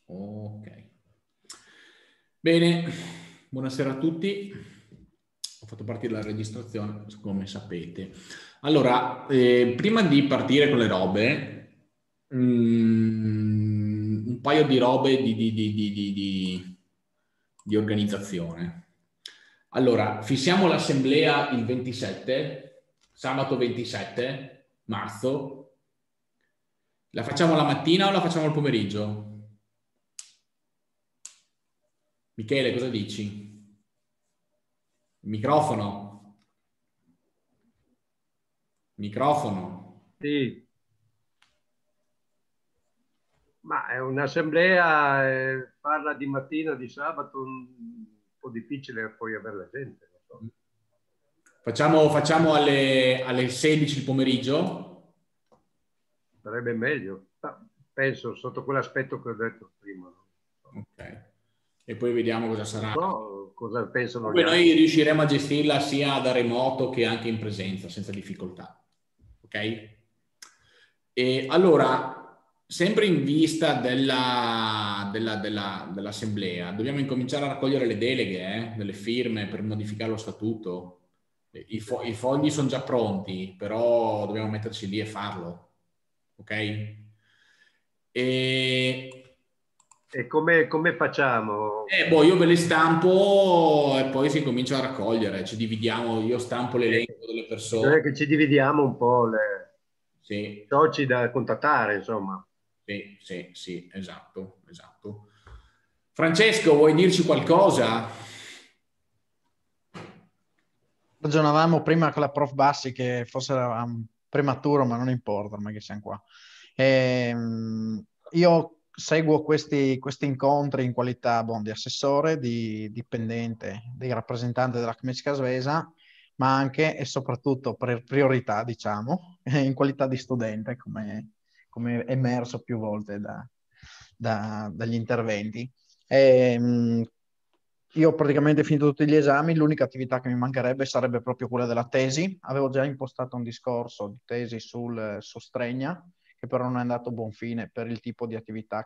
Ok. Bene, buonasera a tutti. Ho fatto partire la registrazione, come sapete. Allora, prima di partire con le robe, un paio di robe di organizzazione. Allora, fissiamo l'assemblea il 27, sabato 27 marzo. La facciamo la mattina o la facciamo al pomeriggio? Michele, cosa dici? Microfono. Microfono. Sì, ma è un'assemblea, parla di mattina, di sabato, un po' difficile poi avere la gente, non so. Facciamo alle 16 il pomeriggio? Sarebbe meglio, ma penso, sotto quell'aspetto che ho detto prima. Ok. E poi vediamo cosa Non sarà. so cosa pensano gli Comunque noi altri. riusciremo a gestirla sia da remoto che anche in presenza, senza difficoltà. Ok? E allora, sempre in vista dell'assemblea, dobbiamo incominciare a raccogliere le deleghe, delle firme per modificare lo statuto. I fogli sono già pronti, però dobbiamo metterci lì e farlo. Ok? E come facciamo? Boh, io ve le stampo e poi si comincia a raccogliere, ci dividiamo, io stampo l'elenco delle persone. Bisogna che ci dividiamo un po' le Sì, soci da contattare, insomma. sì, sì, sì, esatto, esatto. Francesco, vuoi dirci qualcosa? Ragionavamo prima con la prof Bassi che forse era prematuro, ma non importa, ormai che siamo qua. Io seguo questi incontri in qualità di assessore, di dipendente, di rappresentante della Commissione Svesa, ma anche e soprattutto per priorità, diciamo, in qualità di studente, come è emerso più volte dagli interventi. Io ho praticamente finito tutti gli esami, l'unica attività che mi mancherebbe sarebbe proprio quella della tesi. Avevo già impostato un discorso di tesi su Stregna, che però non è andato a buon fine per il tipo di attività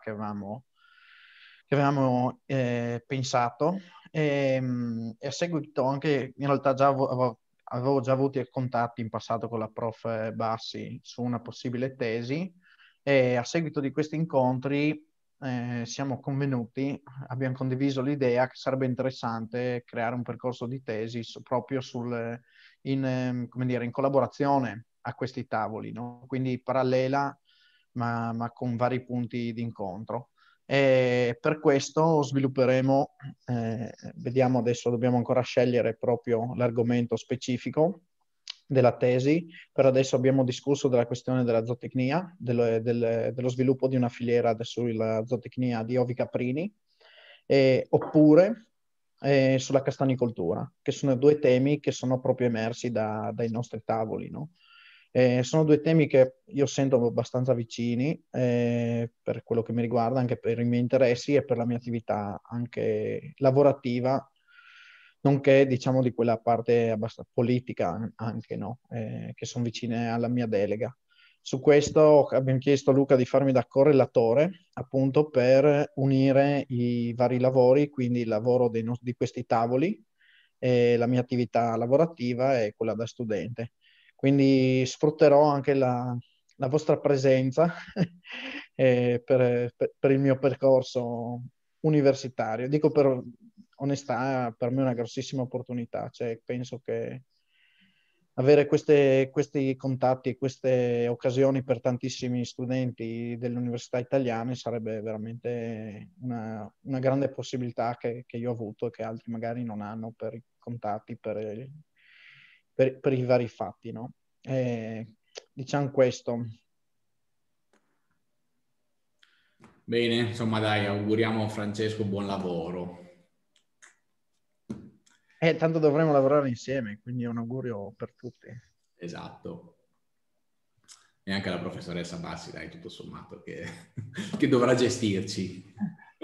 che avevamo pensato. E a seguito anche, in realtà avevo già avuto contatti in passato con la prof Bassi su una possibile tesi, e a seguito di questi incontri siamo convenuti, abbiamo condiviso l'idea che sarebbe interessante creare un percorso di tesi proprio come dire, in collaborazione a questi tavoli, no? Quindi parallela, ma con vari punti di incontro. E per questo svilupperemo, vediamo adesso, dobbiamo ancora scegliere proprio l'argomento specifico della tesi. Per adesso abbiamo discusso della questione della zootecnia, dello sviluppo di una filiera sulla zootecnia di ovi caprini, oppure sulla castanicoltura, che sono due temi che sono proprio emersi dai nostri tavoli, no? Sono due temi che io sento abbastanza vicini per quello che mi riguarda, anche per i miei interessi e per la mia attività anche lavorativa, nonché diciamo di quella parte abbastanza politica anche, no? Che sono vicine alla mia delega. Su questo abbiamo chiesto a Luca di farmi da correlatore, appunto per unire i vari lavori, quindi il lavoro di questi tavoli, la mia attività lavorativa e quella da studente. Quindi sfrutterò anche la vostra presenza per il mio percorso universitario. Dico per onestà, per me è una grossissima opportunità. Cioè, penso che avere questi contatti e queste occasioni per tantissimi studenti delle università italiane sarebbe veramente una grande possibilità che io ho avuto e che altri magari non hanno per i contatti, per i vari fatti, no? Diciamo questo. Bene, insomma dai, auguriamo a Francesco buon lavoro. Tanto dovremo lavorare insieme, quindi è un augurio per tutti. Esatto. E anche la professoressa Bassi, dai, tutto sommato, che dovrà gestirci.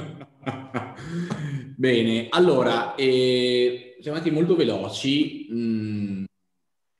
Bene, allora, siamo andati molto veloci.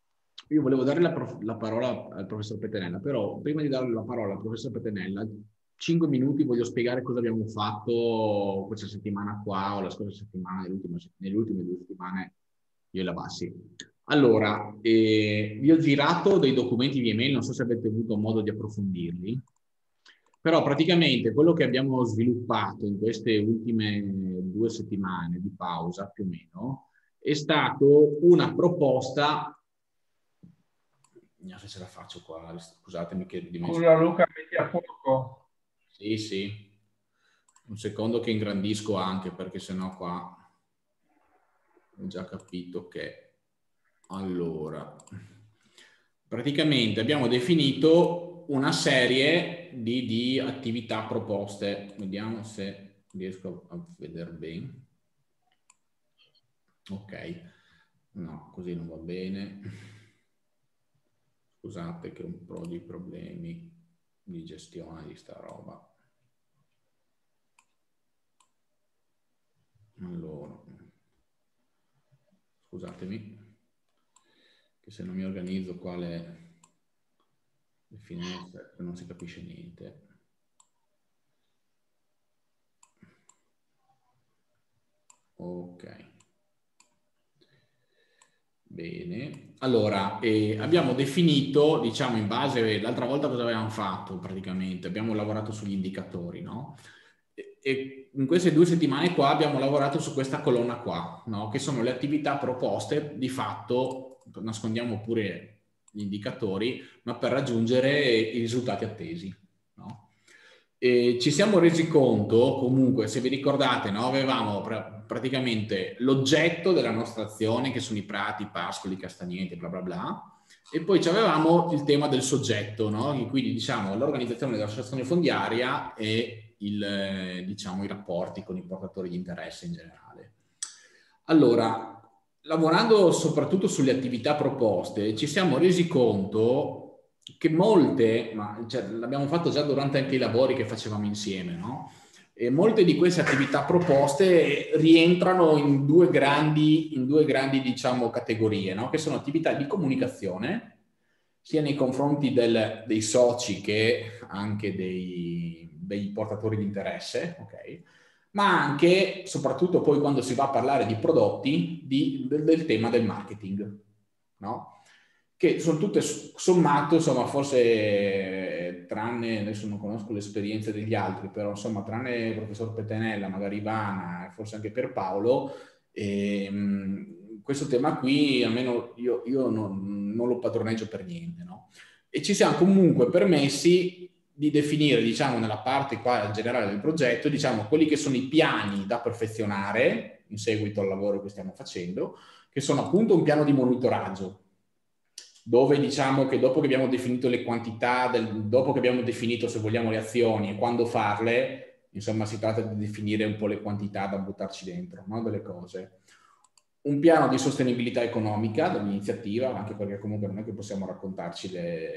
Io volevo dare la parola al professor Peternella, però prima di dare la parola al professor Peternella 5 minuti voglio spiegare cosa abbiamo fatto questa settimana qua o la scorsa settimana, nelle ultime 2 settimane, io e la Bassi. Allora, vi ho girato dei documenti via email, non so se avete avuto modo di approfondirli, però praticamente quello che abbiamo sviluppato in queste ultime 2 settimane di pausa, più o meno, è stato una proposta. Vediamo se ce la faccio qua, scusatemi che Scusa Luca, metti a fuoco. Sì, sì. Un secondo che ingrandisco anche, perché sennò qua ho già capito che... Allora, praticamente abbiamo definito una serie di attività proposte. Vediamo se riesco a vedere bene. Ok. No, così non va bene. Scusate che ho un po' di problemi di gestione di sta roba. Allora, scusatemi, che se non mi organizzo qua le finestre non si capisce niente. Ok. Bene. Allora, abbiamo definito, diciamo, in base, l'altra volta cosa avevamo fatto praticamente? Abbiamo lavorato sugli indicatori, no? E in queste 2 settimane qua abbiamo lavorato su questa colonna qua, no? Che sono le attività proposte, di fatto, nascondiamo pure gli indicatori, ma per raggiungere i risultati attesi, no? E ci siamo resi conto, comunque, se vi ricordate, no? Avevamo praticamente l'oggetto della nostra azione, che sono i prati, i pascoli, i castagneti, bla bla bla, e poi avevamo il tema del soggetto, no? E quindi diciamo l'organizzazione dell'associazione fondiaria e diciamo, i rapporti con i portatori di interesse in generale. Allora, lavorando soprattutto sulle attività proposte, ci siamo resi conto che molte, ma cioè, l'abbiamo fatto già durante anche i lavori che facevamo insieme, no? E molte di queste attività proposte rientrano in due grandi diciamo, categorie, no? Che sono attività di comunicazione, sia nei confronti dei soci che anche dei portatori di interesse, ok? Ma anche, soprattutto poi quando si va a parlare di prodotti, del tema del marketing, no? Che sono tutte sommato, insomma, forse tranne, adesso non conosco l'esperienza degli altri, però insomma, tranne il professor Petenella, magari Ivana, forse anche Pierpaolo, questo tema qui, almeno io non lo padroneggio per niente, no? E ci siamo comunque permessi di definire, diciamo, nella parte qua generale del progetto, diciamo, quelli che sono i piani da perfezionare in seguito al lavoro che stiamo facendo, che sono appunto un piano di monitoraggio, dove diciamo che dopo che abbiamo definito le quantità, dopo che abbiamo definito se vogliamo le azioni e quando farle, insomma si tratta di definire un po' le quantità da buttarci dentro, no? Delle cose. Un piano di sostenibilità economica dell'iniziativa, anche perché comunque non è che possiamo raccontarci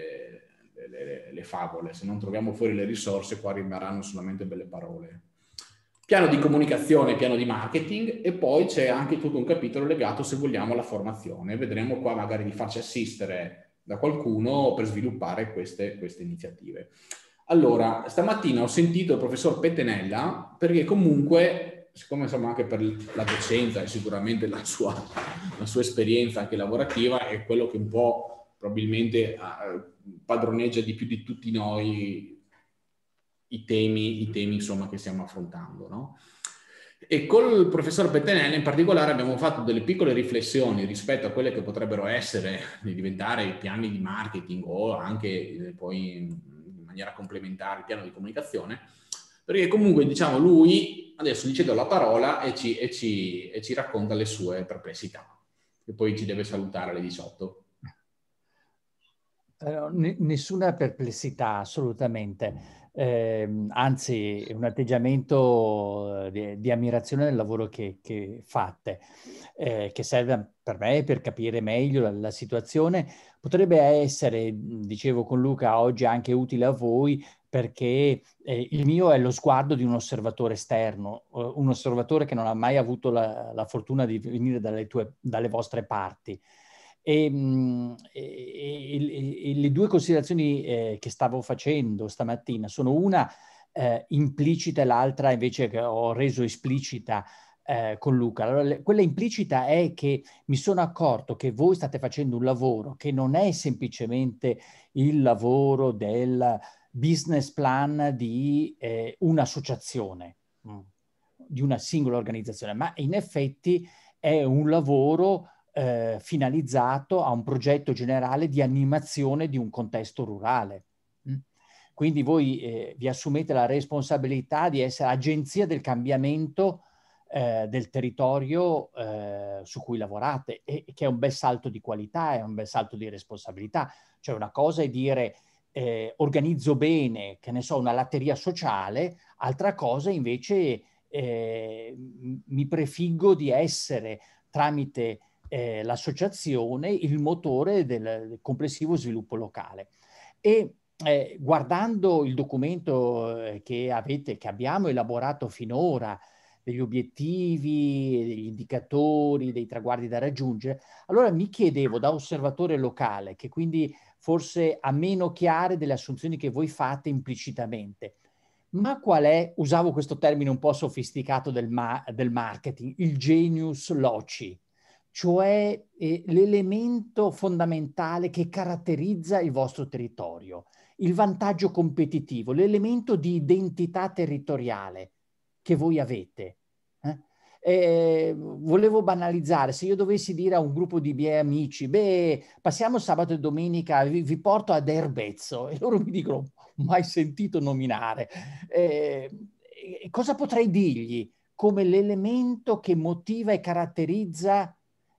le favole, se non troviamo fuori le risorse qua rimarranno solamente belle parole. Piano di comunicazione, piano di marketing, e poi c'è anche tutto un capitolo legato, se vogliamo, alla formazione. Vedremo qua magari di farci assistere da qualcuno per sviluppare queste iniziative. Allora, stamattina ho sentito il professor Petenella, perché comunque, siccome insomma anche per la docenza e sicuramente la sua esperienza anche lavorativa, è quello che un po' probabilmente padroneggia di più di tutti noi i temi insomma, che stiamo affrontando, no? E col professor Petenella in particolare abbiamo fatto delle piccole riflessioni rispetto a quelle che potrebbero essere di diventare i piani di marketing o anche poi in maniera complementare il piano di comunicazione, perché comunque diciamo lui, adesso gli cedo la parola e ci racconta le sue perplessità, e poi ci deve salutare alle 18. Nessuna perplessità, assolutamente. Anzi, è un atteggiamento di ammirazione del lavoro che fate, che serve per me per capire meglio la situazione. Potrebbe essere, dicevo con Luca, oggi anche utile a voi, perché il mio è lo sguardo di un osservatore esterno, un osservatore che non ha mai avuto la fortuna di venire dalle vostre parti. E le 2 considerazioni che stavo facendo stamattina sono una implicita e l'altra invece che ho reso esplicita con Luca. Allora, quella implicita è che mi sono accorto che voi state facendo un lavoro che non è semplicemente il lavoro del business plan di un'associazione, di una singola organizzazione, ma in effetti è un lavoro finalizzato a un progetto generale di animazione di un contesto rurale. Quindi voi vi assumete la responsabilità di essere agenzia del cambiamento del territorio su cui lavorate, e che è un bel salto di qualità, è un bel salto di responsabilità. Cioè una cosa è dire organizzo bene, che ne so, una latteria sociale, altra cosa invece mi prefiggo di essere tramite l'associazione il motore del complessivo sviluppo locale. E guardando il documento che abbiamo elaborato finora, degli obiettivi, degli indicatori, dei traguardi da raggiungere, allora mi chiedevo da osservatore locale, che quindi forse ha meno chiare delle assunzioni che voi fate implicitamente, ma qual è, usavo questo termine un po' sofisticato del marketing, il genius loci, cioè l'elemento fondamentale che caratterizza il vostro territorio, il vantaggio competitivo, l'elemento di identità territoriale che voi avete. Volevo banalizzare, se io dovessi dire a un gruppo di miei amici, beh, passiamo sabato e domenica, vi porto ad Erbezzo, e loro mi dicono, mai sentito nominare. Cosa potrei dirgli come l'elemento che motiva e caratterizza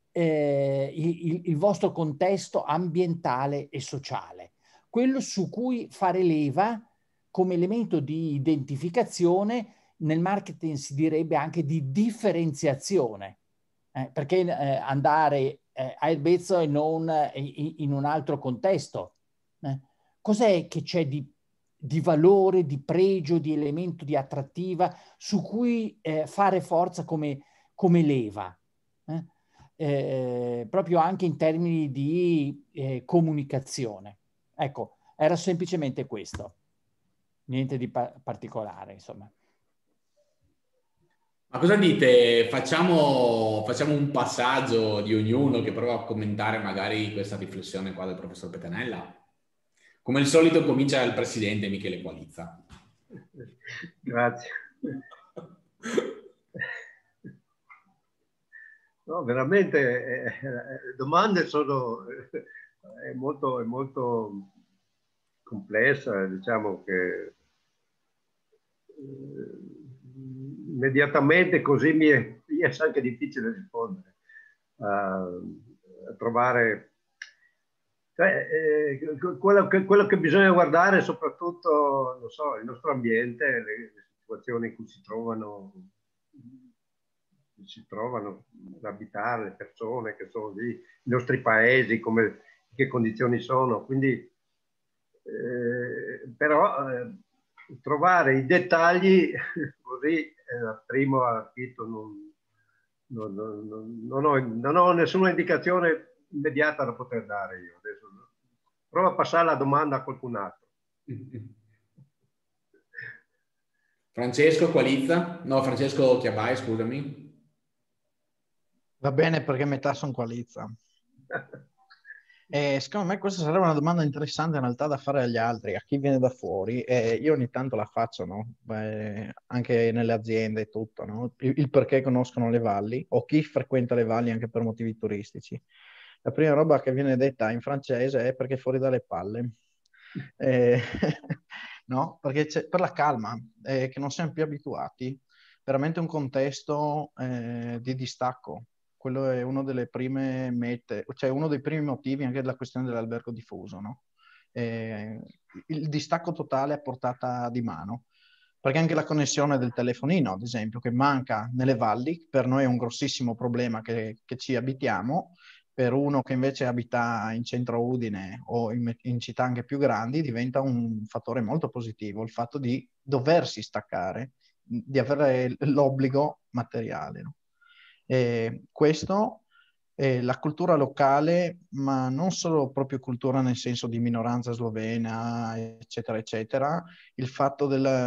il vostro contesto ambientale e sociale? Quello su cui fare leva come elemento di identificazione, nel marketing si direbbe anche di differenziazione, perché andare a Erbezzo e non in un altro contesto? Cos'è che c'è di valore, di pregio, di elemento, di attrattiva su cui fare forza come leva? Proprio anche in termini di comunicazione. Ecco, era semplicemente questo, niente di particolare, insomma. Ma cosa dite? Facciamo un passaggio di ognuno che prova a commentare magari questa riflessione qua del professor Petanella. Come al solito comincia il presidente Michele Qualizza. Grazie. No, veramente le domande sono è molto complessa, diciamo che immediatamente così mi è anche difficile rispondere, a trovare, cioè, quello che bisogna guardare è soprattutto, non so, il nostro ambiente, le situazioni in cui si trovano ad abitare, le persone che sono lì, i nostri paesi, in che condizioni sono. Quindi, però, trovare i dettagli così a primo acchito non ho nessuna indicazione immediata da poter dare io. Adesso provo a passare la domanda a qualcun altro. Francesco Qualizza? No, Francesco Chiabai, scusami. Va bene, perché metà sono Qualizza. Secondo me questa sarebbe una domanda interessante in realtà da fare agli altri, a chi viene da fuori. Io ogni tanto la faccio, no? Anche nelle aziende e tutto, no? Il perché conoscono le valli, o chi frequenta le valli anche per motivi turistici. La prima roba che viene detta in francese è perché fuori dalle palle. No? Perché c'è per la calma, che non siamo più abituati, veramente un contesto di distacco. Quello è uno delle prime mete, cioè uno dei primi motivi anche della questione dell'albergo diffuso, no? Il distacco totale a portata di mano, perché anche la connessione del telefonino, ad esempio, che manca nelle valli, per noi è un grossissimo problema che ci abitiamo. Per uno che invece abita in centro a Udine o in città anche più grandi, diventa un fattore molto positivo il fatto di doversi staccare, di avere l'obbligo materiale, no? Questo la cultura locale, ma non solo proprio cultura nel senso di minoranza slovena, eccetera, eccetera, il fatto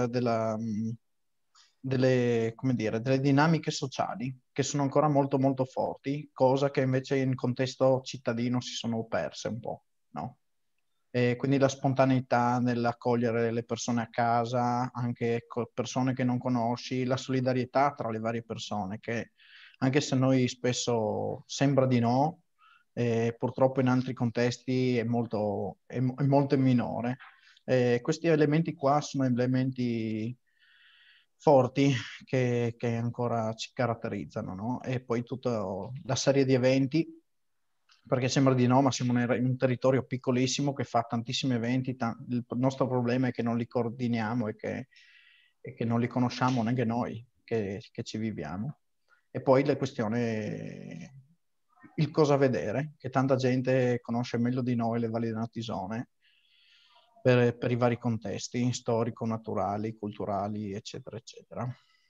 come dire, delle dinamiche sociali che sono ancora molto molto forti, cosa che invece in contesto cittadino si sono perse un po', no? E quindi la spontaneità nell'accogliere le persone a casa, anche persone che non conosci, la solidarietà tra le varie persone, che anche se noi spesso sembra di no, purtroppo in altri contesti è molto minore. Questi elementi qua sono elementi forti che ancora ci caratterizzano, no? E poi tutta la serie di eventi, perché sembra di no, ma siamo in un territorio piccolissimo che fa tantissimi eventi. Il nostro problema è che non li coordiniamo e che non li conosciamo neanche noi che ci viviamo. E poi la questione, il cosa vedere, che tanta gente conosce meglio di noi le Valli d'Anatisone per i vari contesti storico-naturali, culturali, eccetera, eccetera.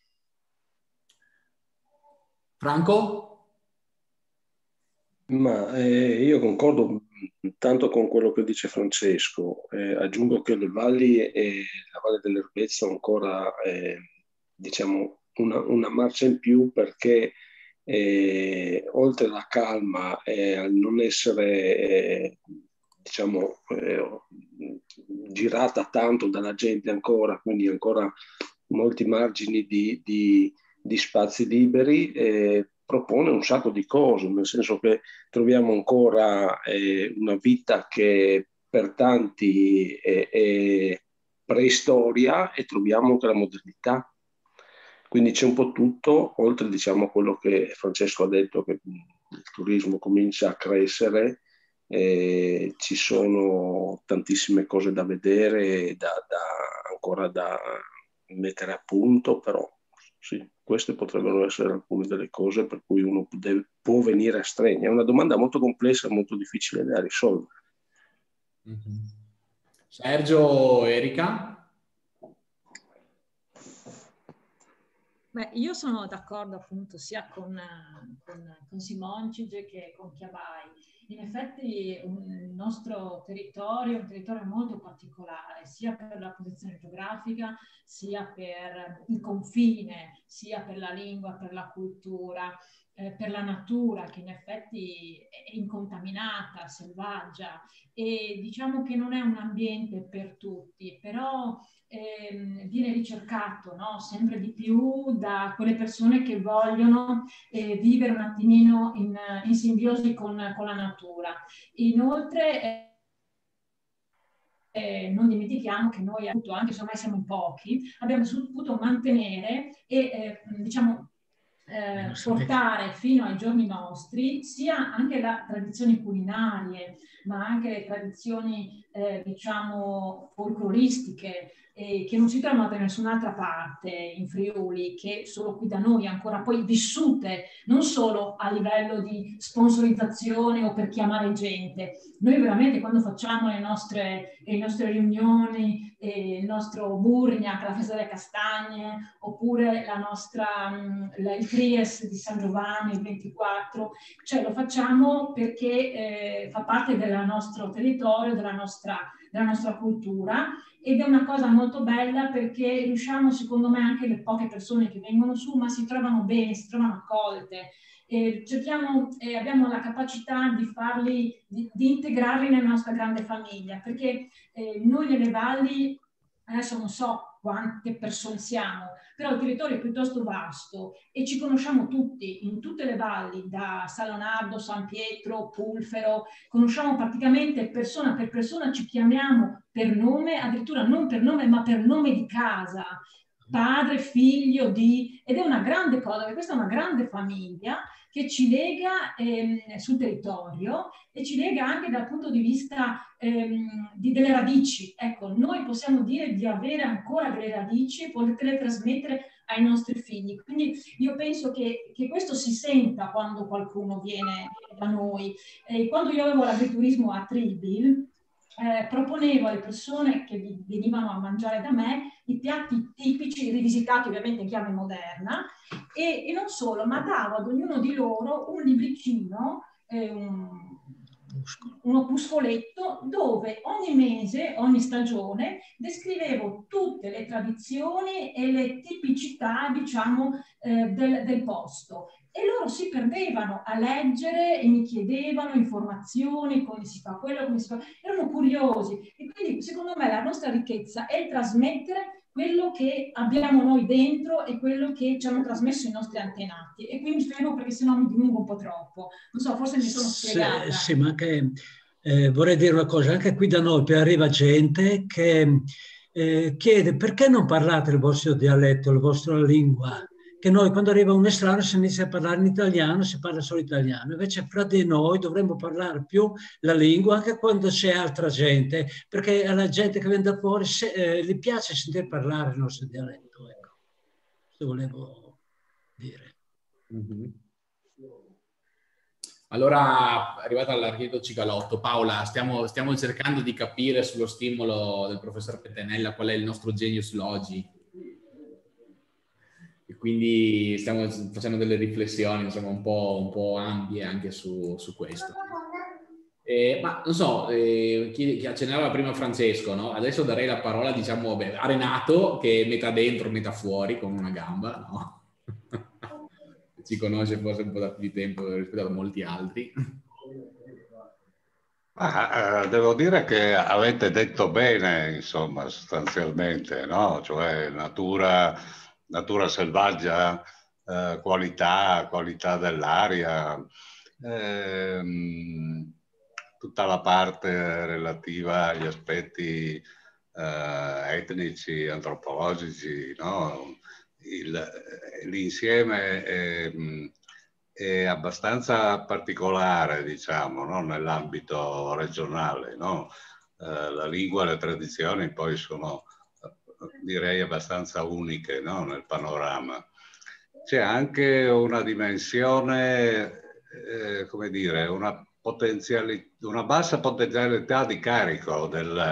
Franco? Ma io concordo tanto con quello che dice Francesco. Aggiungo che le valli e la Valle dell'Erbezza sono ancora, diciamo, una marcia in più, perché oltre alla calma e al non essere, diciamo, girata tanto dalla gente ancora, quindi ancora molti margini di spazi liberi, propone un sacco di cose, nel senso che troviamo ancora una vita che per tanti è preistoria, e troviamo anche la modernità. Quindi c'è un po' tutto, oltre, diciamo, a quello che Francesco ha detto, che il turismo comincia a crescere, ci sono tantissime cose da vedere, ancora da mettere a punto, però sì, queste potrebbero essere alcune delle cose per cui uno può venire a Stregna. È una domanda molto complessa, molto difficile da risolvere. Mm-hmm. Sergio, Erika? Beh, io sono d'accordo appunto sia con Simoncic che con Chiabai. In effetti il nostro territorio è un territorio molto particolare, sia per la posizione geografica, sia per il confine, sia per la lingua, per la cultura, per la natura, che in effetti è incontaminata, selvaggia, e diciamo che non è un ambiente per tutti, però viene ricercato, no? Sempre di più da quelle persone che vogliono vivere un attimino in simbiosi con la natura. Inoltre non dimentichiamo che noi, anche se ormai siamo in pochi, abbiamo saputo mantenere e diciamo portare fino ai giorni nostri sia anche le tradizioni culinarie, ma anche le tradizioni diciamo folcloristiche, che non si trovano da nessun'altra parte in Friuli, che solo qui da noi ancora poi vissute, non solo a livello di sponsorizzazione o per chiamare gente. Noi veramente quando facciamo le nostre riunioni, il nostro Burgnac, la festa delle castagne, oppure la nostra, il Tries di San Giovanni, il 24, cioè lo facciamo perché fa parte del nostro territorio, della nostra cultura, ed è una cosa molto bella perché riusciamo, secondo me, anche le poche persone che vengono su, ma si trovano bene, si trovano accolte. Cerchiamo, abbiamo la capacità di farli, di integrarli nella nostra grande famiglia, perché noi nelle valli, adesso non so quante persone siamo, però il territorio è piuttosto vasto e ci conosciamo tutti, in tutte le valli, da Salonardo, San Pietro, Pulfero, conosciamo praticamente persona per persona, ci chiamiamo per nome, addirittura non per nome, ma per nome di casa, padre, figlio di... ed è una grande cosa, perché questa è una grande famiglia che ci lega sul territorio e ci lega anche dal punto di vista delle radici. Ecco, noi possiamo dire di avere ancora delle radici e poterle trasmettere ai nostri figli. Quindi io penso che questo si senta quando qualcuno viene da noi. Quando io avevo l'agriturismo a Tribil, proponevo alle persone che venivano a mangiare da me i piatti tipici, rivisitati ovviamente in chiave moderna, e non solo, ma davo ad ognuno di loro un libricino un opuscoletto dove ogni mese, ogni stagione, descrivevo tutte le tradizioni e le tipicità, diciamo, del posto. E loro si perdevano a leggere e mi chiedevano informazioni, come si fa quello, come si fa... Erano curiosi. E quindi, secondo me, la nostra ricchezza è il trasmettere quello che abbiamo noi dentro e quello che ci hanno trasmesso i nostri antenati. E qui mi fermo perché sennò mi dilungo un po' troppo. Non so, forse mi sono spiegata. Sì, ma anche vorrei dire una cosa, anche qui da noi arriva gente che chiede perché non parlate il vostro dialetto, la vostra lingua? Che noi quando arriva un estraneo si inizia a parlare in italiano, si parla solo italiano, invece fra di noi dovremmo parlare più la lingua anche quando c'è altra gente, perché alla gente che viene da fuori gli piace sentire parlare il nostro dialetto. Ecco, questo volevo dire. Mm-hmm. Allora, arrivata all'architetto Cicalotto, Paola, stiamo cercando di capire sullo stimolo del professor Pettenella qual è il nostro genius logi. E quindi stiamo facendo delle riflessioni, insomma, un po' ampie anche su questo. Ma non so, chi accennava prima Francesco, no? Adesso darei la parola, diciamo, a Renato, che è metà dentro, metà fuori, con una gamba, no? Ci conosce forse un po' da più di tempo rispetto a molti altri. Devo dire che avete detto bene, insomma, sostanzialmente, no? Cioè natura selvaggia, qualità dell'aria, tutta la parte relativa agli aspetti etnici, antropologici, no? L'insieme è abbastanza particolare, diciamo, no? Nell'ambito regionale, no? La lingua e le tradizioni poi sono, direi, abbastanza uniche, no? Nel panorama. C'è anche una dimensione, come dire, una bassa potenzialità di carico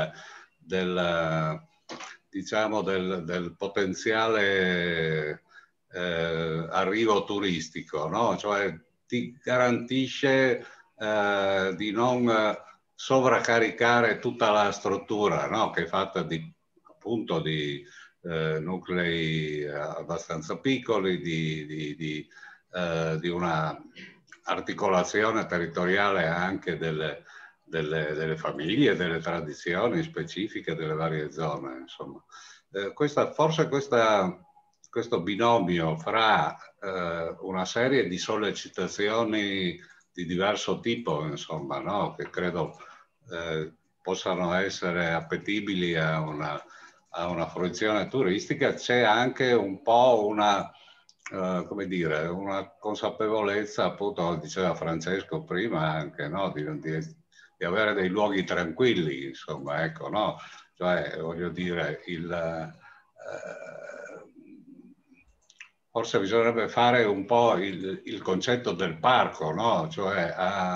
diciamo, del potenziale arrivo turistico, no? Cioè ti garantisce di non sovraccaricare tutta la struttura, no? Che è fatta appunto di nuclei abbastanza piccoli, di una articolazione territoriale anche delle famiglie, delle tradizioni specifiche delle varie zone, insomma. Forse questo binomio fra una serie di sollecitazioni di diverso tipo, insomma, no? Che credo possano essere appetibili a una fruizione turistica, c'è anche un po' come dire, una consapevolezza, appunto, diceva Francesco prima anche, no? Di avere dei luoghi tranquilli, insomma, ecco, no? Cioè, voglio dire, forse bisognerebbe fare un po' il concetto del parco, no? Cioè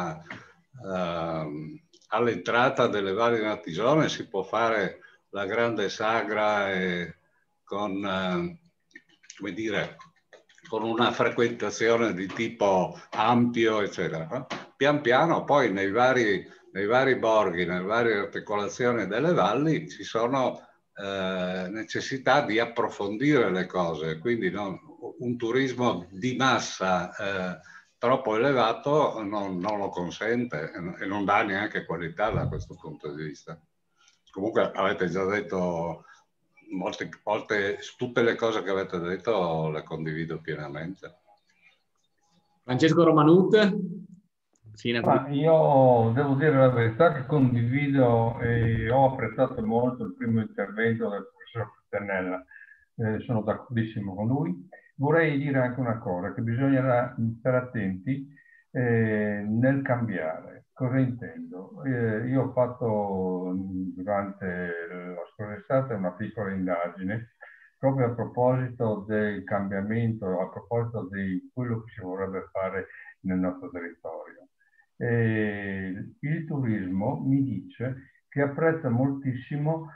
all'entrata delle varie natigione si può fare la grande sagra come dire, con una frequentazione di tipo ampio, eccetera. Pian piano poi nei vari borghi, nelle varie articolazioni delle valli ci sono necessità di approfondire le cose, quindi un turismo di massa troppo elevato non lo consente e non dà neanche qualità da questo punto di vista. Comunque avete già detto molte tutte le cose che avete detto le condivido pienamente. Francesco Romanut? Io devo dire la verità che condivido e ho apprezzato molto il primo intervento del professor Pettenella, sono d'accordissimo con lui. Vorrei dire anche una cosa, che bisognerà stare attenti nel cambiare. Cosa intendo? Io ho fatto durante la scorsa estate una piccola indagine proprio a proposito del cambiamento, a proposito di quello che si vorrebbe fare nel nostro territorio. Il turismo mi dice che apprezza moltissimo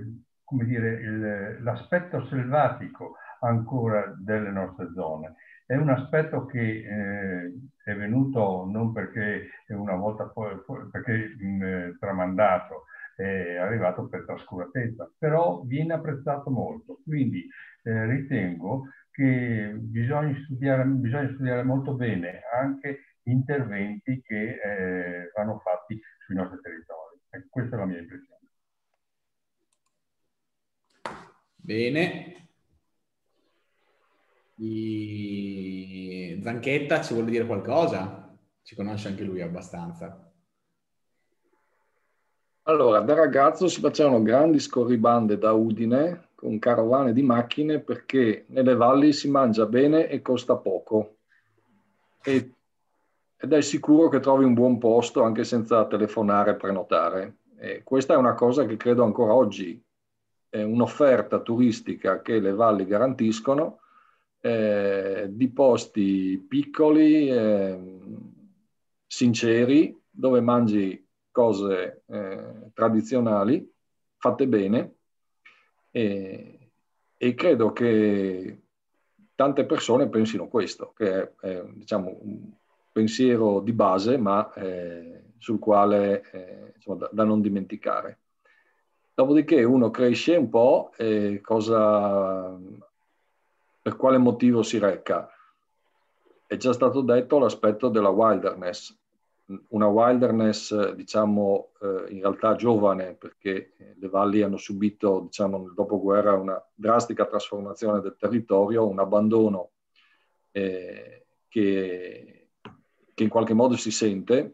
l'aspetto selvatico ancora delle nostre zone. È un aspetto che è venuto non perché una volta perché tramandato, è arrivato per trascuratezza, però viene apprezzato molto. Quindi ritengo che bisogna studiare molto bene anche interventi che vanno fatti sui nostri territori. Questa è la mia impressione. Bene. Zanchetta ci vuole dire qualcosa? Ci conosce anche lui abbastanza. Allora, da ragazzo si facevano grandi scorribande da Udine con carovane di macchine perché nelle valli si mangia bene e costa poco. Ed è sicuro che trovi un buon posto anche senza telefonare e prenotare. E questa è una cosa che credo ancora oggi è un'offerta turistica che le valli garantiscono, di posti piccoli, sinceri, dove mangi cose tradizionali, fatte bene, e credo che tante persone pensino questo, che è diciamo, un pensiero di base, ma sul quale insomma, da non dimenticare. Dopodiché uno cresce un po' e per quale motivo si reca? È già stato detto l'aspetto della wilderness, una wilderness diciamo in realtà giovane, perché le valli hanno subito diciamo nel dopoguerra una drastica trasformazione del territorio, un abbandono che in qualche modo si sente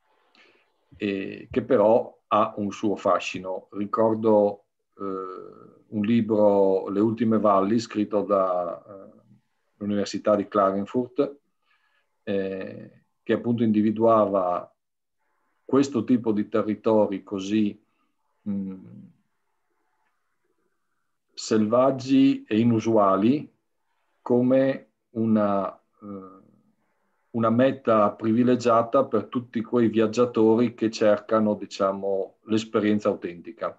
e che però ha un suo fascino. Ricordo un libro, Le ultime valli, scritto dall'Università di Klagenfurt, che appunto individuava questo tipo di territori così selvaggi e inusuali come una meta privilegiata per tutti quei viaggiatori che cercano, diciamo, l'esperienza autentica.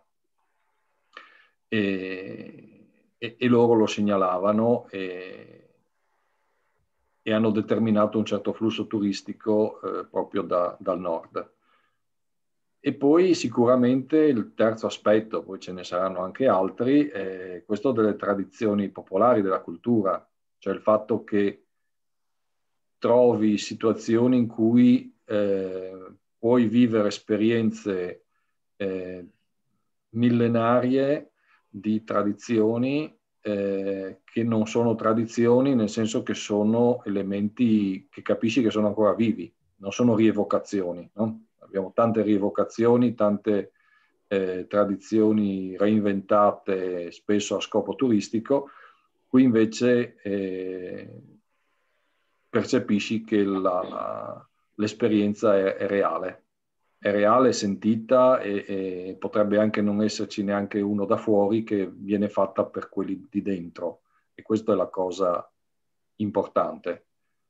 E loro lo segnalavano e hanno determinato un certo flusso turistico proprio dal nord. E poi sicuramente il terzo aspetto, poi ce ne saranno anche altri, è questo delle tradizioni popolari, della cultura, cioè il fatto che trovi situazioni in cui puoi vivere esperienze millenarie di tradizioni che non sono tradizioni, nel senso che sono elementi che capisci che sono ancora vivi, non sono rievocazioni, no? Abbiamo tante rievocazioni, tante tradizioni reinventate spesso a scopo turistico. Qui invece percepisci che l'esperienza è reale, sentita e potrebbe anche non esserci neanche uno da fuori, che viene fatta per quelli di dentro, e questa è la cosa importante.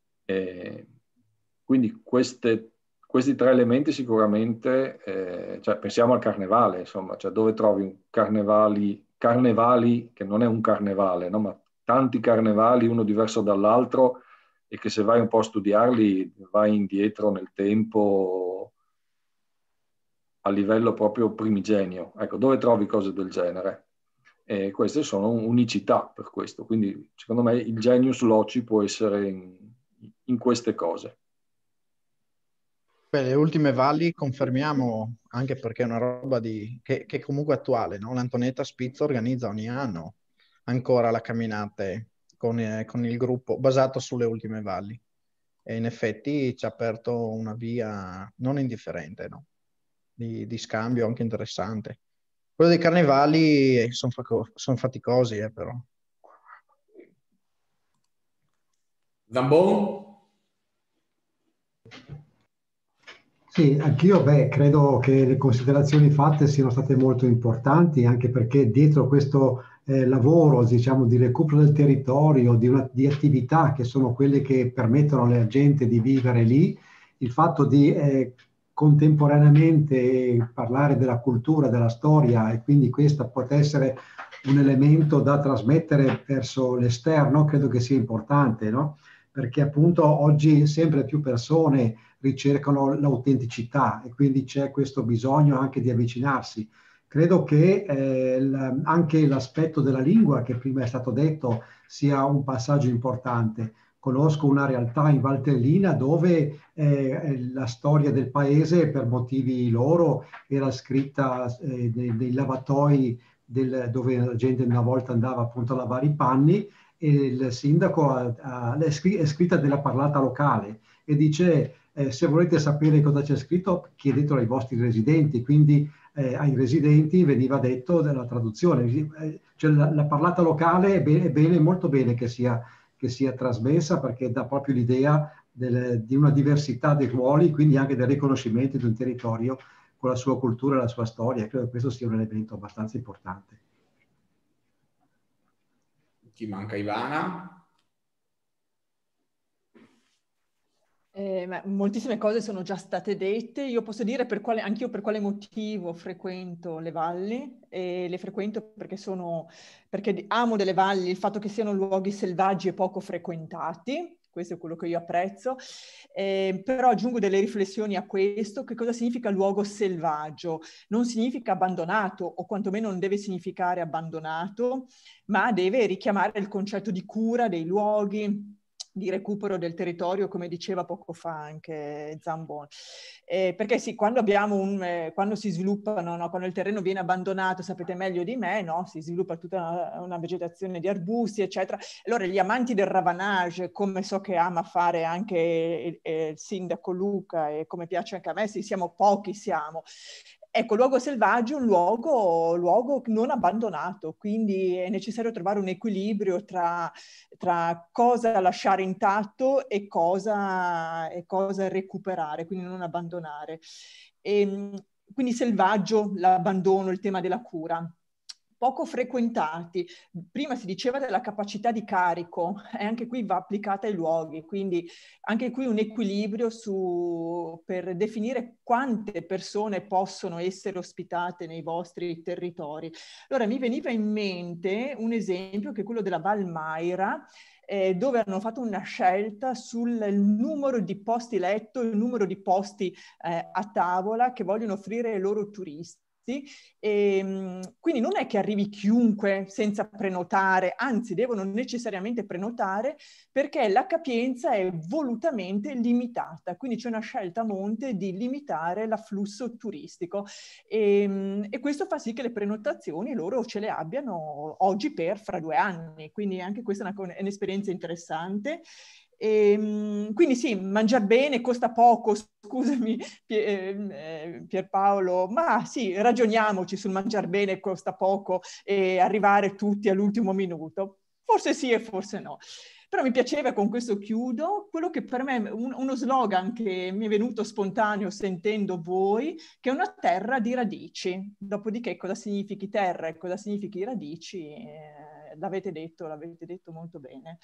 Quindi questi tre elementi sicuramente, cioè pensiamo al carnevale, insomma, cioè dove trovi carnevali che non è un carnevale, no? Ma tanti carnevali, uno diverso dall'altro, e che se vai un po' a studiarli vai indietro nel tempo a livello proprio primigenio. Ecco, dove trovi cose del genere? E queste sono unicità per questo, quindi secondo me il genius loci può essere in queste cose. Beh, le ultime valli confermiamo, anche perché è una roba che è comunque attuale, no? L'Antonietta Spitz organizza ogni anno ancora la camminate con il gruppo basato sulle ultime valli, e in effetti ci ha aperto una via non indifferente, no? Di scambio anche interessante. Quello dei carnevali sono faticosi, però. Zambon? Sì, anch'io credo che le considerazioni fatte siano state molto importanti, anche perché dietro questo lavoro, diciamo, di recupero del territorio, di attività che sono quelle che permettono alla gente di vivere lì, il fatto di contemporaneamente parlare della cultura, della storia, e quindi questa può essere un elemento da trasmettere verso l'esterno, credo che sia importante, no? perché appunto oggi sempre più persone ricercano l'autenticità e quindi c'è questo bisogno anche di avvicinarsi. Credo che anche l'aspetto della lingua, che prima è stato detto, sia un passaggio importante. Conosco una realtà in Valtellina dove la storia del paese, per motivi loro, era scritta nei lavatoi dove la gente una volta andava appunto a lavare i panni, e il sindaco è scritta della parlata locale e dice se volete sapere cosa c'è scritto chiedetelo ai vostri residenti, quindi ai residenti veniva detto della traduzione, cioè la parlata locale è bene, molto bene che sia trasmessa, perché dà proprio l'idea di una diversità dei ruoli, quindi anche del riconoscimento di un territorio con la sua cultura e la sua storia. Credo che questo sia un elemento abbastanza importante. Chi manca? Ivana? Moltissime cose sono già state dette. Io posso dire anch'io per quale motivo frequento le valli, e le frequento perché amo delle valli il fatto che siano luoghi selvaggi e poco frequentati. Questo è quello che io apprezzo, però aggiungo delle riflessioni a questo. Che cosa significa luogo selvaggio? Non significa abbandonato, o quantomeno non deve significare abbandonato, ma deve richiamare il concetto di cura dei luoghi, di recupero del territorio, come diceva poco fa anche Zambon. Perché sì, quando si sviluppano, no, quando il terreno viene abbandonato, sapete meglio di me, no? Si sviluppa tutta una vegetazione di arbusti, eccetera. Allora gli amanti del ravanage, come so che ama fare anche il sindaco Luca, e come piace anche a me, sì, siamo pochi, Ecco, luogo selvaggio è un luogo non abbandonato, quindi è necessario trovare un equilibrio tra cosa lasciare intatto e cosa recuperare, quindi non abbandonare. Quindi selvaggio, l'abbandono, il tema della cura. Poco frequentati. Prima si diceva della capacità di carico, e anche qui va applicata ai luoghi, quindi anche qui un equilibrio per definire quante persone possono essere ospitate nei vostri territori. Allora mi veniva in mente un esempio che è quello della Val Maira, dove hanno fatto una scelta sul numero di posti letto, il numero di posti a tavola che vogliono offrire ai loro turisti. Quindi non è che arrivi chiunque senza prenotare, anzi devono necessariamente prenotare, perché la capienza è volutamente limitata, quindi c'è una scelta a monte di limitare l'afflusso turistico, e questo fa sì che le prenotazioni loro ce le abbiano oggi fra 2 anni, quindi anche questa è un'esperienza interessante. Quindi sì, mangiare bene costa poco, scusami Pierpaolo, ma sì, ragioniamoci sul mangiare bene costa poco e arrivare tutti all'ultimo minuto. Forse sì e forse no. Però mi piaceva, con questo chiudo, quello che per me è uno slogan che mi è venuto spontaneo sentendo voi, che è una terra di radici. Dopodiché cosa significhi terra e cosa significhi radici, l'avete detto molto bene.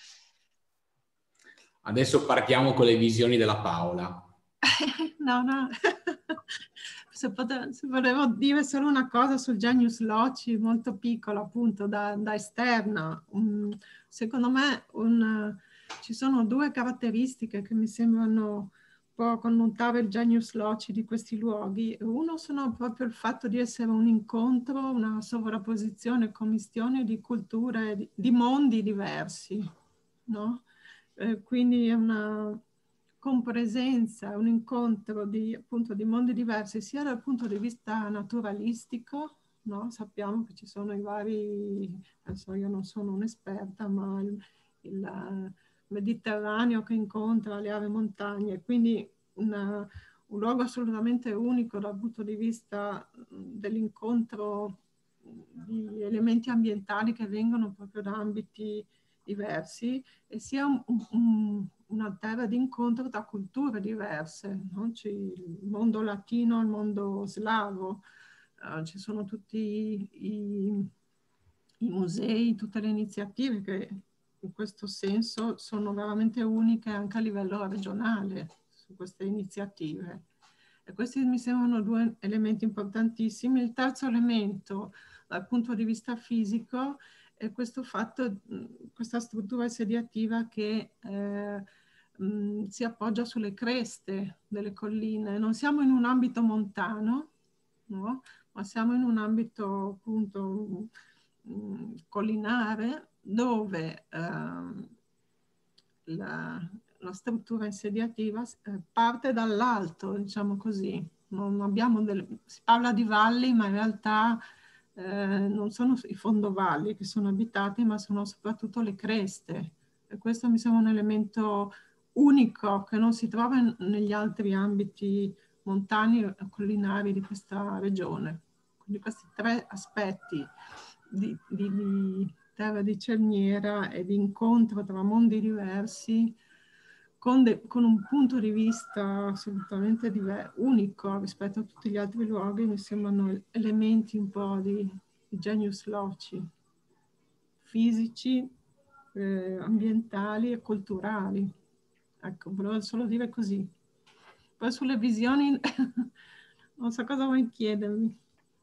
Adesso partiamo con le visioni della Paola. No. Se volevo dire solo una cosa sul Genius Loci, molto piccola, appunto, da esterna. Secondo me ci sono 2 caratteristiche che mi sembrano un po' connotare il Genius Loci di questi luoghi. Uno sono proprio il fatto di essere un incontro, una sovrapposizione, commistione di culture, di mondi diversi, no? Quindi è una compresenza, un incontro appunto di mondi diversi, sia dal punto di vista naturalistico, no? Sappiamo che ci sono i vari, adesso io non sono un'esperta, ma il Mediterraneo che incontra le aree montagne, quindi un luogo assolutamente unico dal punto di vista dell'incontro di elementi ambientali che vengono proprio da ambiti diversi, e sia una terra di incontro tra culture diverse, no? Il mondo latino, il mondo slavo, ci sono tutti i musei, tutte le iniziative che in questo senso sono veramente uniche anche a livello regionale su queste iniziative. E questi mi sembrano 2 elementi importantissimi. Il terzo elemento dal punto di vista fisico è questo fatto, questa struttura sediativa che si appoggia sulle creste delle colline. Non siamo in un ambito montano, no? Ma siamo in un ambito appunto collinare, dove la struttura insediativa parte dall'alto, diciamo così. Non abbiamo si parla di valli, ma in realtà non sono i fondovalli che sono abitati, ma sono soprattutto le creste. E questo mi sembra un elemento unico che non si trova negli altri ambiti montani e collinari di questa regione. Quindi questi tre aspetti di terra di cerniera e di incontro tra mondi diversi, con un punto di vista assolutamente unico rispetto a tutti gli altri luoghi, mi sembrano elementi un po' di genius loci, fisici, ambientali e culturali. Ecco, volevo solo dire così. Poi sulle visioni non so cosa vuoi chiedermi.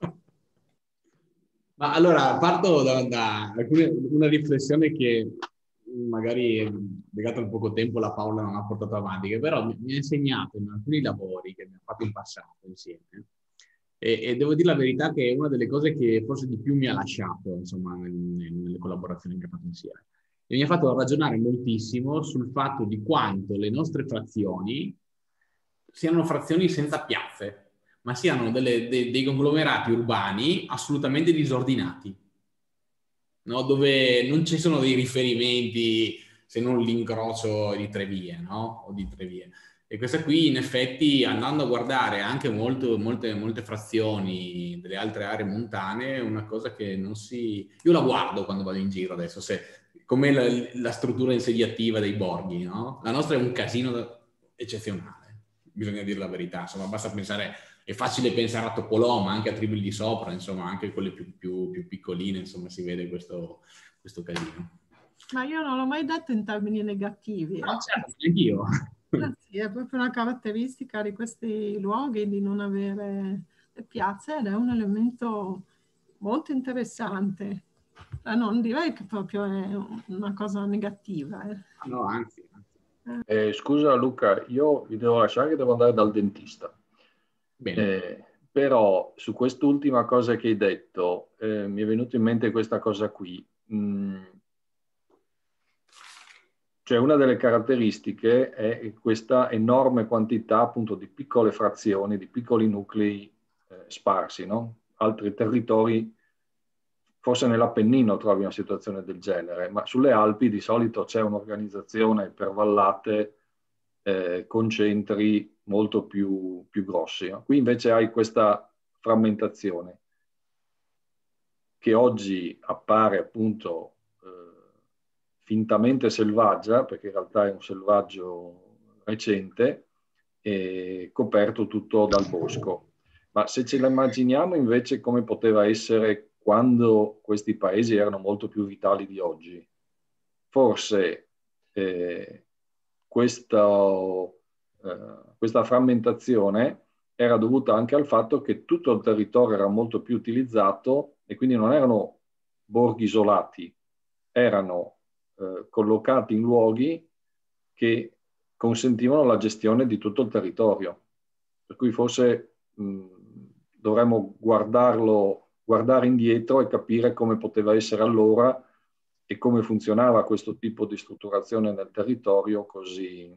Ma allora parto da una riflessione che magari legata al poco tempo la Paola non ha portato avanti, che però mi ha insegnato in alcuni lavori che abbiamo fatto in passato insieme, e devo dire la verità che è una delle cose che forse di più mi ha lasciato, insomma, nelle collaborazioni che abbiamo fatto insieme. E mi ha fatto ragionare moltissimo sul fatto di quanto le nostre frazioni siano frazioni senza piazze, ma siano dei conglomerati urbani assolutamente disordinati, no? Dove non ci sono dei riferimenti se non l'incrocio di tre vie, no? O di tre vie. E questa qui, in effetti, andando a guardare anche molte frazioni delle altre aree montane, è una cosa che non si... Io la guardo quando vado in giro adesso, com'è la struttura insediativa dei borghi, no? La nostra è un casino eccezionale, bisogna dire la verità. Insomma, basta pensare... È facile pensare a Topolò, ma anche a Triboli di Sopra, insomma, anche quelle più piccoline, insomma, si vede questo casino. Ma io non l'ho mai detto in termini negativi. No, certo, anch'io. Sì, è proprio una caratteristica di questi luoghi di non avere le piazze, ed è un elemento molto interessante. Non direi che proprio è una cosa negativa. No, anzi. Scusa Luca, io vi devo lasciare che devo andare dal dentista. Però su quest'ultima cosa che hai detto mi è venuto in mente questa cosa qui. Cioè una delle caratteristiche è questa enorme quantità appunto di piccole frazioni, di piccoli nuclei sparsi, no? Altri territori, forse nell'Appennino trovi una situazione del genere, ma sulle Alpi di solito c'è un'organizzazione per vallate con centri molto più grossi. No? Qui invece hai questa frammentazione che oggi appare appunto fintamente selvaggia, perché in realtà è un selvaggio recente, e coperto tutto dal bosco. Ma se ce la immaginiamo invece come poteva essere quando questi paesi erano molto più vitali di oggi, forse questa frammentazione era dovuta anche al fatto che tutto il territorio era molto più utilizzato e quindi non erano borghi isolati, erano collocati in luoghi che consentivano la gestione di tutto il territorio. Per cui forse dovremmo guardare indietro e capire come poteva essere allora e come funzionava questo tipo di strutturazione nel territorio così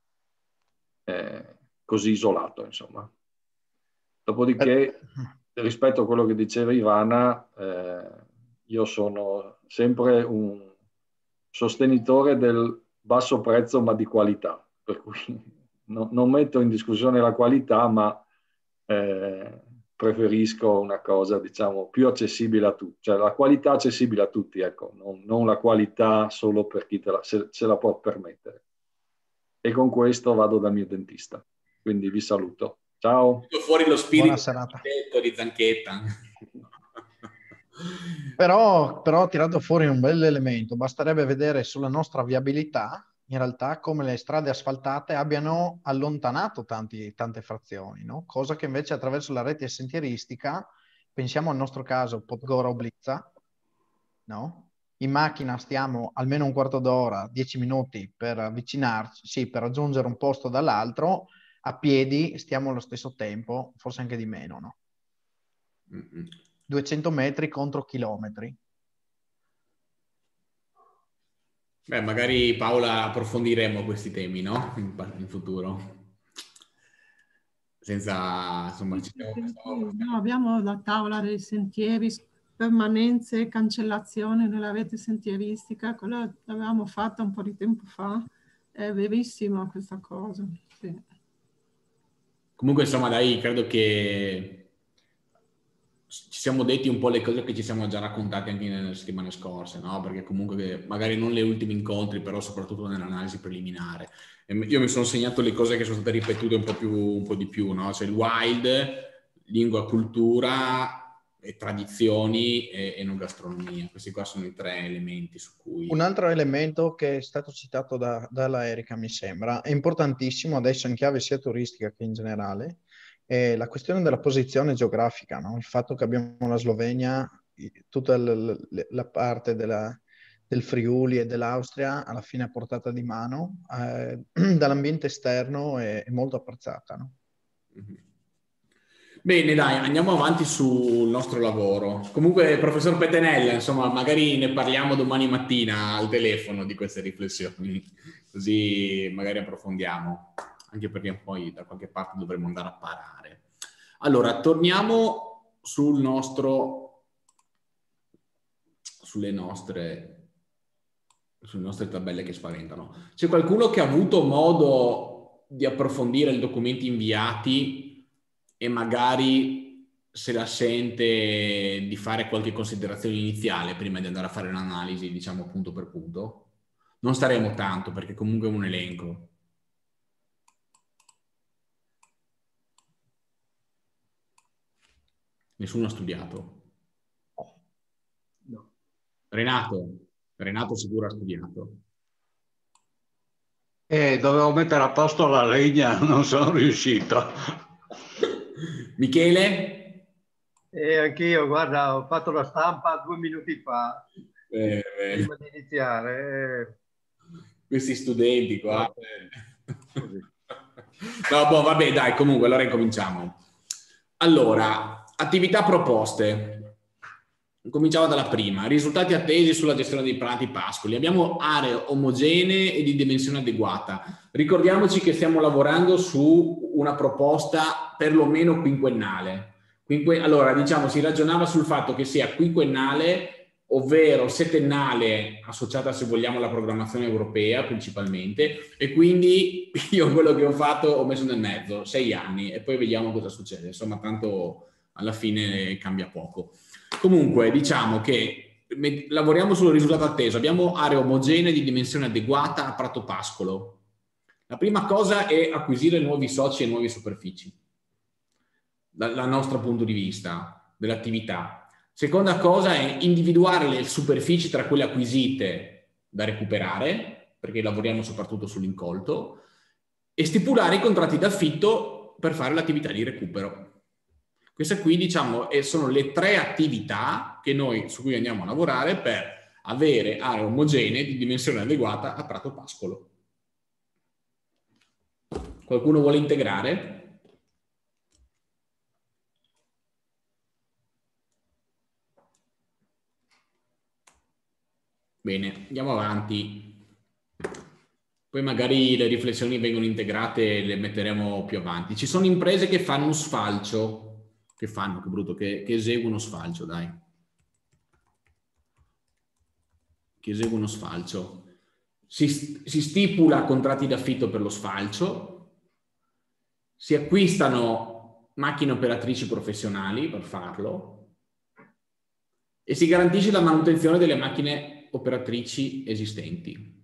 isolato, insomma. Dopodiché, rispetto a quello che diceva Ivana, io sono sempre un sostenitore del basso prezzo ma di qualità, per cui non metto in discussione la qualità, ma preferisco una cosa, diciamo, più accessibile a tutti, cioè la qualità accessibile a tutti, ecco, non la qualità solo per chi se la può permettere. E con questo vado dal mio dentista, quindi vi saluto. Ciao. Fuori lo spirito di Zanchetta. Però ho tirato fuori un bel elemento, basterebbe vedere sulla nostra viabilità in realtà come le strade asfaltate abbiano allontanato tante frazioni, no? Cosa che invece attraverso la rete sentieristica, pensiamo al nostro caso Podgora Oblizza, no? In macchina stiamo almeno un quarto d'ora, 10 minuti per avvicinarci, sì, per raggiungere un posto dall'altro. A piedi stiamo allo stesso tempo, forse anche di meno, no? 200 metri contro chilometri. Beh, magari Paola approfondiremo questi temi, no? In futuro. Senza, insomma, No, abbiamo la tavola dei sentieri, permanenze, cancellazione nella rete sentieristica, quello l'avevamo fatto un po' di tempo fa, è verissima questa cosa. Sì. Comunque, insomma, dai, credo che ci siamo detti un po' le cose che ci siamo già raccontate anche nelle settimane scorse, no? Perché comunque magari non le ultime incontri, però soprattutto nell'analisi preliminare. Io mi sono segnato le cose che sono state ripetute un po' di più, no? Cioè il wild, lingua, cultura, e tradizioni e enogastronomia. Questi qua sono i 3 elementi su cui... Un altro elemento che è stato citato dalla Erika, mi sembra, è importantissimo adesso in chiave sia turistica che in generale, è la questione della posizione geografica, no? Il fatto che abbiamo la Slovenia, tutta la parte del Friuli e dell'Austria alla fine a portata di mano, dall'ambiente esterno è molto apprezzata, no? Bene, dai, andiamo avanti sul nostro lavoro. Comunque, professor Petenella, insomma, magari ne parliamo domani mattina al telefono di queste riflessioni, così magari approfondiamo, anche perché poi da qualche parte dovremo andare a parare. Allora, torniamo sulle nostre tabelle che spaventano. C'è qualcuno che ha avuto modo di approfondire i documenti inviati e magari se la sente di fare qualche considerazione iniziale prima di andare a fare un'analisi, diciamo, punto per punto? Non staremo tanto perché comunque è un elenco. Nessuno ha studiato? No. Renato sicuro ha studiato. Dovevo mettere a posto la legna, non sono riuscito. Michele? Anch'io, guarda, ho fatto la stampa 2 minuti fa, prima di iniziare. Questi studenti qua. No, boh, vabbè, dai, comunque, allora incominciamo. Allora, attività proposte. Cominciamo dalla prima. Risultati attesi sulla gestione dei prati pascoli. Abbiamo aree omogenee e di dimensione adeguata. Ricordiamoci che stiamo lavorando su una proposta perlomeno quinquennale. Allora, diciamo, si ragionava sul fatto che sia quinquennale, ovvero settennale, associata, se vogliamo, alla programmazione europea principalmente, e quindi io quello che ho fatto ho messo nel mezzo, 6 anni, e poi vediamo cosa succede. Insomma, tanto alla fine cambia poco. Comunque, diciamo che lavoriamo sul risultato atteso. Abbiamo aree omogenee di dimensione adeguata a Prato Pascolo. La prima cosa è acquisire nuovi soci e nuove superfici, dal nostro punto di vista dell'attività. Seconda cosa è individuare le superfici tra quelle acquisite da recuperare, perché lavoriamo soprattutto sull'incolto, e stipulare i contratti d'affitto per fare l'attività di recupero. Queste qui, diciamo, sono le 3 attività su cui andiamo a lavorare per avere aree omogenee di dimensione adeguata a Prato Pascolo. Qualcuno vuole integrare? Bene, andiamo avanti. Poi magari le riflessioni vengono integrate e le metteremo più avanti. Ci sono imprese che fanno un sfalcio. Che brutto, che eseguono sfalcio, dai. Che eseguono sfalcio. Si stipula contratti d'affitto per lo sfalcio, si acquistano macchine operatrici professionali per farlo e si garantisce la manutenzione delle macchine operatrici esistenti.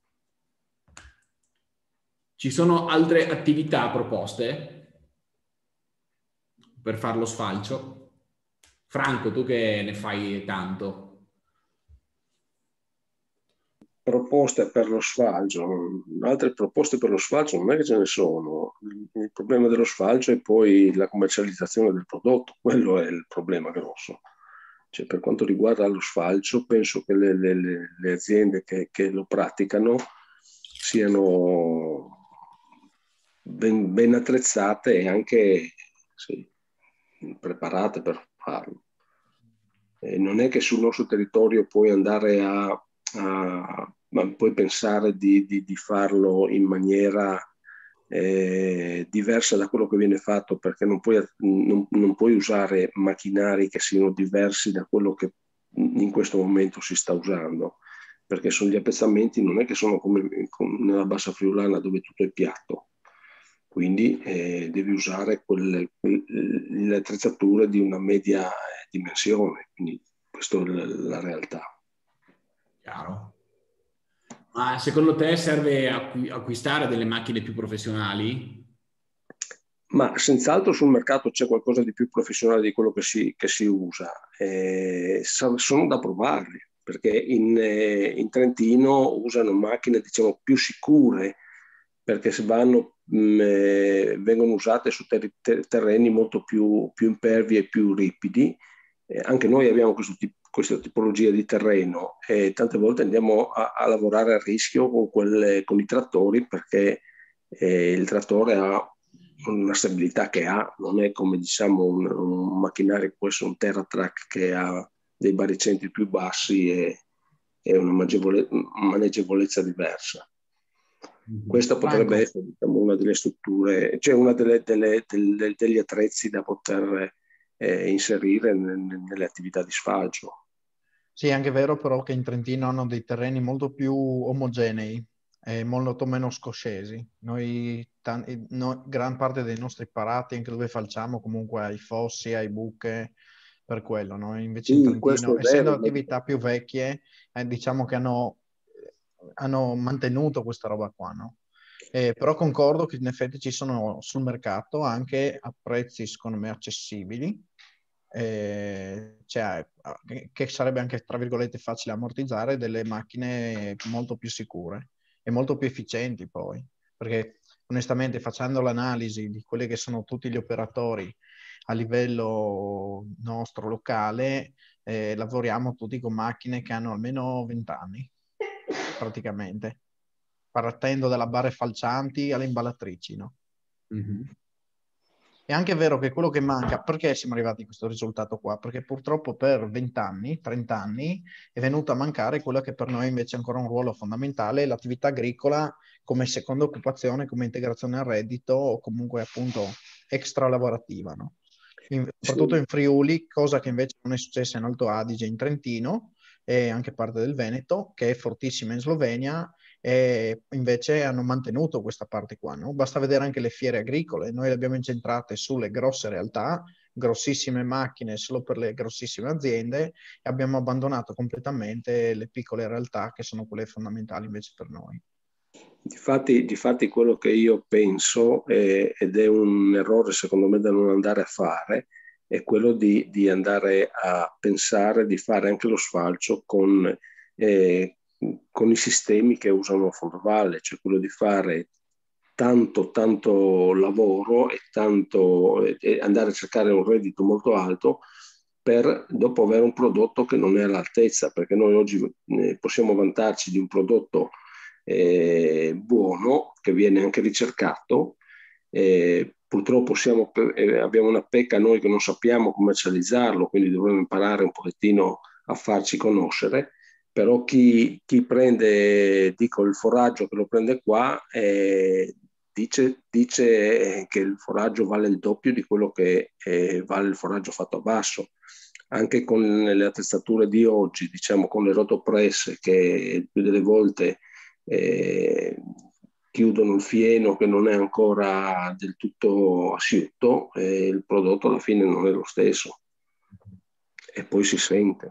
Ci sono altre attività proposte per fare lo sfalcio? Franco, tu che ne fai tanto. Proposte per lo sfalcio, altre proposte per lo sfalcio non è che ce ne sono. Il problema dello sfalcio è poi la commercializzazione del prodotto, quello è il problema grosso. Cioè, per quanto riguarda lo sfalcio, penso che le aziende che lo praticano siano ben attrezzate e anche preparate per farlo. Non è che sul nostro territorio puoi andare ma puoi pensare di farlo in maniera diversa da quello che viene fatto, perché non puoi usare macchinari che siano diversi da quello che in questo momento si sta usando, perché sono gli appezzamenti, non è che sono come nella Bassa Friulana dove tutto è piatto, quindi devi usare le attrezzature di una media dimensione, quindi questa è la realtà. Chiaro. Ma secondo te serve acquistare delle macchine più professionali? Ma senz'altro sul mercato c'è qualcosa di più professionale di quello che si usa. Sono da provare, perché in Trentino usano macchine, diciamo, più sicure, perché vengono usate su terreni molto più impervi e più ripidi. Anche noi abbiamo questa tipologia di terreno e tante volte andiamo a lavorare a rischio con i trattori, perché il trattore ha una stabilità che non è come, diciamo, un macchinario che può essere un TerraTrack che ha dei baricentri più bassi e una maneggevolezza diversa. Questa potrebbe essere, diciamo, una delle strutture, cioè una degli attrezzi da poter inserire nelle attività di sfalcio. Sì, è anche vero però che in Trentino hanno dei terreni molto più omogenei e molto meno scoscesi. Noi, gran parte dei nostri parati, anche dove falciamo, comunque ai fossi, ai buche, per quello. Noi invece in Trentino, essendo attività più vecchie, diciamo che hanno mantenuto questa roba qua, no? Però concordo che in effetti ci sono sul mercato anche a prezzi secondo me accessibili, cioè, che sarebbe anche tra virgolette facile ammortizzare, delle macchine molto più sicure e molto più efficienti poi, perché onestamente facendo l'analisi di quelli che sono tutti gli operatori a livello nostro locale, lavoriamo tutti con macchine che hanno almeno 20 anni praticamente, partendo dalla barre falcianti alle imballatrici, no? Mm-hmm. È anche vero che quello che manca, perché siamo arrivati a questo risultato qua? Perché purtroppo per 20 anni, 30 anni è venuto a mancare quella che per noi invece è ancora un ruolo fondamentale, l'attività agricola come seconda occupazione, come integrazione al reddito o comunque appunto extra lavorativa, no? Soprattutto in Friuli, cosa che invece non è successa in Alto Adige, in Trentino e anche parte del Veneto, che è fortissima in Slovenia, e invece hanno mantenuto questa parte qua, no? Basta vedere anche le fiere agricole, noi le abbiamo incentrate sulle grosse realtà, grossissime macchine solo per le grossissime aziende, e abbiamo abbandonato completamente le piccole realtà che sono quelle fondamentali invece per noi. Difatti quello che io penso, ed è un errore secondo me da non andare a fare, è quello di andare a pensare di fare anche lo sfalcio con i sistemi che usano Fondovalle, cioè quello di fare tanto lavoro e andare a cercare un reddito molto alto per dopo avere un prodotto che non è all'altezza, perché noi oggi possiamo vantarci di un prodotto buono, che viene anche ricercato. Purtroppo abbiamo una pecca noi che non sappiamo commercializzarlo, quindi dovremmo imparare un pochettino a farci conoscere. Però chi prende, dico, il foraggio che lo prende qua, dice che il foraggio vale il doppio di quello che vale il foraggio fatto a basso. Anche con le attrezzature di oggi, diciamo con le rotopresse che più delle volte chiudono il fieno che non è ancora del tutto asciutto, il prodotto alla fine non è lo stesso e poi si sente.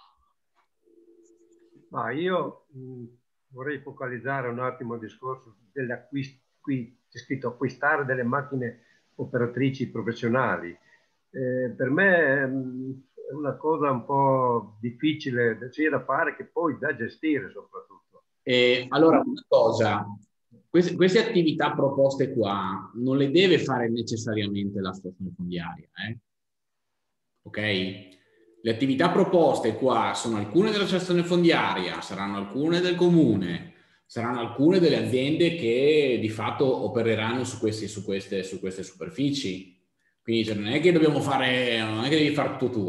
Ma io vorrei focalizzare un attimo il discorso dell'acquisto. Qui c'è scritto acquistare delle macchine operatrici professionali. Per me è una cosa un po' difficile sia da fare che poi da gestire soprattutto. Allora, una cosa, queste attività proposte qua non le deve fare necessariamente la stazione fondiaria, ok? Le attività proposte qua sono alcune dell'associazione fondiaria, saranno alcune del comune, saranno alcune delle aziende che di fatto opereranno su queste superfici. Quindi cioè, non è che dobbiamo fare, non è che devi fare tutto tu,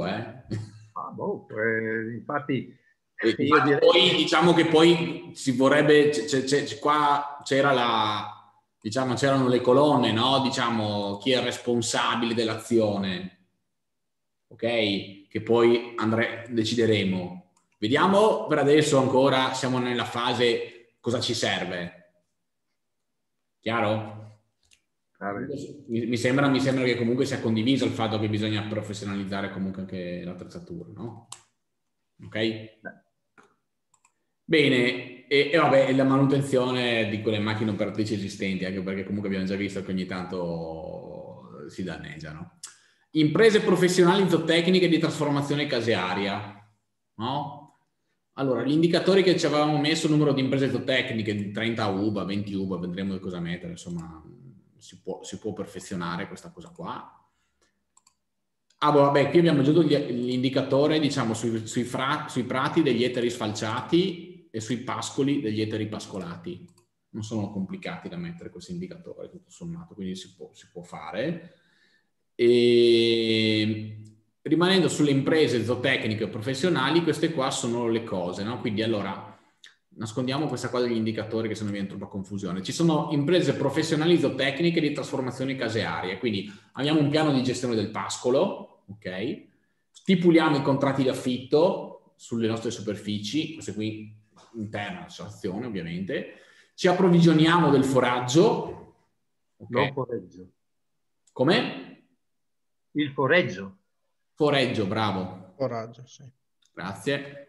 infatti io direi... Poi diciamo che poi si vorrebbe, qua c'era diciamo, c'erano le colonne, no? Diciamo, chi è responsabile dell'azione, ok? Che poi decideremo. Vediamo per adesso ancora, siamo nella fase cosa ci serve. Chiaro? Mi sembra che comunque sia condiviso il fatto che bisogna professionalizzare comunque anche l'attrezzatura, no? Ok? Bene, e vabbè, la manutenzione di quelle macchine operatrici esistenti, anche perché comunque abbiamo già visto che ogni tanto si danneggiano. Imprese professionali zootecniche di trasformazione casearia, no? Allora, gli indicatori che ci avevamo messo, numero di imprese zootecniche di 30 uva, 20 uva, vedremo cosa mettere, insomma, si può perfezionare questa cosa qua. Ah, vabbè, qui abbiamo aggiunto l'indicatore, diciamo, sui prati degli eteri sfalciati e sui pascoli degli eteri pascolati. Non sono complicati da mettere questi indicatori, tutto sommato, quindi si può fare. E rimanendo sulle imprese zootecniche o professionali, queste qua sono le cose, no? Quindi allora nascondiamo questa cosa degli indicatori che se no viene troppa confusione. Ci sono imprese professionali zootecniche di trasformazione casearie, quindi abbiamo un piano di gestione del pascolo, ok? Stipuliamo i contratti di affitto sulle nostre superfici, queste qui interne all'associazione ovviamente, ci approvvigioniamo del foraggio. Okay. No foreggio. Come? Il foreggio. Foreggio, bravo. Foraggio, sì. Grazie.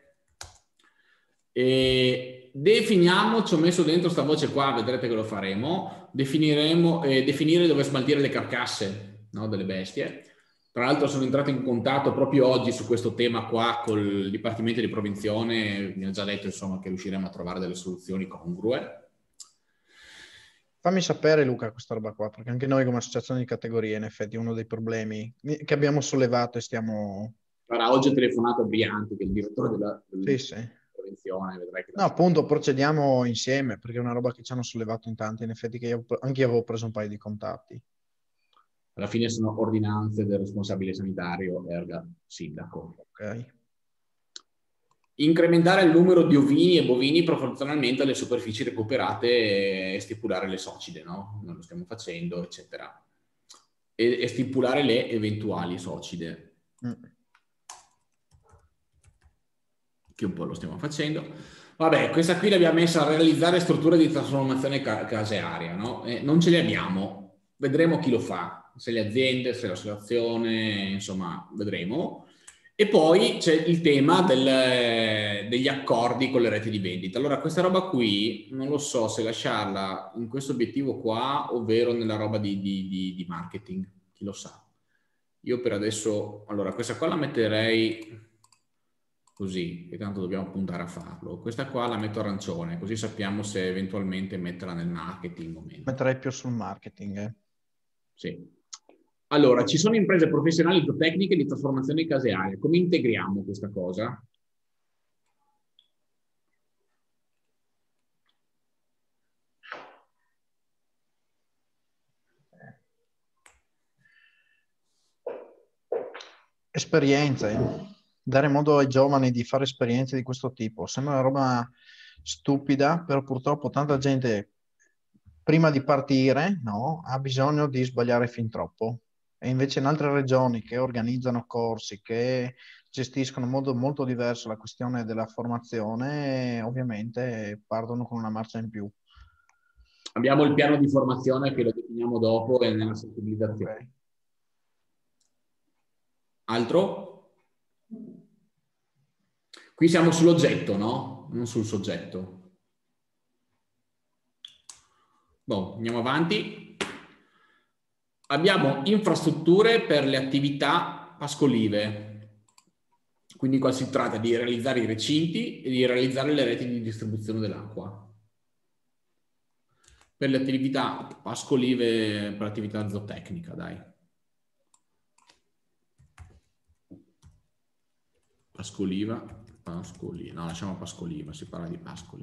E definiamo, ci ho messo dentro sta voce qua, vedrete che lo faremo, definire dove smaltire le carcasse, no, delle bestie. Tra l'altro sono entrato in contatto proprio oggi su questo tema qua col Dipartimento di Prevenzione, mi ha già detto insomma che riusciremo a trovare delle soluzioni congrue. Fammi sapere Luca questa roba qua, perché anche noi come associazione di categorie in effetti è uno dei problemi che abbiamo sollevato e stiamo... Guarda, oggi ho telefonato a Brianti, che è il direttore della prevenzione. Vedrai che no, appunto, procediamo insieme, perché è una roba che ci hanno sollevato in tanti, in effetti che anche io avevo preso un paio di contatti. Alla fine sono ordinanze del responsabile sanitario, erga sindaco. Ok. Incrementare il numero di ovini e bovini proporzionalmente alle superfici recuperate e stipulare le socide, no? Noi lo stiamo facendo, eccetera. E stipulare le eventuali socide. Che un po' lo stiamo facendo. Vabbè, questa qui l'abbiamo messa a realizzare strutture di trasformazione casearia, no? Non ce le abbiamo, vedremo chi lo fa. Se le aziende, se l'associazione, insomma, vedremo. E poi c'è il tema degli accordi con le reti di vendita. Allora, questa roba qui, non lo so se lasciarla in questo obiettivo qua, ovvero nella roba di marketing, chi lo sa. Io per adesso, allora, questa qua la metterei così, che tanto dobbiamo puntare a farlo. Questa qua la metto arancione, così sappiamo se eventualmente metterla nel marketing o meno. Metterei più sul marketing, Sì. Allora, ci sono imprese professionali tecniche di trasformazione casearia. Come integriamo questa cosa? Esperienze. Dare modo ai giovani di fare esperienze di questo tipo. Sembra una roba stupida, però purtroppo tanta gente prima di partire, no, ha bisogno di sbagliare fin troppo. E invece in altre regioni che organizzano corsi, che gestiscono in modo molto diverso la questione della formazione, ovviamente partono con una marcia in più. Abbiamo il piano di formazione che lo definiamo dopo e nella sensibilizzazione. Okay. Altro? Qui siamo sull'oggetto, no? Non sul soggetto. Boh, andiamo avanti. Abbiamo infrastrutture per le attività pascolive. Quindi qua si tratta di realizzare i recinti e di realizzare le reti di distribuzione dell'acqua. Per le attività pascolive, per l'attività zootecnica, dai. Pascoliva, no, lasciamo Pascoliva, si parla di Pascoli.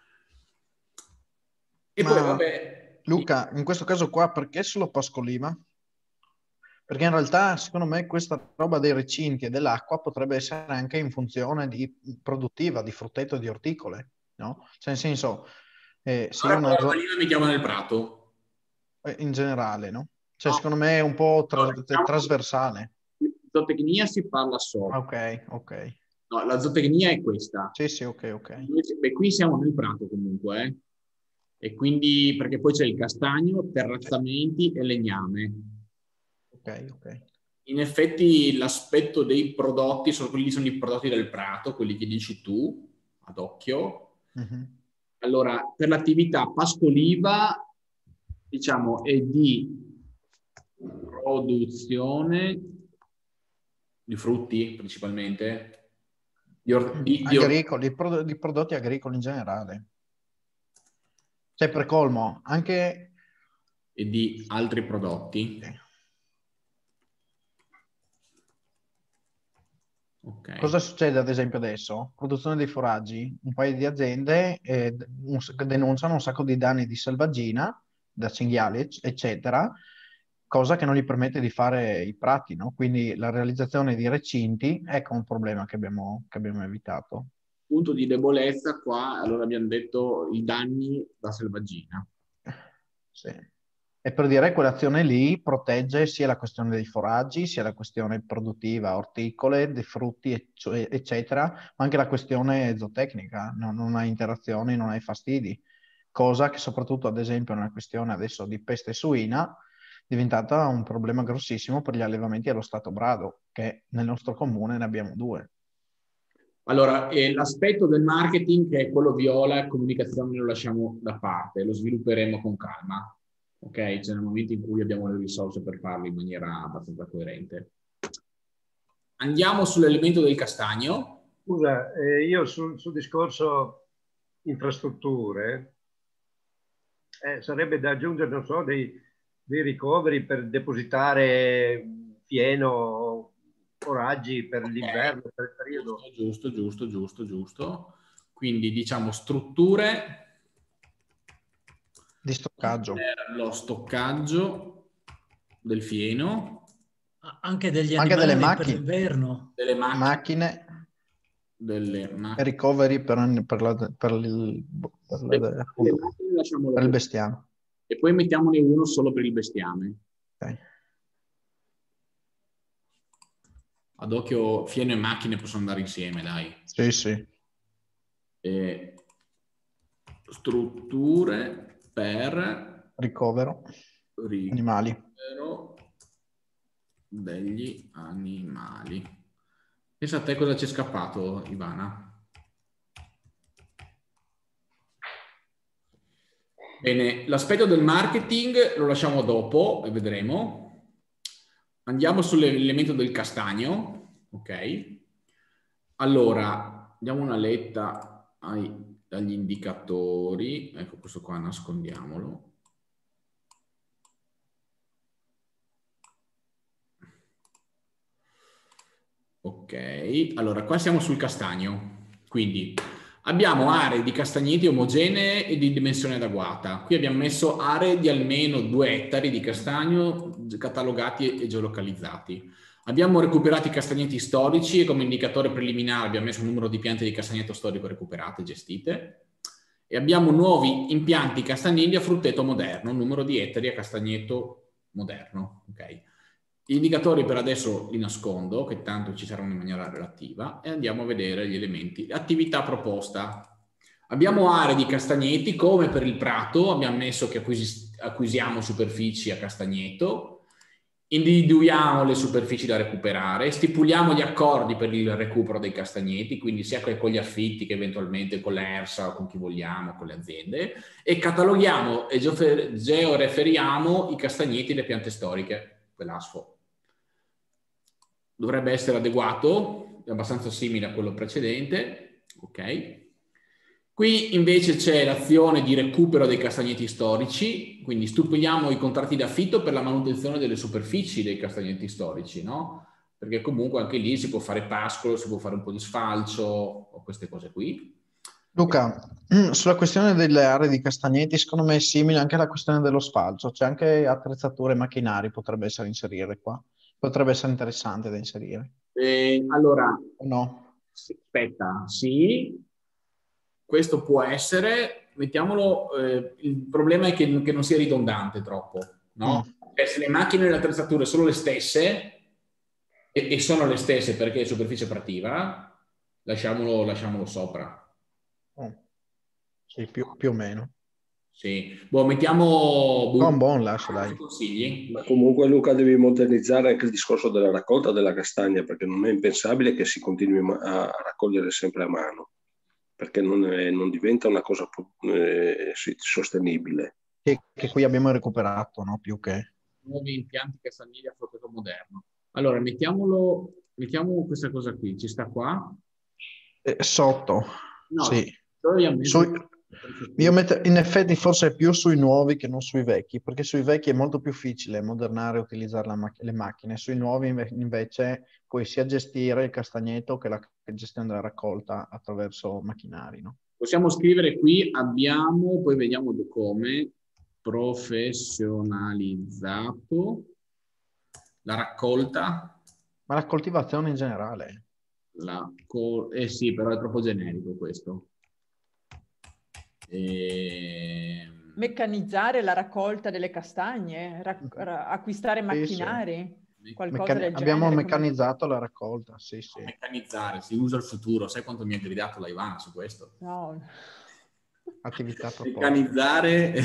E poi vabbè... Luca, in questo caso qua, perché solo Pascoliva? Perché in realtà, secondo me, questa roba dei recinti e dell'acqua potrebbe essere anche in funzione produttiva, di frutteto e di orticole, no? Cioè, nel senso, se io una zona... mettiamo nel prato. In generale, no? Cioè, No. secondo me è un po' Diciamo, trasversale. Zootecnia si parla sopra. Ok. No, la zootecnia è questa. Sì, ok. Beh, qui siamo nel prato comunque, e quindi, perché poi c'è il castagno, terrazzamenti e legname. Ok. In effetti l'aspetto dei prodotti, sono i prodotti del prato, quelli che dici tu, ad occhio. Allora, per l'attività pascoliva, diciamo, è di produzione di frutti principalmente, agricoli, di prodotti agricoli in generale. Cioè, per colmo, anche... E di altri prodotti. Okay. Cosa succede ad esempio adesso? Produzione dei foraggi, un paio di aziende denunciano un sacco di danni di selvaggina, da cinghiali, eccetera, cosa che non gli permette di fare i prati, no? Quindi la realizzazione di recinti, ecco un problema che abbiamo evitato. Punto di debolezza qua, allora abbiamo detto i danni da selvaggina. Sì. E per dire quell'azione lì protegge sia la questione dei foraggi, sia la questione produttiva, orticole, dei frutti, eccetera, ma anche la questione zootecnica, non hai interazioni, non hai fastidi, cosa che soprattutto ad esempio nella questione adesso di peste suina è diventata un problema grossissimo per gli allevamenti allo stato brado, che nel nostro comune ne abbiamo 2. Allora, l'aspetto del marketing, che è quello viola, comunicazione lo lasciamo da parte, lo svilupperemo con calma. Ok? C'è nel momento in cui abbiamo le risorse per farlo in maniera abbastanza coerente. Andiamo sull'elemento del castagno. Scusa, io sul discorso infrastrutture sarebbe da aggiungere, non so, dei ricoveri per depositare fieno, foraggi per l'inverno, per il periodo. Giusto. Quindi diciamo strutture di stoccaggio. Per lo stoccaggio del fieno. Anche degli animali delle macchine, per l'inverno. Delle macchine. Delle ricoveri per il bestiame. E poi mettiamone uno solo per il bestiame. Okay. Ad occhio, fieno e macchine possono andare insieme, dai. Sì. Strutture per ricovero animali. Degli animali. Pensa a te cosa c'è scappato, Ivana. Bene, l'aspetto del marketing lo lasciamo dopo e vedremo. Andiamo sull'elemento del castagno, ok? Allora, diamo una letta agli indicatori. Ecco, questo qua nascondiamolo. Ok, allora qua siamo sul castagno, quindi abbiamo aree di castagneti omogenee e di dimensione adeguata. Qui abbiamo messo aree di almeno 2 ettari di castagno catalogati e geolocalizzati. Abbiamo recuperato i castagneti storici e come indicatore preliminare abbiamo messo il numero di piante di castagneto storico recuperate e gestite. E abbiamo nuovi impianti castagneti a frutteto moderno, numero di ettari a castagneto moderno, ok? Gli indicatori per adesso li nascondo, che tanto ci saranno in maniera relativa, e andiamo a vedere gli elementi. Attività proposta. Abbiamo aree di castagneti, come per il prato, abbiamo messo che acquisiamo superfici a castagneto, individuiamo le superfici da recuperare, stipuliamo gli accordi per il recupero dei castagneti, quindi sia con gli affitti che eventualmente con l'ERSA o con chi vogliamo, con le aziende, e cataloghiamo e georeferiamo i castagneti e le piante storiche, quell'ASFO. Dovrebbe essere adeguato, è abbastanza simile a quello precedente, ok? Qui invece c'è l'azione di recupero dei castagneti storici, quindi stupiamo i contratti d'affitto per la manutenzione delle superfici dei castagneti storici, no? perché comunque anche lì si può fare pascolo, si può fare un po' di sfalcio o queste cose qui. Luca, sulla questione delle aree di castagneti, secondo me è simile anche alla questione dello sfalcio, c'è anche attrezzature e macchinari potrebbe essere inserire qua, potrebbe essere interessante da inserire. Allora, no? Aspetta, sì, questo può essere, mettiamolo, il problema è che non sia ridondante troppo, no? Se le macchine e le attrezzature sono le stesse, e sono le stesse perché è superficie operativa, lasciamolo sopra. Sì, più o meno. Sì, mettiamo... lascia, dai. Consigli? Ma comunque Luca devi modernizzare anche il discorso della raccolta della castagna, perché non è impensabile che si continui a raccogliere sempre a mano, perché non diventa una cosa sostenibile. Che qui abbiamo recuperato, no? Più che... Nuovi impianti castagnili a frutteto moderno. Allora, mettiamo questa cosa qui, ci sta qua? Sotto, no, sì. Io in effetti forse è più sui nuovi che non sui vecchi, perché sui vecchi è molto più difficile modernare e utilizzare le macchine, sui nuovi invece puoi sia gestire il castagneto che la gestione della raccolta attraverso macchinari, no? Possiamo scrivere qui, poi vediamo come, professionalizzato la raccolta. Ma la coltivazione in generale. Sì, però è troppo generico questo. Meccanizzare la raccolta delle castagne, acquistare macchinari, qualcosa del abbiamo genere. Meccanizzato la raccolta, sì. Meccanizzare, si usa il futuro. Sai quanto mi ha gridato la Ivana su questo? No. Attività proposte. Meccanizzare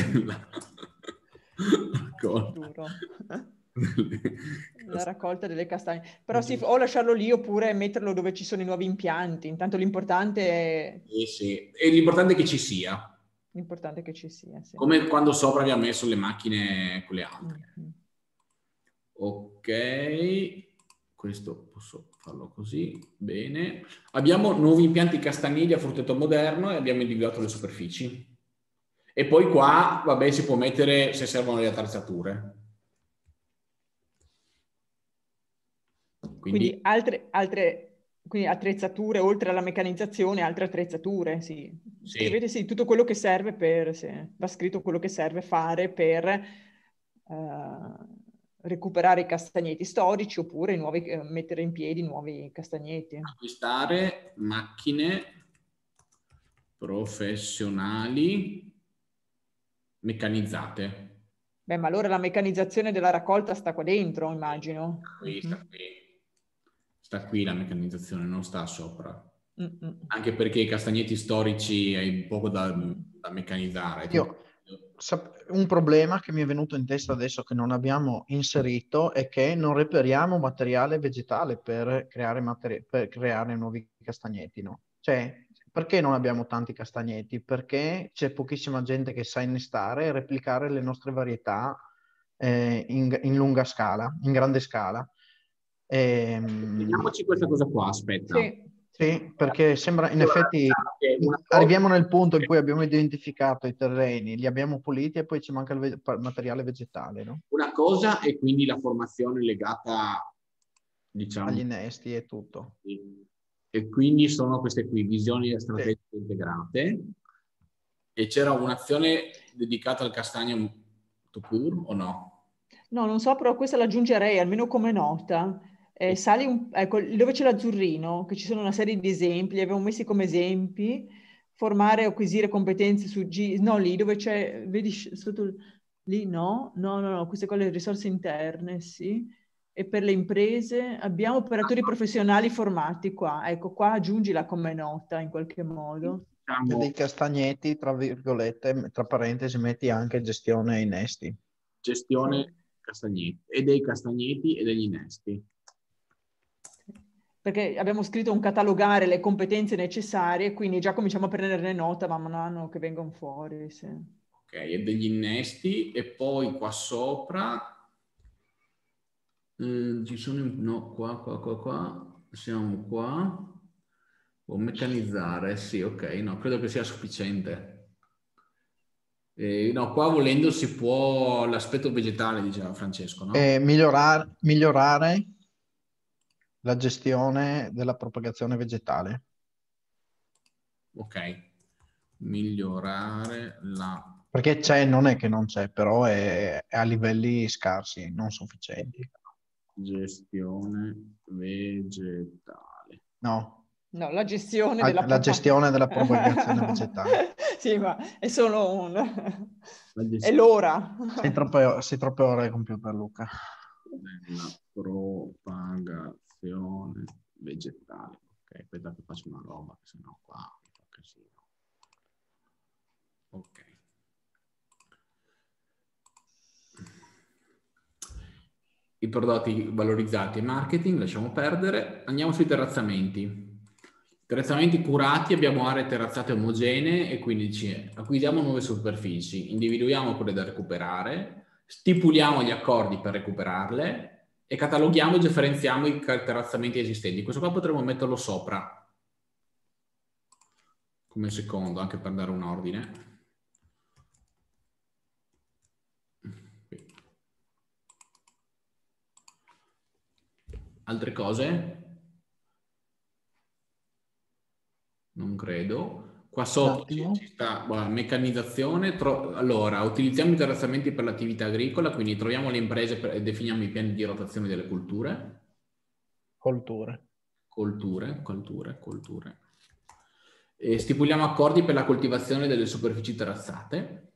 la raccolta delle castagne. Però sì, o lasciarlo lì oppure metterlo dove ci sono i nuovi impianti. Intanto l'importante è... Sì. E l'importante è che ci sia. L'importante è che ci sia, sì. Come quando sopra abbiamo messo le macchine con le altre. Ok, questo posso farlo così, bene. Abbiamo nuovi impianti castagnili a frutteto moderno e abbiamo individuato le superfici. E poi qua, vabbè, si può mettere se servono le attrezzature. Quindi quindi attrezzature, oltre alla meccanizzazione, altre attrezzature, sì. Scrivete sì, tutto quello che serve va scritto quello che serve fare per recuperare i castagneti storici oppure mettere in piedi nuovi castagneti. Acquistare macchine professionali meccanizzate. Beh, ma allora la meccanizzazione della raccolta sta qua dentro, immagino. Sta qui la meccanizzazione, non sta sopra. Anche perché i castagneti storici hai poco da meccanizzare. Un problema che mi è venuto in testa adesso che non abbiamo inserito è che non reperiamo materiale vegetale per creare nuovi castagneti, no? Cioè, perché non abbiamo tanti castagneti? Perché c'è pochissima gente che sa innestare e replicare le nostre varietà in lunga scala, in grande scala. Vediamoci questa cosa qua, aspetta. Sì, perché sembra, in effetti, arriviamo nel punto in cui abbiamo identificato i terreni, li abbiamo puliti e poi ci manca il materiale vegetale, no? Una cosa è quindi la formazione legata, diciamo, agli innesti e tutto. E quindi sono queste qui, visioni strategiche integrate. E c'era un'azione dedicata al castagno tout o no? No, non so, però questa l'aggiungerei, almeno come nota. Ecco, dove c'è l'azzurrino, che ci sono una serie di esempi, li abbiamo messi come esempi, formare o acquisire competenze su no, lì dove c'è, vedi sotto, lì no, queste qua le risorse interne, sì. E per le imprese abbiamo operatori professionali formati qua, ecco, qua aggiungila come nota in qualche modo. E dei castagneti, tra virgolette, tra parentesi, metti anche gestione innesti. Gestione castagneti, e dei castagneti e degli innesti. Perché abbiamo scritto un catalogare le competenze necessarie, quindi già cominciamo a prenderne nota man mano che vengono fuori. Sì. Ok, e degli innesti, e poi qua sopra ci sono, no, qua, siamo qua. O meccanizzare, sì, ok, no, credo che sia sufficiente. No, qua volendo si può, l'aspetto vegetale, diceva Francesco, no? Migliorare la gestione della propagazione vegetale. Ok. Migliorare la... Perché c'è, non è che non c'è, però è a livelli scarsi, non sufficienti. Gestione vegetale. No. No, la gestione La gestione della propagazione vegetale. Sì, ma è solo un... È l'ora. Sei troppe ore al computer, Luca. Della propagazione vegetale. Ok, aspetta che faccio una roba, che sennò qua mi fa casino. Ok. I prodotti valorizzati e marketing, lasciamo perdere. Andiamo sui terrazzamenti. Terrazzamenti curati, abbiamo aree terrazzate omogenee e quindi acquisiamo nuove superfici, individuiamo quelle da recuperare, stipuliamo gli accordi per recuperarle e cataloghiamo e differenziamo i terrazzamenti esistenti. Questo qua potremmo metterlo sopra come secondo, anche per dare un ordine. Altre cose? Non credo. Qua sotto ci sta meccanizzazione. Allora, utilizziamo i terrazzamenti per l'attività agricola, quindi troviamo le imprese e definiamo i piani di rotazione delle colture. Colture. E stipuliamo accordi per la coltivazione delle superfici terrazzate.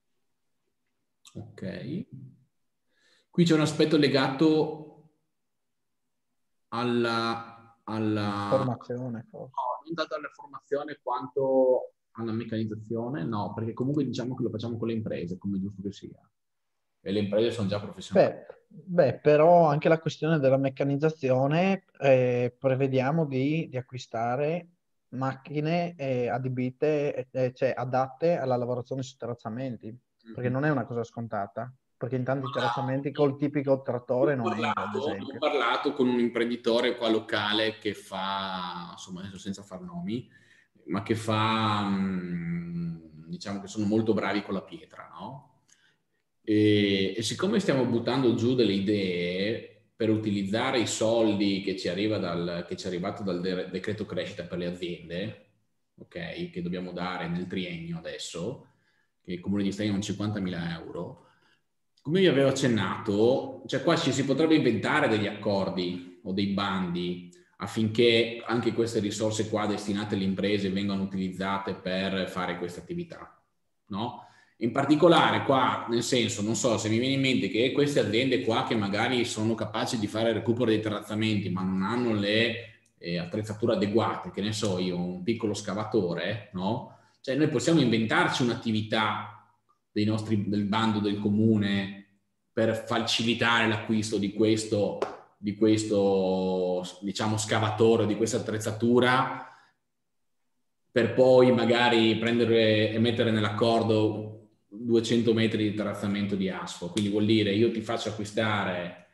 Ok. Qui c'è un aspetto legato alla formazione, forse. No, non tanto alla formazione quanto alla meccanizzazione, no, perché comunque diciamo che lo facciamo con le imprese, come giusto che sia. E le imprese sono già professionali. Beh, però anche la questione della meccanizzazione, prevediamo di acquistare macchine adibite, cioè adatte alla lavorazione su terrazzamenti, perché non è una cosa scontata. Perché in tanti terrazzamenti col tipico trattore non entra, ad esempio. Ho parlato con un imprenditore qua locale che fa, insomma, adesso senza far nomi, ma che fa, diciamo che sono molto bravi con la pietra, no? E siccome stiamo buttando giù delle idee per utilizzare i soldi che ci è arrivato dal decreto crescita per le aziende, ok, che dobbiamo dare nel triennio adesso, che il Comune di Stegno è 50.000 euro, come vi avevo accennato, cioè qua ci si potrebbe inventare degli accordi o dei bandi affinché anche queste risorse qua destinate alle imprese vengano utilizzate per fare queste attività, no? In particolare qua, nel senso, non so se mi viene in mente che queste aziende qua che magari sono capaci di fare il recupero dei terrazzamenti ma non hanno le attrezzature adeguate, che ne so io, un piccolo scavatore, no? Cioè noi possiamo inventarci un'attività del bando del comune per facilitare l'acquisto di questo diciamo scavatore, di questa attrezzatura, per poi magari prendere e mettere nell'accordo 200 metri di terrazzamento di asfo. Quindi vuol dire io ti faccio acquistare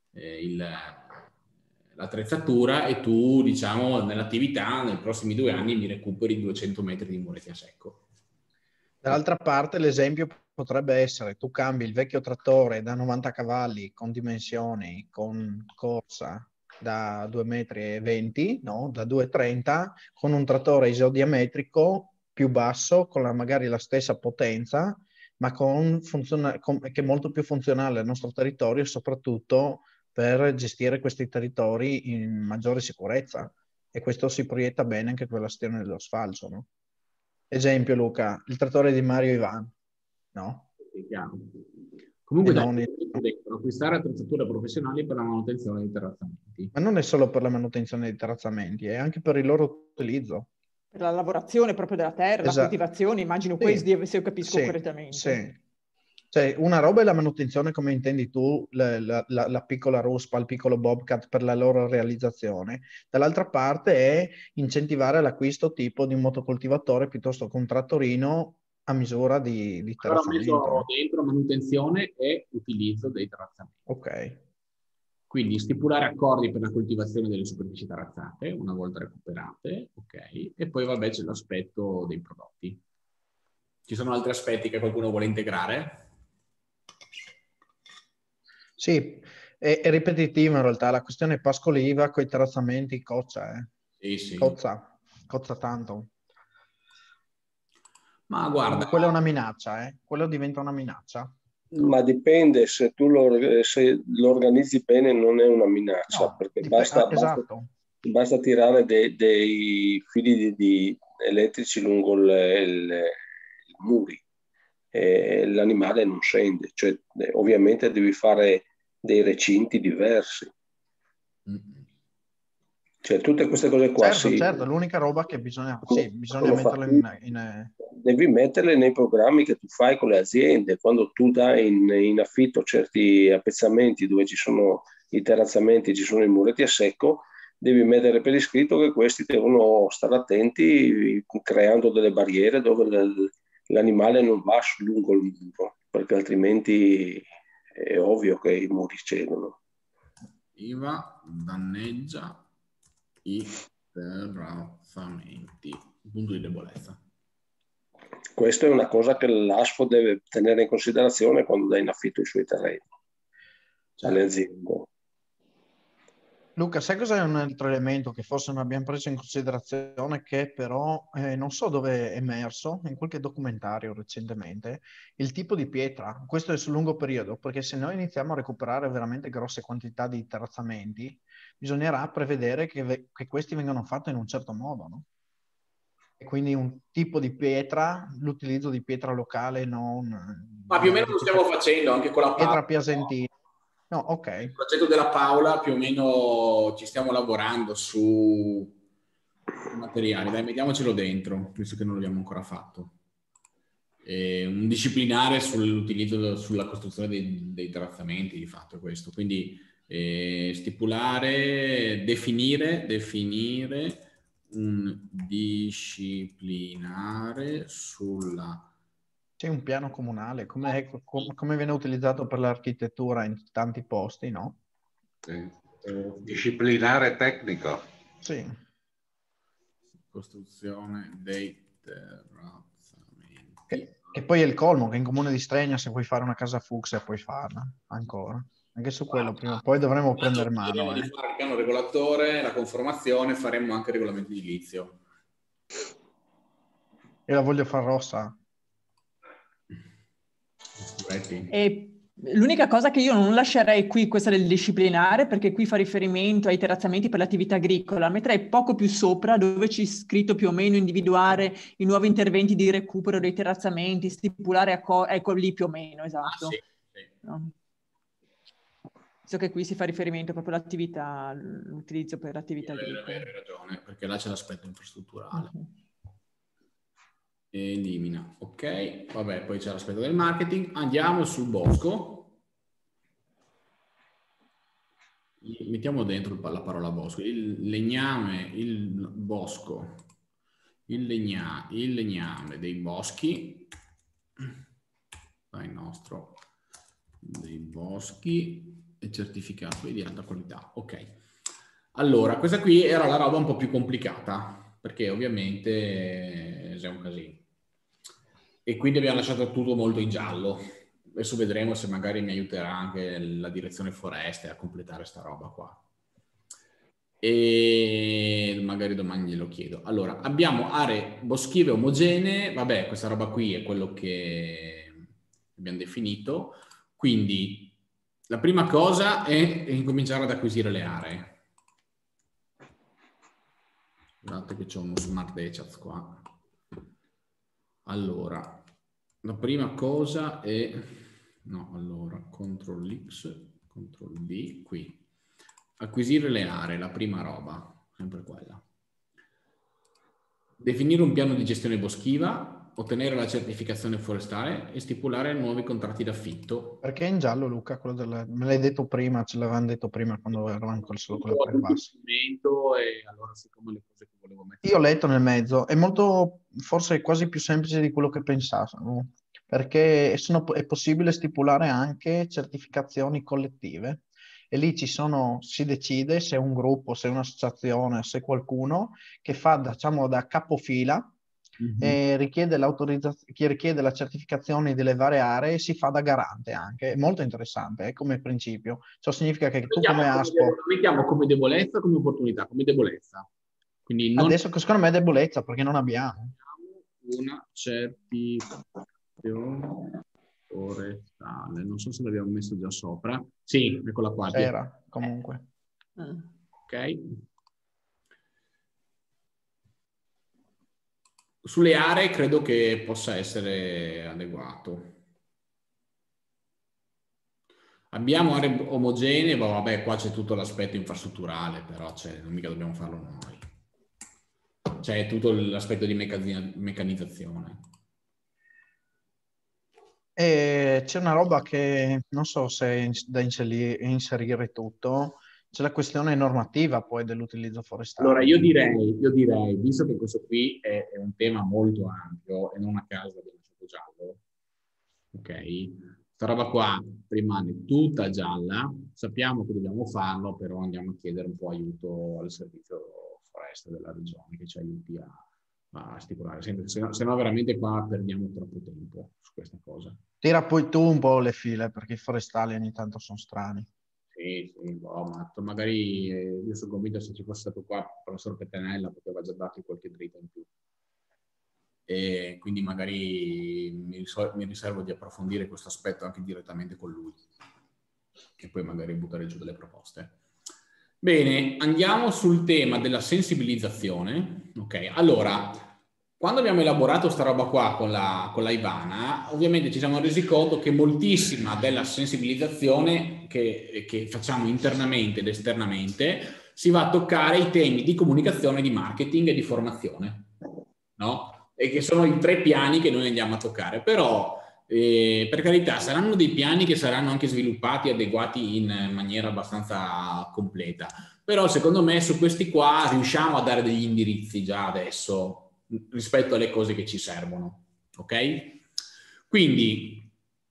l'attrezzatura e tu, diciamo, nell'attività nei prossimi 2 anni mi recuperi 200 metri di mureti a secco. Dall'altra parte l'esempio potrebbe essere: tu cambi il vecchio trattore da 90 cavalli con dimensioni, con corsa da 2,20 m, no? Da 2,30 con un trattore isodiametrico più basso, con magari la stessa potenza, ma che è molto più funzionale al nostro territorio, soprattutto per gestire questi territori in maggiore sicurezza. E questo si proietta bene anche con la questione dello sfalcio, no? Esempio, Luca, il trattore di Mario Ivan, no? È chiaro. Comunque acquistare attrezzature professionali per la manutenzione dei terrazzamenti. Ma non è solo per la manutenzione dei terrazzamenti, è anche per il loro utilizzo. Per la lavorazione proprio della terra, esatto. La coltivazione, immagino questo, se io capisco correttamente. Sì. Cioè, una roba è la manutenzione come intendi tu, la piccola ruspa, il piccolo bobcat per la loro realizzazione. Dall'altra parte è incentivare l'acquisto tipo di un motocoltivatore piuttosto che un trattorino a misura di terrazzamento. Allora ho messo dentro manutenzione e utilizzo dei terrazzamenti. Ok. Quindi stipulare accordi per la coltivazione delle superfici terrazzate una volta recuperate, ok? E poi vabbè c'è l'aspetto dei prodotti. Ci sono altri aspetti che qualcuno vuole integrare? Sì, È ripetitivo in realtà, la questione Pascoli-IVA con i terrazzamenti coccia, Sì. Cozza tanto. Ma guarda, Quella è una minaccia, quello diventa una minaccia. Ma dipende, se tu se lo organizzi bene non è una minaccia, No, perché esatto. basta tirare dei fili elettrici lungo i muri e l'animale non scende. Cioè, ovviamente devi fare dei recinti diversi. Cioè, tutte queste cose qua Certo, l'unica roba che bisogna metterla devi metterle nei programmi che tu fai con le aziende. Quando tu dai in affitto certi appezzamenti dove ci sono i terrazzamenti, ci sono i muretti a secco, devi mettere per iscritto che questi devono stare attenti creando delle barriere dove l'animale non va lungo il muro, perché altrimenti è ovvio che i muri cedono. IVA danneggia i terrazzamenti, punto di debolezza. Questa è una cosa che l'ASFO deve tenere in considerazione quando dà in affitto i suoi terreni alle aziende. Luca, sai cos'è un altro elemento che forse non abbiamo preso in considerazione, che però non so dove è emerso, in qualche documentario recentemente, il tipo di pietra. Questo è sul lungo periodo, perché se noi iniziamo a recuperare veramente grosse quantità di terrazzamenti, bisognerà prevedere che questi vengano fatti in un certo modo, no? E quindi un tipo di pietra, l'utilizzo di pietra locale, non... Ma più o meno lo stiamo facendo anche con la pietra piasentina. No, ok. Il progetto della Paola più o meno ci stiamo lavorando su materiali. Dai, mettiamocelo dentro, visto che non l'abbiamo ancora fatto. Un disciplinare sull'utilizzo, sulla costruzione dei terrazzamenti, di fatto è questo. Quindi stipulare, definire un disciplinare sulla... C'è un piano comunale, come viene utilizzato per l'architettura in tanti posti, no? Sì. Disciplinare tecnico. Sì. Costruzione dei terrazzamenti. Che poi è il colmo, che in comune di Stregna se vuoi fare una casa fucsia puoi farla, ancora. Anche su quello prima o poi dovremo prendere mano. Di fare il piano regolatore, la conformazione, faremo anche il regolamento edilizio. E la voglio far rossa. E l'unica cosa che io non lascerei qui, questa del disciplinare, perché qui fa riferimento ai terrazzamenti per l'attività agricola, metterei poco più sopra dove c'è scritto più o meno individuare i nuovi interventi di recupero dei terrazzamenti, stipulare ecco lì più o meno, esatto. Sì. No? So che qui si fa riferimento proprio all'attività, l'utilizzo per l'attività agricola. Hai ragione, perché là c'è l'aspetto infrastrutturale. Elimina, ok, vabbè, poi c'è l'aspetto del marketing. Andiamo sul bosco. Mettiamo dentro la parola bosco. Il legname, il bosco, il legname dei boschi, dai nostro, dei boschi e certificato di alta qualità. Ok, allora questa qui era la roba un po' più complicata, perché ovviamente è un casino. E quindi abbiamo lasciato tutto molto in giallo. Adesso vedremo se magari mi aiuterà anche la direzione foreste a completare sta roba qua. E magari domani glielo chiedo. Allora, abbiamo aree boschive omogenee. Vabbè, questa roba qui è quello che abbiamo definito. Quindi la prima cosa è incominciare ad acquisire le aree. Guardate che c'è uno smart dechat qua. Allora, la prima cosa è, CTRL X, CTRL D, qui. Acquisire le aree, la prima roba, sempre quella. Definire un piano di gestione boschiva, ottenere la certificazione forestale e stipulare nuovi contratti d'affitto. Perché è in giallo, Luca? Me l'hai detto prima, ce l'avevamo detto prima quando eravamo solo con le prime basse. E allora, siccome le cose che volevo mettere... Io ho letto nel mezzo, è molto, forse quasi più semplice di quello che pensavo, perché è possibile stipulare anche certificazioni collettive e lì si decide se è un gruppo, se è un'associazione, se è qualcuno che fa, diciamo, da capofila e richiede chi richiede la certificazione delle varie aree si fa da garante anche. È molto interessante come principio. Ciò significa che tu come ASPO... Lo mettiamo come debolezza o come opportunità? Come debolezza. Quindi non... Adesso secondo me è debolezza perché non abbiamo una certificazione forestale. Non so se l'abbiamo messo già sopra. Sì, eccola qua. C'era comunque. Ok. Sulle aree credo che possa essere adeguato. Abbiamo aree omogenee, vabbè, qua c'è tutto l'aspetto infrastrutturale, però non mica dobbiamo farlo noi. C'è tutto l'aspetto di meccanizzazione. E c'è una roba che non so se è da inserire tutto. C'è la questione normativa poi dell'utilizzo forestale. Allora io direi, visto che questo qui è un tema molto ampio e non a caso abbiamo lasciato giallo, ok? Questa roba qua rimane tutta gialla, sappiamo che dobbiamo farlo, però andiamo a chiedere un po' aiuto al servizio foreste della regione che ci aiuti a stipulare, se no veramente qua perdiamo troppo tempo su questa cosa. Tira poi tu un po' le file perché i forestali ogni tanto sono strani. Sì, ma magari io sono convinto che se ci fosse stato qua il professor Pettenella poteva già darti qualche dritta in più. E quindi magari mi riservo di approfondire questo aspetto anche direttamente con lui, che poi magari buttare giù delle proposte. Bene, andiamo sul tema della sensibilizzazione. Ok, allora, quando abbiamo elaborato sta roba qua con la Ivana, ovviamente ci siamo resi conto che moltissima della sensibilizzazione che facciamo internamente ed esternamente si va a toccare i temi di comunicazione, di marketing e di formazione, no? E che sono i 3 piani che noi andiamo a toccare, però per carità saranno dei piani che saranno anche sviluppati e adeguati in maniera abbastanza completa, però secondo me su questi qua riusciamo a dare degli indirizzi già adesso rispetto alle cose che ci servono, ok? Quindi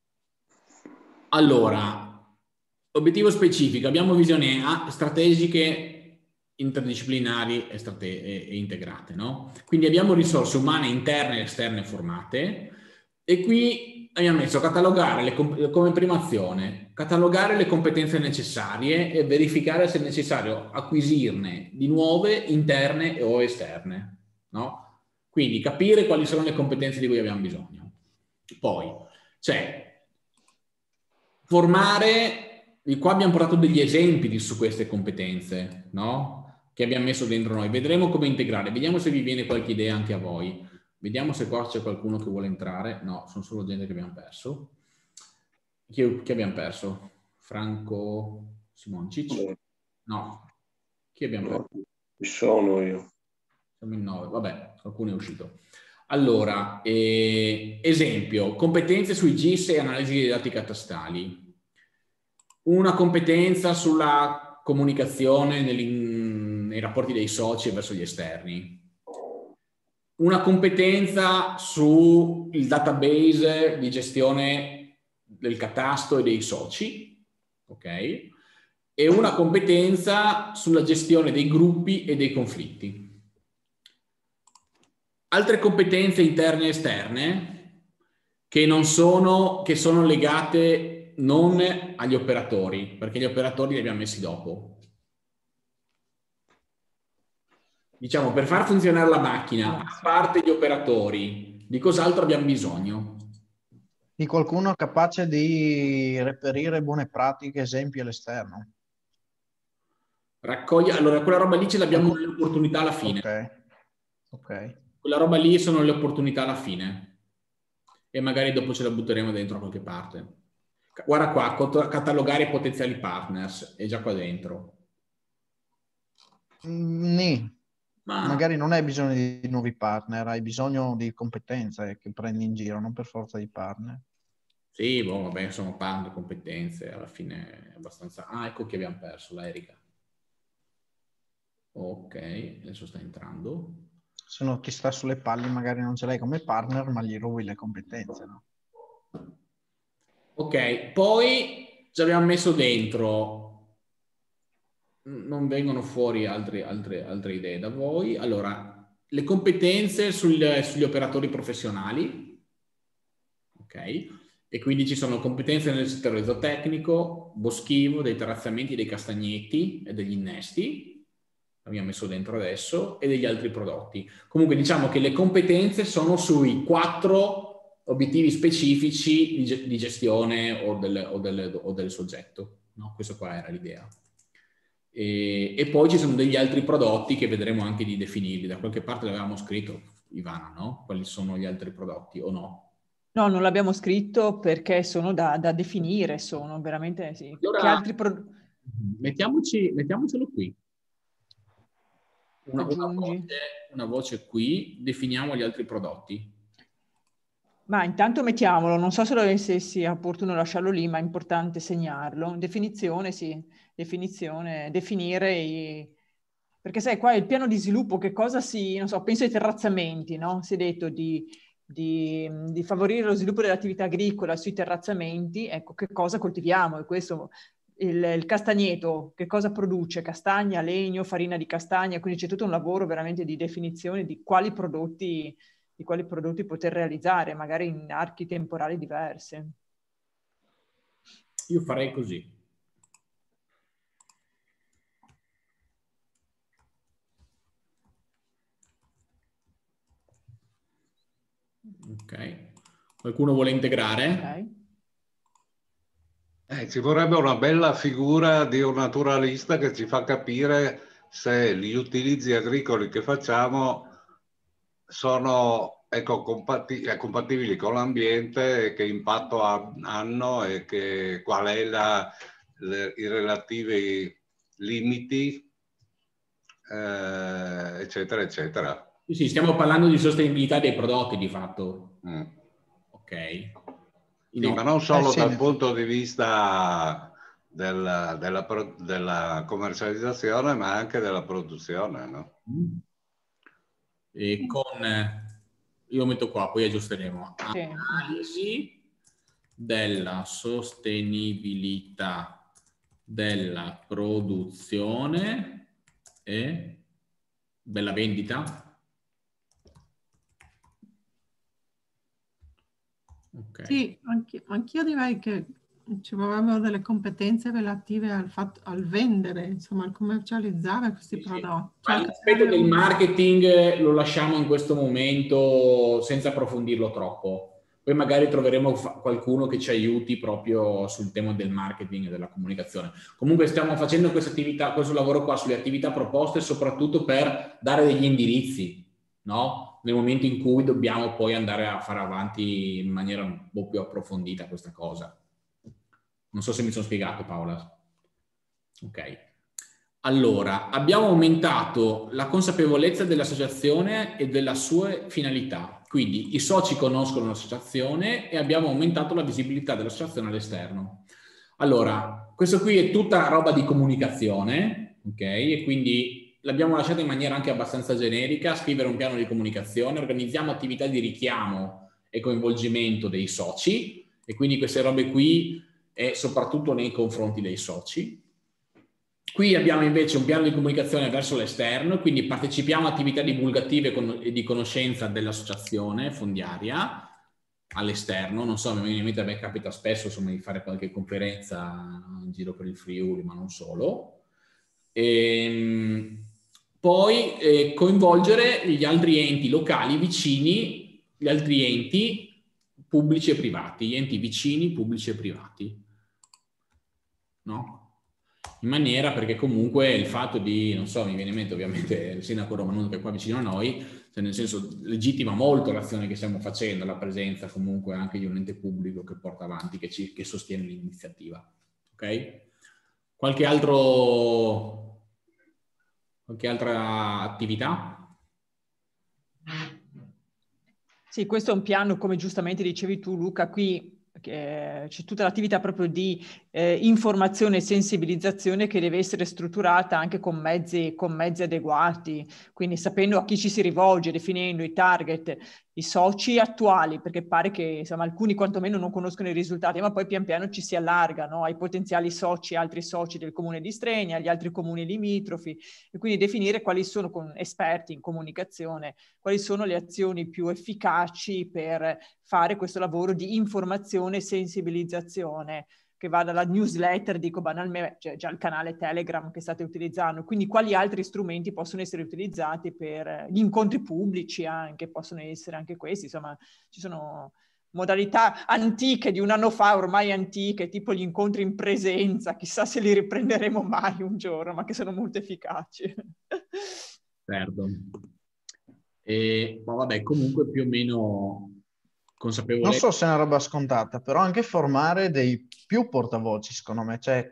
allora, obiettivo specifico, abbiamo visioni strategiche interdisciplinari e integrate, no? Quindi abbiamo risorse umane interne e esterne formate e qui abbiamo messo catalogare come prima azione, catalogare le competenze necessarie e verificare se è necessario acquisirne di nuove interne o esterne, no? Quindi capire quali sono le competenze di cui abbiamo bisogno. Poi c'è formare, qua abbiamo portato degli esempi su queste competenze, no? Che abbiamo messo dentro noi. Vedremo come integrare, vediamo se vi viene qualche idea anche a voi. Vediamo se qua c'è qualcuno che vuole entrare. No, sono solo gente che abbiamo perso. Chi abbiamo perso? Franco Simoncic? No. Chi abbiamo perso? Ci sono io. Siamo in 9. Vabbè, qualcuno è uscito. Allora, esempio, competenze sui GIS e analisi dei dati catastali. Una competenza sulla comunicazione nei rapporti dei soci verso gli esterni. Una competenza sul database di gestione del catasto e dei soci, ok? E una competenza sulla gestione dei gruppi e dei conflitti. Altre competenze interne e esterne che sono legate non agli operatori, perché gli operatori li abbiamo messi dopo. Diciamo, per far funzionare la macchina, a parte gli operatori, di cos'altro abbiamo bisogno? Di qualcuno capace di reperire buone pratiche, esempi all'esterno. Allora, quella roba lì ce l'abbiamo nelle opportunità alla fine. Ok. Quella roba lì sono le opportunità alla fine. E magari dopo ce la butteremo dentro a qualche parte. Guarda qua, catalogare i potenziali partners, è già qua dentro. Magari non hai bisogno di nuovi partner, hai bisogno di competenze che prendi in giro, non per forza di partner. Sì, vabbè, sono partner, competenze, alla fine è abbastanza... Ah, ecco che abbiamo perso, la Erika. Ok, adesso sta entrando. Se no ti sta sulle palle, magari non ce l'hai come partner, ma gli rubi le competenze, no? Ok, poi ci abbiamo messo dentro... Non vengono fuori altre idee da voi. Allora, le competenze sugli operatori professionali, ok? E quindi ci sono competenze nel settore zootecnico, boschivo, dei terrazzamenti, dei castagneti e degli innesti, l'abbiamo messo dentro adesso, e degli altri prodotti. Comunque diciamo che le competenze sono sui 4 obiettivi specifici di gestione o del soggetto, no? Questo qua era l'idea. E poi ci sono degli altri prodotti che vedremo anche di definirli. Da qualche parte l'avevamo scritto, Ivana, no? Quali sono gli altri prodotti o no? No, non l'abbiamo scritto perché sono da definire, sono veramente, sì. Allora, che altri mettiamocelo qui. Una voce qui, definiamo gli altri prodotti. Ma intanto mettiamolo, non so se sia opportuno lasciarlo lì, ma è importante segnarlo. Definizione, sì, definizione, definire perché sai, qua il piano di sviluppo, che cosa non so, penso ai terrazzamenti, no? Si è detto di favorire lo sviluppo dell'attività agricola sui terrazzamenti, ecco, che cosa coltiviamo? E questo, il castagneto, che cosa produce? Castagna, legno, farina di castagna, quindi c'è tutto un lavoro veramente di definizione di quali prodotti poter realizzare, magari in archi temporali diversi. Io farei così. Ok. Qualcuno vuole integrare? Okay. Ci vorrebbe una bella figura di un naturalista che ci fa capire se gli utilizzi agricoli che facciamo sono compatibili con l'ambiente, che impatto hanno e qual è i relativi limiti, eccetera, eccetera. Sì, stiamo parlando di sostenibilità dei prodotti di fatto. Ok. Sì, ma non solo dal punto di vista della commercializzazione, ma anche della produzione, no? E io metto qua, poi aggiusteremo. Analisi della sostenibilità della produzione e della vendita. Okay. Sì, anch'io direi che ci vorrebbero delle competenze relative al vendere, insomma, al commercializzare questi prodotti. Ma l'aspetto del marketing lo lasciamo in questo momento senza approfondirlo troppo. Poi magari troveremo qualcuno che ci aiuti proprio sul tema del marketing e della comunicazione. Comunque stiamo facendo questo lavoro qua sulle attività proposte soprattutto per dare degli indirizzi, no? Nel momento in cui dobbiamo poi andare a fare avanti in maniera un po' più approfondita questa cosa. Non so se mi sono spiegato, Paola. Ok. Allora, abbiamo aumentato la consapevolezza dell'associazione e della sue finalità. Quindi i soci conoscono l'associazione e abbiamo aumentato la visibilità dell'associazione all'esterno. Allora, questo qui è tutta roba di comunicazione, ok? E quindi l'abbiamo lasciata in maniera anche abbastanza generica, scrivere un piano di comunicazione, organizziamo attività di richiamo e coinvolgimento dei soci, e quindi queste robe qui è soprattutto nei confronti dei soci. Qui abbiamo invece un piano di comunicazione verso l'esterno, quindi partecipiamo a attività divulgative e di conoscenza dell'associazione fondiaria all'esterno. Non so, mi viene in mente, a me capita spesso insomma, di fare qualche conferenza in giro per il Friuli, ma non solo. Poi coinvolgere gli altri enti locali vicini, gli altri enti pubblici e privati, gli enti vicini, pubblici e privati, no? In maniera, perché comunque il fatto di, non so, mi viene in mente ovviamente il sindaco Romanuto che è qua vicino a noi, cioè nel senso legittima molto l'azione che stiamo facendo, la presenza comunque anche di un ente pubblico che porta avanti, che sostiene l'iniziativa, ok? Qualche altra attività? Sì, questo è un piano, come giustamente dicevi tu, Luca, qui c'è tutta l'attività proprio di informazione e sensibilizzazione che deve essere strutturata anche con mezzi adeguati, quindi sapendo a chi ci si rivolge, definendo i target i soci attuali, perché pare che insomma, alcuni quantomeno non conoscono i risultati, ma poi pian piano ci si allarga, no? Ai potenziali soci, altri soci del comune di Stregna, agli altri comuni limitrofi, e quindi definire quali sono, con esperti in comunicazione, quali sono le azioni più efficaci per fare questo lavoro di informazione e sensibilizzazione, che va dalla newsletter, dico banalmente, c'è già il canale Telegram che state utilizzando, quindi quali altri strumenti possono essere utilizzati per gli incontri pubblici anche, possono essere anche questi, insomma, ci sono modalità antiche di un anno fa, ormai antiche, tipo gli incontri in presenza, chissà se li riprenderemo mai un giorno, ma che sono molto efficaci. Certo. Ma vabbè, comunque più o meno consapevole. Non so se è una roba scontata, però anche formare dei più portavoci, secondo me. Cioè,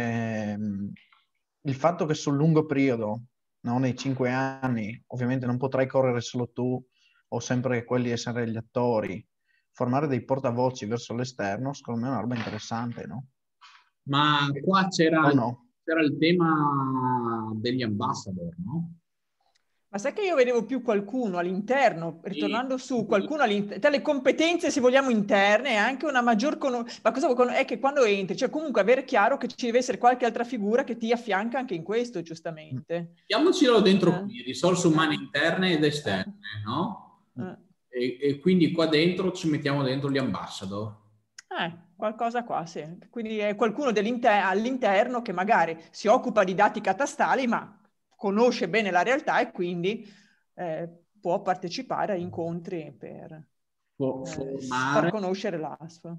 il fatto che sul lungo periodo, no, nei 5 anni, ovviamente non potrai correre solo tu o sempre quelli essere gli attori. Formare dei portavoci verso l'esterno, secondo me è una roba interessante, no? Ma qua c'era no? il tema degli ambassador, no? Ma sai che io vedevo più qualcuno all'interno, ritornando su, qualcuno all'interno, le competenze, se vogliamo, interne e anche una maggior ma cosa è che quando entri, cioè comunque avere chiaro che ci deve essere qualche altra figura che ti affianca anche in questo, giustamente. Mettiamocelo dentro qui, risorse umane interne ed esterne, no? E quindi qua dentro ci mettiamo dentro gli ambassador. Qualcosa qua, sì. Quindi è qualcuno all'interno che magari si occupa di dati catastali, ma conosce bene la realtà e quindi può partecipare a incontri per far conoscere l'ASF.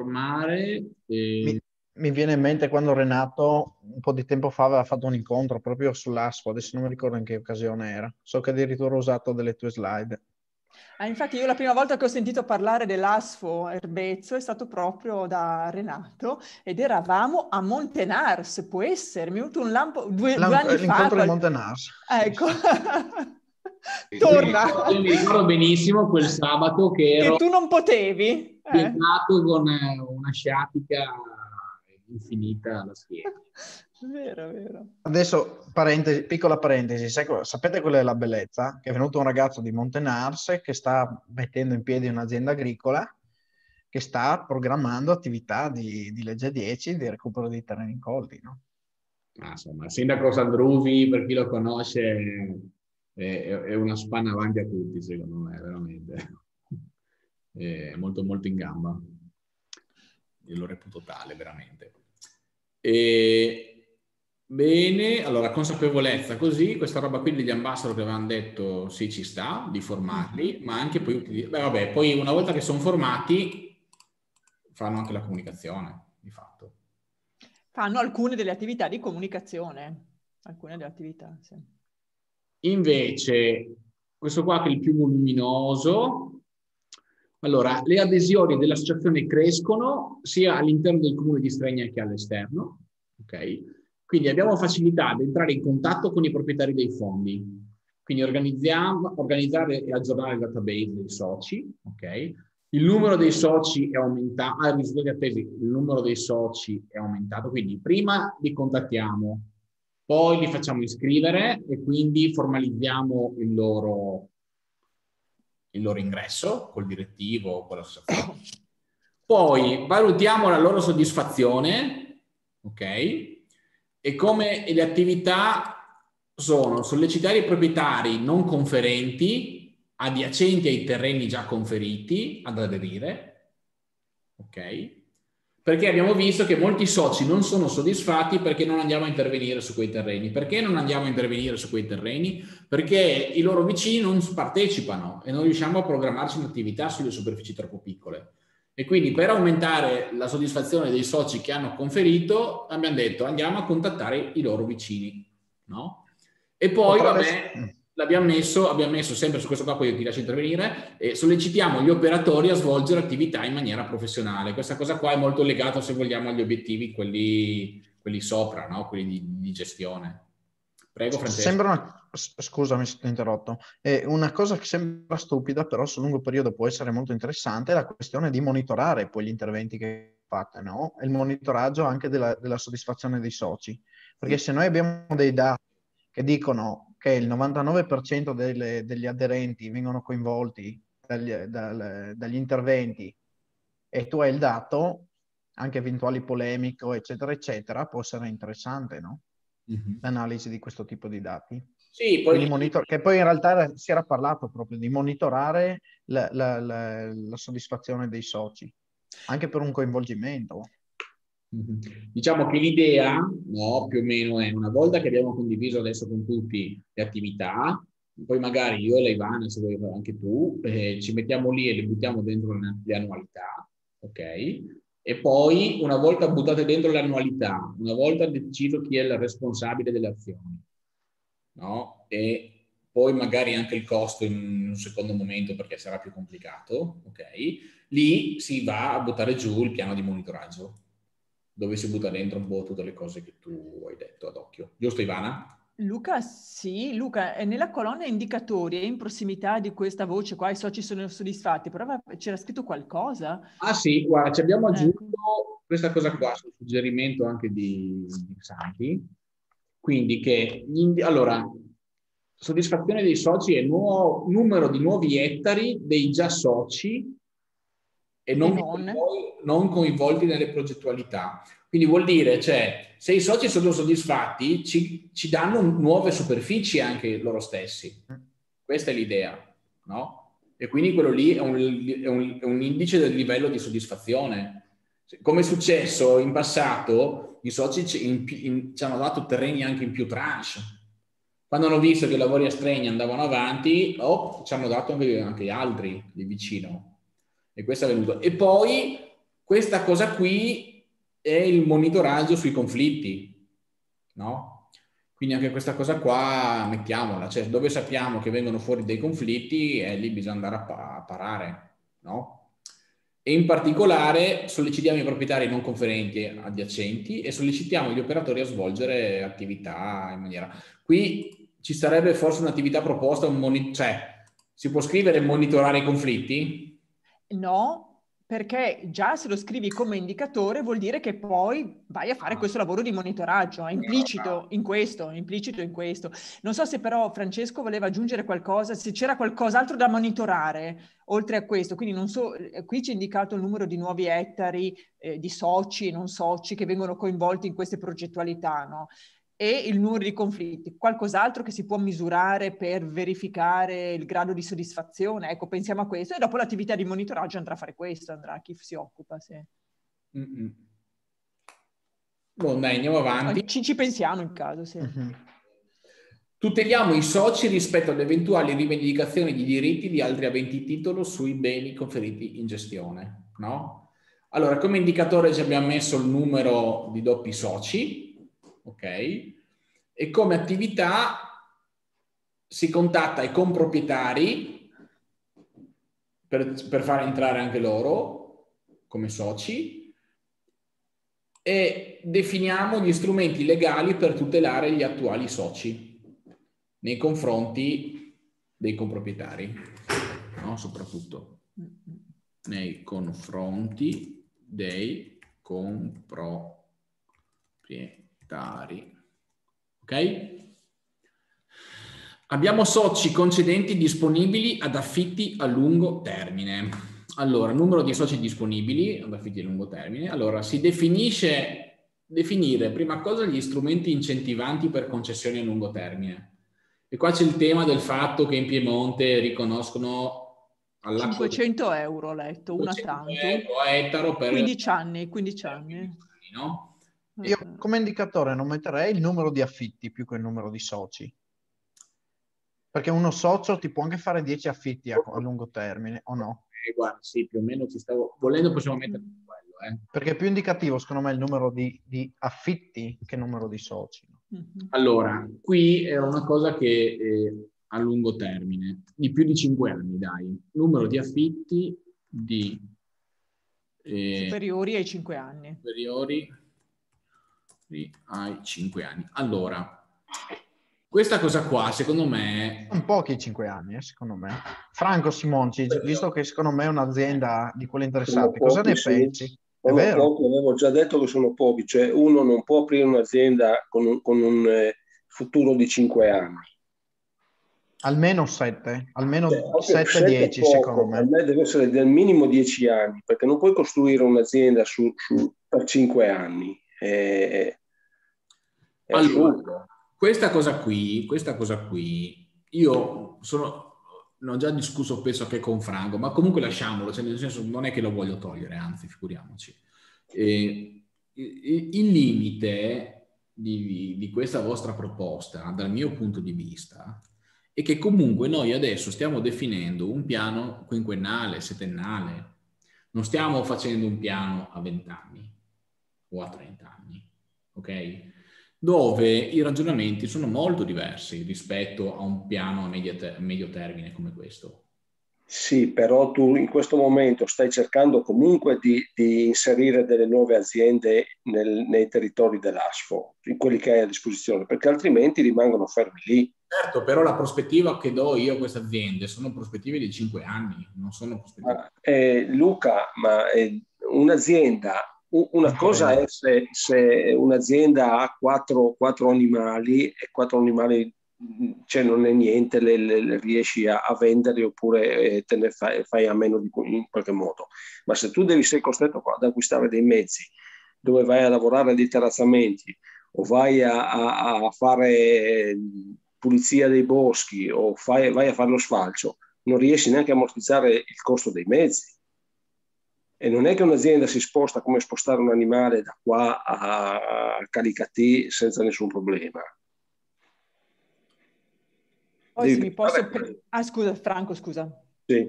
Mi viene in mente quando Renato un po' di tempo fa aveva fatto un incontro proprio sull'ASFO, adesso non mi ricordo in che occasione era. So che addirittura ho usato delle tue slide. Infatti io la prima volta che ho sentito parlare dell'ASFO Erbezzo è stato proprio da Renato ed eravamo a Montenars, può essere? Mi è venuto un lampo due anni fa. L'incontro di Montenars. Ecco. Torna. Io mi ricordo benissimo quel sabato che tu non potevi. Piantato con una sciatica infinita alla schiena. Vero, vero. Adesso, piccola parentesi, sapete qual è la bellezza? Che è venuto un ragazzo di Montenars che sta mettendo in piedi un'azienda agricola che sta programmando attività di legge 10 di recupero di terreni incolti, no? Insomma, il sindaco Sandruvi, per chi lo conosce, è una spanna avanti a tutti, secondo me, veramente. È molto, molto in gamba. Io lo reputo tale, veramente. Bene, allora consapevolezza così, questa roba qui degli ambassador che avevano detto sì ci sta, di formarli, ma anche poi, poi una volta che sono formati fanno anche la comunicazione, di fatto. Fanno alcune delle attività di comunicazione, alcune delle attività, sì. Invece, questo qua che è il più voluminoso, allora, le adesioni dell'associazione crescono sia all'interno del comune di Stregna che all'esterno, ok? Quindi abbiamo facilità ad entrare in contatto con i proprietari dei fondi. Quindi organizzare e aggiornare il database dei soci, ok? Il numero dei soci è aumentato, risultati attesi, il numero dei soci è aumentato, quindi prima li contattiamo, poi li facciamo iscrivere e quindi formalizziamo il loro ingresso col direttivo, con l'associazione. Poi valutiamo la loro soddisfazione, ok? E come le attività sono sollecitare i proprietari non conferenti adiacenti ai terreni già conferiti ad aderire, ok? Perché abbiamo visto che molti soci non sono soddisfatti perché non andiamo a intervenire su quei terreni. Perché non andiamo a intervenire su quei terreni? Perché i loro vicini non partecipano e non riusciamo a programmarci un'attività sulle superfici troppo piccole. E quindi per aumentare la soddisfazione dei soci che hanno conferito abbiamo detto andiamo a contattare i loro vicini, no? E poi abbiamo messo sempre su questo qua, poi io ti lascio intervenire, e sollecitiamo gli operatori a svolgere attività in maniera professionale. Questa cosa qua è molto legata, se vogliamo, agli obiettivi, quelli sopra, no? Quelli di gestione. Prego, Francesco. Scusami se ti ho interrotto. Una cosa che sembra stupida, però sul lungo periodo può essere molto interessante, è la questione di monitorare poi gli interventi che fate, no? E il monitoraggio anche della soddisfazione dei soci. Perché se noi abbiamo dei dati che dicono che il 99% degli aderenti vengono coinvolti dagli interventi e tu hai il dato, anche eventuali polemiche, eccetera, eccetera, può essere interessante, no? L'analisi di questo tipo di dati. Sì, poi... che poi in realtà si era parlato proprio di monitorare la soddisfazione dei soci, anche per un coinvolgimento. Diciamo che l'idea, no, più o meno è una volta che abbiamo condiviso adesso con tutti le attività, poi magari io e la Ivana, se vuoi anche tu, ci mettiamo lì e le buttiamo dentro le annualità, ok? E poi una volta buttate dentro le annualità, una volta deciso chi è il responsabile delle azioni, no? E poi magari anche il costo in un secondo momento perché sarà più complicato, ok? Lì si va a buttare giù il piano di monitoraggio, dove si butta dentro un po' tutte le cose che tu hai detto ad occhio. Giusto, Ivana? Luca, sì, Luca, nella colonna indicatori e in prossimità di questa voce qua i soci sono soddisfatti, però c'era scritto qualcosa? Ah sì, guarda, ci abbiamo aggiunto questa cosa qua, sul suggerimento anche di Santi, quindi che, allora, soddisfazione dei soci è numero di nuovi ettari dei già soci e non coinvolti nelle progettualità. Quindi vuol dire, cioè, se i soci sono soddisfatti, ci danno nuove superfici anche loro stessi. Questa è l'idea, no? E quindi quello lì è un indice del livello di soddisfazione. Come è successo in passato, i soci ci hanno dato terreni anche in più tranche. Quando hanno visto che i lavori a Stregna andavano avanti, ci hanno dato anche altri lì vicino. E questo è venuto. E poi questa cosa qui è il monitoraggio sui conflitti, no? Quindi anche questa cosa qua mettiamola, cioè dove sappiamo che vengono fuori dei conflitti, lì bisogna andare a parare, no? E in particolare sollecitiamo i proprietari non conferenti adiacenti e sollecitiamo gli operatori a svolgere attività in maniera... Qui ci sarebbe forse un'attività proposta, cioè si può scrivere monitorare i conflitti? No, perché già se lo scrivi come indicatore vuol dire che poi vai a fare questo lavoro di monitoraggio, è implicito in questo, implicito in questo. Non so se però Francesco voleva aggiungere qualcosa, se c'era qualcos'altro da monitorare oltre a questo, quindi non so, qui c'è indicato il numero di nuovi ettari di soci e non soci che vengono coinvolti in queste progettualità, no? E il numero di conflitti, qualcos'altro che si può misurare per verificare il grado di soddisfazione, ecco, pensiamo a questo e dopo l'attività di monitoraggio andrà a fare questo, andrà chi si occupa. Sì. Buon, dai, andiamo avanti. Ci pensiamo in caso, sì. Tuteliamo i soci rispetto ad eventuali rivendicazioni di diritti di altri aventi titolo sui beni conferiti in gestione, no? Allora, come indicatore ci abbiamo messo il numero di doppi soci, ok? E come attività si contatta i comproprietari per far entrare anche loro come soci e definiamo gli strumenti legali per tutelare gli attuali soci nei confronti dei comproprietari, no? Soprattutto nei confronti dei comproprietari. Ok? Abbiamo soci concedenti disponibili ad affitti a lungo termine. Allora, numero di soci disponibili ad affitti a lungo termine. Allora, si definire prima cosa gli strumenti incentivanti per concessioni a lungo termine. E qua c'è il tema del fatto che in Piemonte riconoscono 500 euro, ho letto, una tanto. A ettaro per 15 anni, 15 anni. No? Io come indicatore non metterei il numero di affitti più che il numero di soci. Perché uno socio ti può anche fare 10 affitti a lungo termine, o no? Guarda, sì, più o meno ci stavo... Volendo possiamo mettere quello, Perché è più indicativo, secondo me, il numero di affitti che il numero di soci. Allora, qui è una cosa che a lungo termine, di più di 5 anni, dai. Numero di affitti di... superiori ai 5 anni. Superiori ai 5 anni. Allora... Questa cosa qua, secondo me... Un pochi 5 anni, secondo me. Franco Simonci, visto che secondo me è un'azienda di quelle interessate, cosa ne pensi? È vero? Pochi, avevo già detto che sono pochi, cioè uno non può aprire un'azienda con un futuro di 5 anni. Almeno 7, almeno Proprio 7-10 poco, secondo per me. me deve essere del minimo 10 anni, perché non puoi costruire un'azienda per 5 anni. È assurdo. Allora, questa cosa qui, io ne ho già discusso penso anche con Franco, ma comunque lasciamolo, cioè nel senso non è che lo voglio togliere, anzi figuriamoci. Il limite di questa vostra proposta, dal mio punto di vista, è che comunque noi adesso stiamo definendo un piano quinquennale, settennale, non stiamo facendo un piano a 20 anni o a 30 anni, ok? Dove i ragionamenti sono molto diversi rispetto a un piano a medio termine come questo. Sì, però tu in questo momento stai cercando comunque di inserire delle nuove aziende nei territori dell'ASFO, in quelli che hai a disposizione, perché altrimenti rimangono fermi lì. Certo, però la prospettiva che do io a queste aziende sono prospettive di 5 anni, non sono prospettive. Luca, ma un'azienda, una cosa è se un'azienda ha quattro animali e 4 animali, cioè non è niente, le riesci a venderli oppure te ne fai a meno in qualche modo. Ma se tu sei costretto ad acquistare dei mezzi dove vai a lavorare dei terrazzamenti o vai a fare pulizia dei boschi o vai a fare lo sfalcio, non riesci neanche a ammortizzare il costo dei mezzi. E non è che un'azienda si sposta come spostare un animale da qua a Calicattì senza nessun problema. Poi se mi posso... scusa, Franco, scusa. Sì.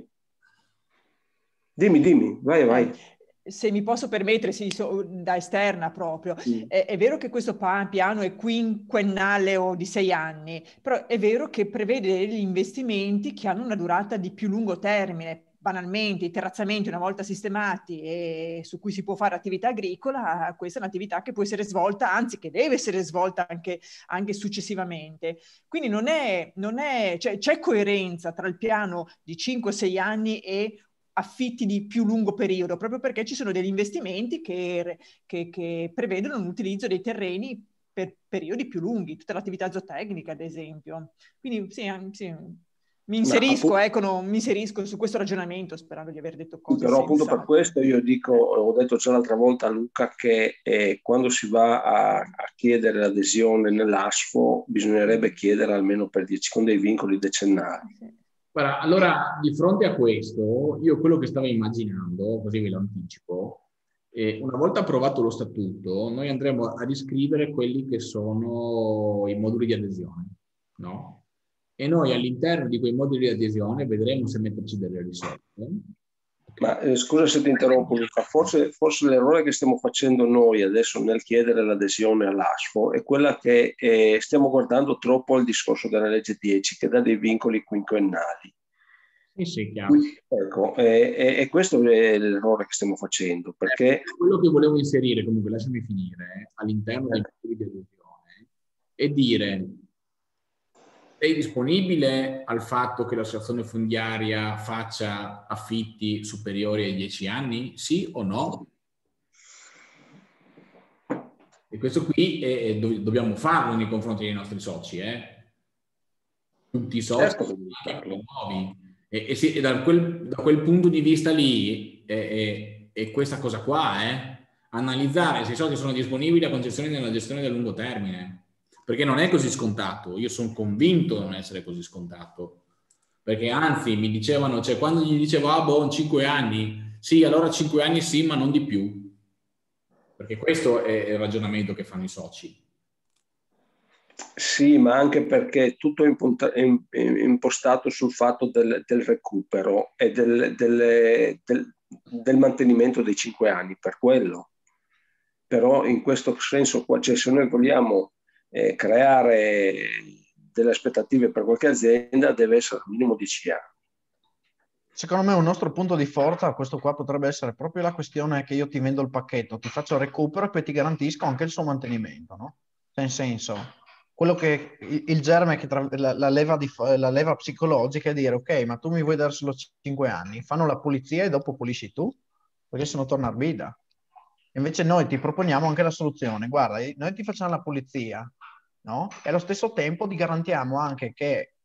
Dimmi, vai. Se mi posso permettere, sì, da esterna proprio, è vero che questo piano è quinquennale o di 6 anni, però è vero che prevede degli investimenti che hanno una durata di più lungo termine. Banalmente, i terrazzamenti una volta sistemati e su cui si può fare attività agricola, questa è un'attività che può essere svolta, anzi che deve essere svolta anche successivamente. Quindi cioè, c'è coerenza tra il piano di 5-6 anni e affitti di più lungo periodo, proprio perché ci sono degli investimenti che prevedono un utilizzo dei terreni per periodi più lunghi, tutta l'attività zootecnica ad esempio. Quindi sì. Mi inserisco su questo ragionamento sperando di aver detto cose però appunto sensate. per questo io ho detto già l'altra volta a Luca che quando si va a chiedere l'adesione nell'ASFO bisognerebbe chiedere almeno con dei vincoli decennali. Guarda, allora di fronte a questo io quello che stavo immaginando, così ve lo anticipo, una volta approvato lo statuto noi andremo a riscrivere quelli che sono i moduli di adesione, no? E noi all'interno di quei moduli di adesione vedremo se metterci delle risorse. Ma scusa se ti interrompo, Luca, forse l'errore che stiamo facendo noi adesso nel chiedere l'adesione all'ASFO è quella che stiamo guardando troppo al discorso della legge 10 che dà dei vincoli quinquennali. Sì, chiaro. Ecco, e questo è l'errore che stiamo facendo, perché... Quello che volevo inserire, comunque lasciami finire, all'interno dei moduli di adesione è dire: sei disponibile al fatto che l'associazione fondiaria faccia affitti superiori ai 10 anni? Sì o no? E questo qui dobbiamo farlo nei confronti dei nostri soci, tutti i soci, anche i nuovi. E da quel punto di vista lì è questa cosa qua, analizzare se i soci sono disponibili a concessioni nella gestione del lungo termine. Perché non è così scontato, io sono convinto di non essere così scontato, perché anzi mi dicevano, cioè quando gli dicevo 5 anni, sì, allora 5 anni sì, ma non di più, perché questo è il ragionamento che fanno i soci. Sì, ma anche perché tutto è impostato sul fatto del recupero e del mantenimento dei 5 anni, per quello. Però in questo senso qua, cioè se noi vogliamo creare delle aspettative per qualche azienda deve essere al minimo 10 anni. Secondo me un nostro punto di forza, questo qua potrebbe essere proprio la questione che io ti vendo il pacchetto, ti faccio il recupero e poi ti garantisco anche il suo mantenimento, no? Nel senso, quello che il germe che la leva psicologica è dire ok, ma tu mi vuoi dare solo 5 anni, fanno la pulizia e dopo pulisci tu, perché se no torna a guida. Invece noi ti proponiamo anche la soluzione, guarda, noi ti facciamo la pulizia, no? E allo stesso tempo ti garantiamo anche che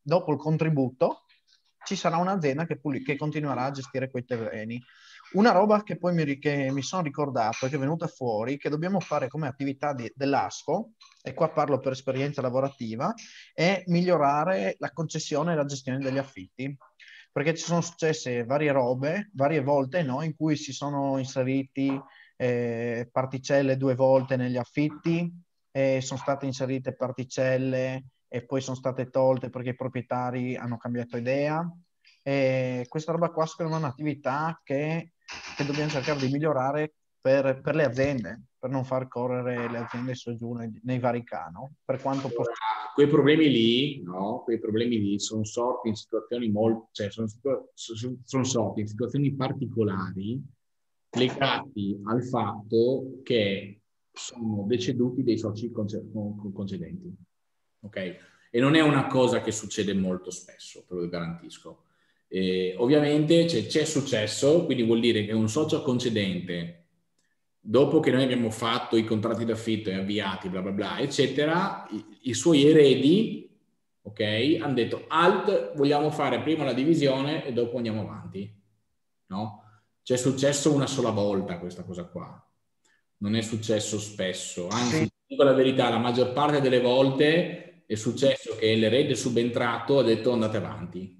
dopo il contributo ci sarà un'azienda che continuerà a gestire quei terreni. Una roba che poi che mi sono ricordato, che è venuta fuori, che dobbiamo fare come attività dell'ASCO, e qua parlo per esperienza lavorativa, è migliorare la concessione e la gestione degli affitti. Perché ci sono successe varie volte, no, in cui si sono inseriti particelle 2 volte negli affitti, sono state inserite particelle e poi sono state tolte perché i proprietari hanno cambiato idea. Questa roba qua secondo me è un'attività che dobbiamo cercare di migliorare per le aziende, per non far correre le aziende su e giù nei vari cano, per quanto possibile. Quei problemi lì sono sorti in situazioni sono sorti in situazioni particolari legati al fatto che sono deceduti dei soci concedenti. Ok? E non è una cosa che succede molto spesso, te lo garantisco. Ovviamente c'è successo, quindi vuol dire che un socio concedente, dopo che noi abbiamo fatto i contratti d'affitto e avviati, bla bla bla, eccetera, i suoi eredi, ok, hanno detto alt, vogliamo fare prima la divisione e dopo andiamo avanti, no? C'è successo una sola volta questa cosa qua, non è successo spesso, anzi, dico la verità, la maggior parte delle volte è successo che l'erede subentrato ha detto andate avanti.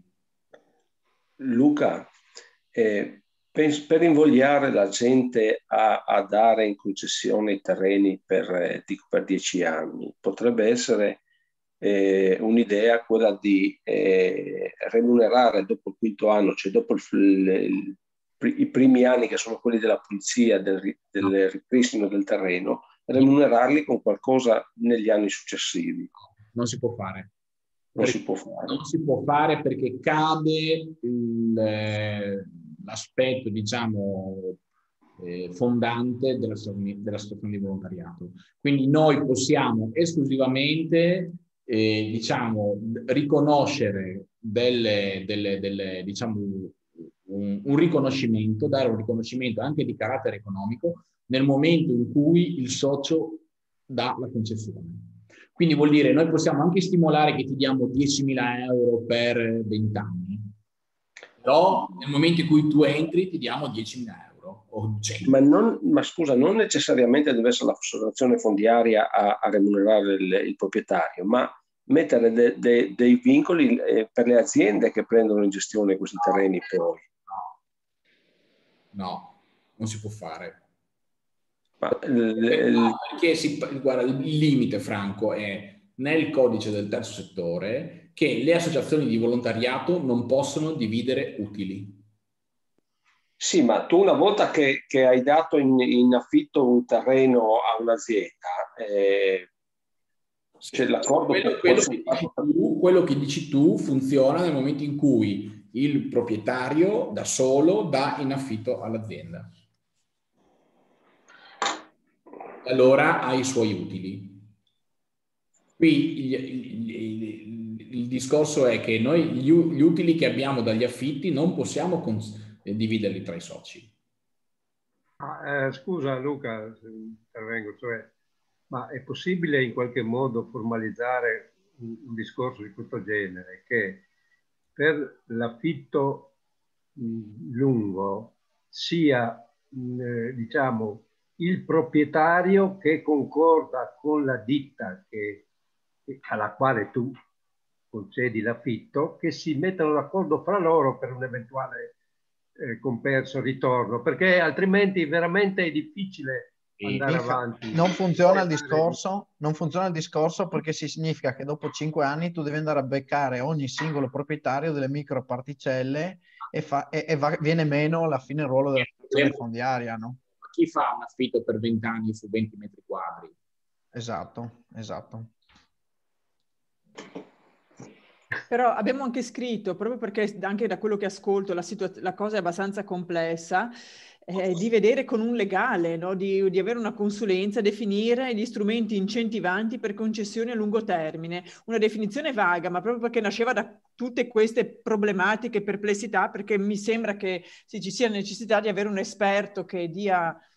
Luca, per invogliare la gente a dare in concessione i terreni per 10 anni, potrebbe essere un'idea quella di remunerare dopo il 5º anno, cioè dopo i primi anni che sono quelli della pulizia, del ripristino del terreno, remunerarli con qualcosa negli anni successivi. Non si può fare. Non si può fare. Non si può fare perché cade l'aspetto, diciamo, fondante della situazione di volontariato. Quindi noi possiamo esclusivamente, diciamo, riconoscere diciamo, un riconoscimento, dare un riconoscimento anche di carattere economico nel momento in cui il socio dà la concessione. Quindi vuol dire noi possiamo anche stimolare che ti diamo 10.000 euro per 20 anni, però nel momento in cui tu entri ti diamo 10.000 euro o 100. Ma scusa, non necessariamente deve essere l'associazione fondiaria a remunerare il proprietario, ma mettere dei vincoli per le aziende che prendono in gestione questi terreni poi. No, non si può fare. Guarda, il limite, Franco, è nel codice del terzo settore che le associazioni di volontariato non possono dividere utili. Sì, ma tu una volta che hai dato in affitto un terreno a un'azienda, c'è l'accordo. Quello che dici tu funziona nel momento in cui il proprietario da solo dà in affitto all'azienda. Allora ha i suoi utili. Qui il discorso è che noi gli utili che abbiamo dagli affitti non possiamo dividerli tra i soci. Scusa Luca, se intervengo, ma è possibile in qualche modo formalizzare un discorso di questo genere, che per l'affitto lungo sia, diciamo, il proprietario che concorda con la ditta alla quale tu concedi l'affitto, che si mettano d'accordo fra loro per un eventuale compenso ritorno, perché altrimenti veramente è difficile andare avanti. Non funziona il discorso perché significa che dopo 5 anni tu devi andare a beccare ogni singolo proprietario delle micro particelle e viene meno alla fine il ruolo della associazione fondiaria, no? Chi fa un affitto per 20 anni su 20 metri quadri? Esatto. Però abbiamo anche scritto, proprio perché anche da quello che ascolto la cosa è abbastanza complessa, di vedere con un legale, no? di avere una consulenza, definire gli strumenti incentivanti per concessioni a lungo termine. Una definizione vaga, ma proprio perché nasceva da tutte queste problematiche, perplessità, perché mi sembra che ci sia necessità di avere un esperto che dia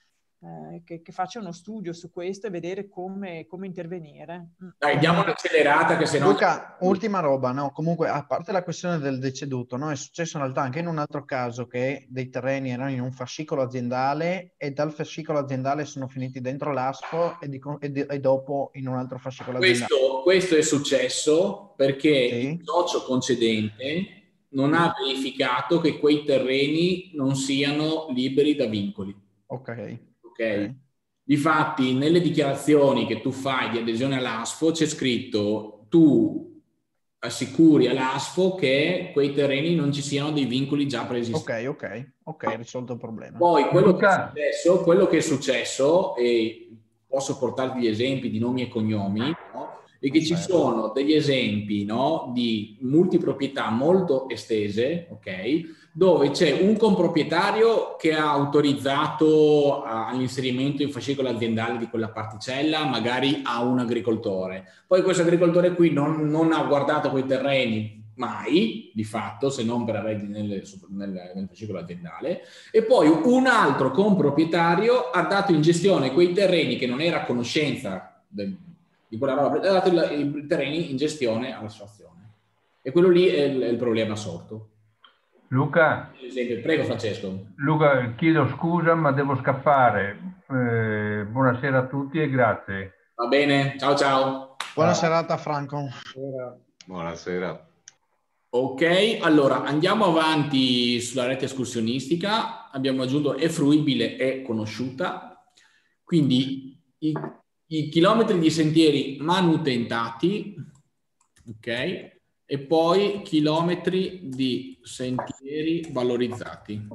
che faccia uno studio su questo e vedere come intervenire. Dai, diamo un'accelerata che se no... Luca, ultima roba, no? Comunque, a parte la questione del deceduto, no? È successo in realtà anche in un altro caso che dei terreni erano in un fascicolo aziendale e dal fascicolo aziendale sono finiti dentro l'ASFO e dopo in un altro fascicolo aziendale. Questo è successo perché il socio concedente non ha verificato che quei terreni non siano liberi da vincoli. Ok. Difatti, nelle dichiarazioni che tu fai di adesione all'ASFO c'è scritto: tu assicuri all'ASFO che quei terreni non ci siano dei vincoli già preesistenti. Ok, risolto il problema. Poi quello che è successo, e posso portarti gli esempi di nomi e cognomi, no? E che ci sono degli esempi, no, di multiproprietà molto estese, ok, dove c'è un comproprietario che ha autorizzato all'inserimento in fascicolo aziendale di quella particella, magari a un agricoltore. Poi questo agricoltore qui non ha guardato quei terreni mai, di fatto, se non per averli nel fascicolo aziendale, e poi un altro comproprietario ha dato in gestione quei terreni che non era a conoscenza di quella roba, ha dato i terreni in gestione all'associazione. E quello lì è il problema sorto. Luca, prego Francesco. Luca, chiedo scusa ma devo scappare. Buonasera a tutti e grazie. Va bene, ciao ciao. Buona serata Franco. Buonasera. Ok, allora andiamo avanti sulla rete escursionistica. Abbiamo aggiunto è fruibile e conosciuta. Quindi i chilometri di sentieri manutentati, ok? E poi chilometri di sentieri valorizzati,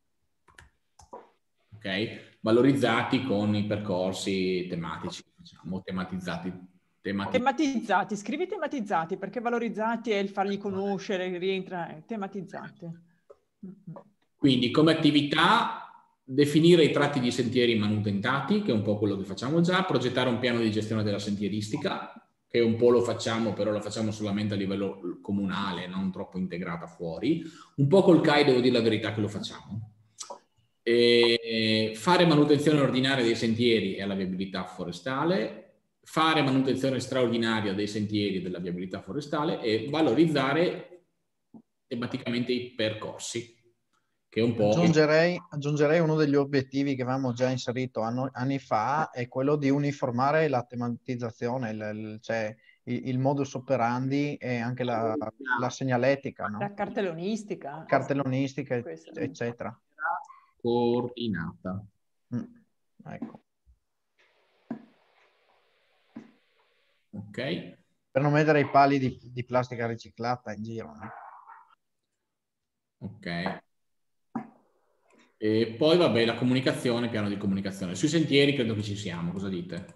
ok? Valorizzati con i percorsi tematici, diciamo, tematizzati, scrivi tematizzati, perché valorizzati è il farli conoscere, rientra, tematizzati. Quindi come attività definire i tratti di sentieri manutentati, che è un po' quello che facciamo già, progettare un piano di gestione della sentieristica, che un po' lo facciamo, però lo facciamo solamente a livello comunale, non troppo integrata fuori. Un po' col CAI devo dire la verità che lo facciamo. Fare manutenzione ordinaria dei sentieri e alla viabilità forestale, fare manutenzione straordinaria dei sentieri e della viabilità forestale e valorizzare tematicamente i percorsi. Che è un po'... Aggiungerei uno degli obiettivi che avevamo già inserito anni fa, è quello di uniformare la tematizzazione, cioè il modus operandi e anche la segnaletica, no? La cartellonistica. Cartellonistica, eccetera. Coordinata. Ecco. Ok. Per non mettere i pali di plastica riciclata in giro, no? Ok. E poi vabbè, la comunicazione, piano di comunicazione. Sui sentieri credo che ci siamo, cosa dite?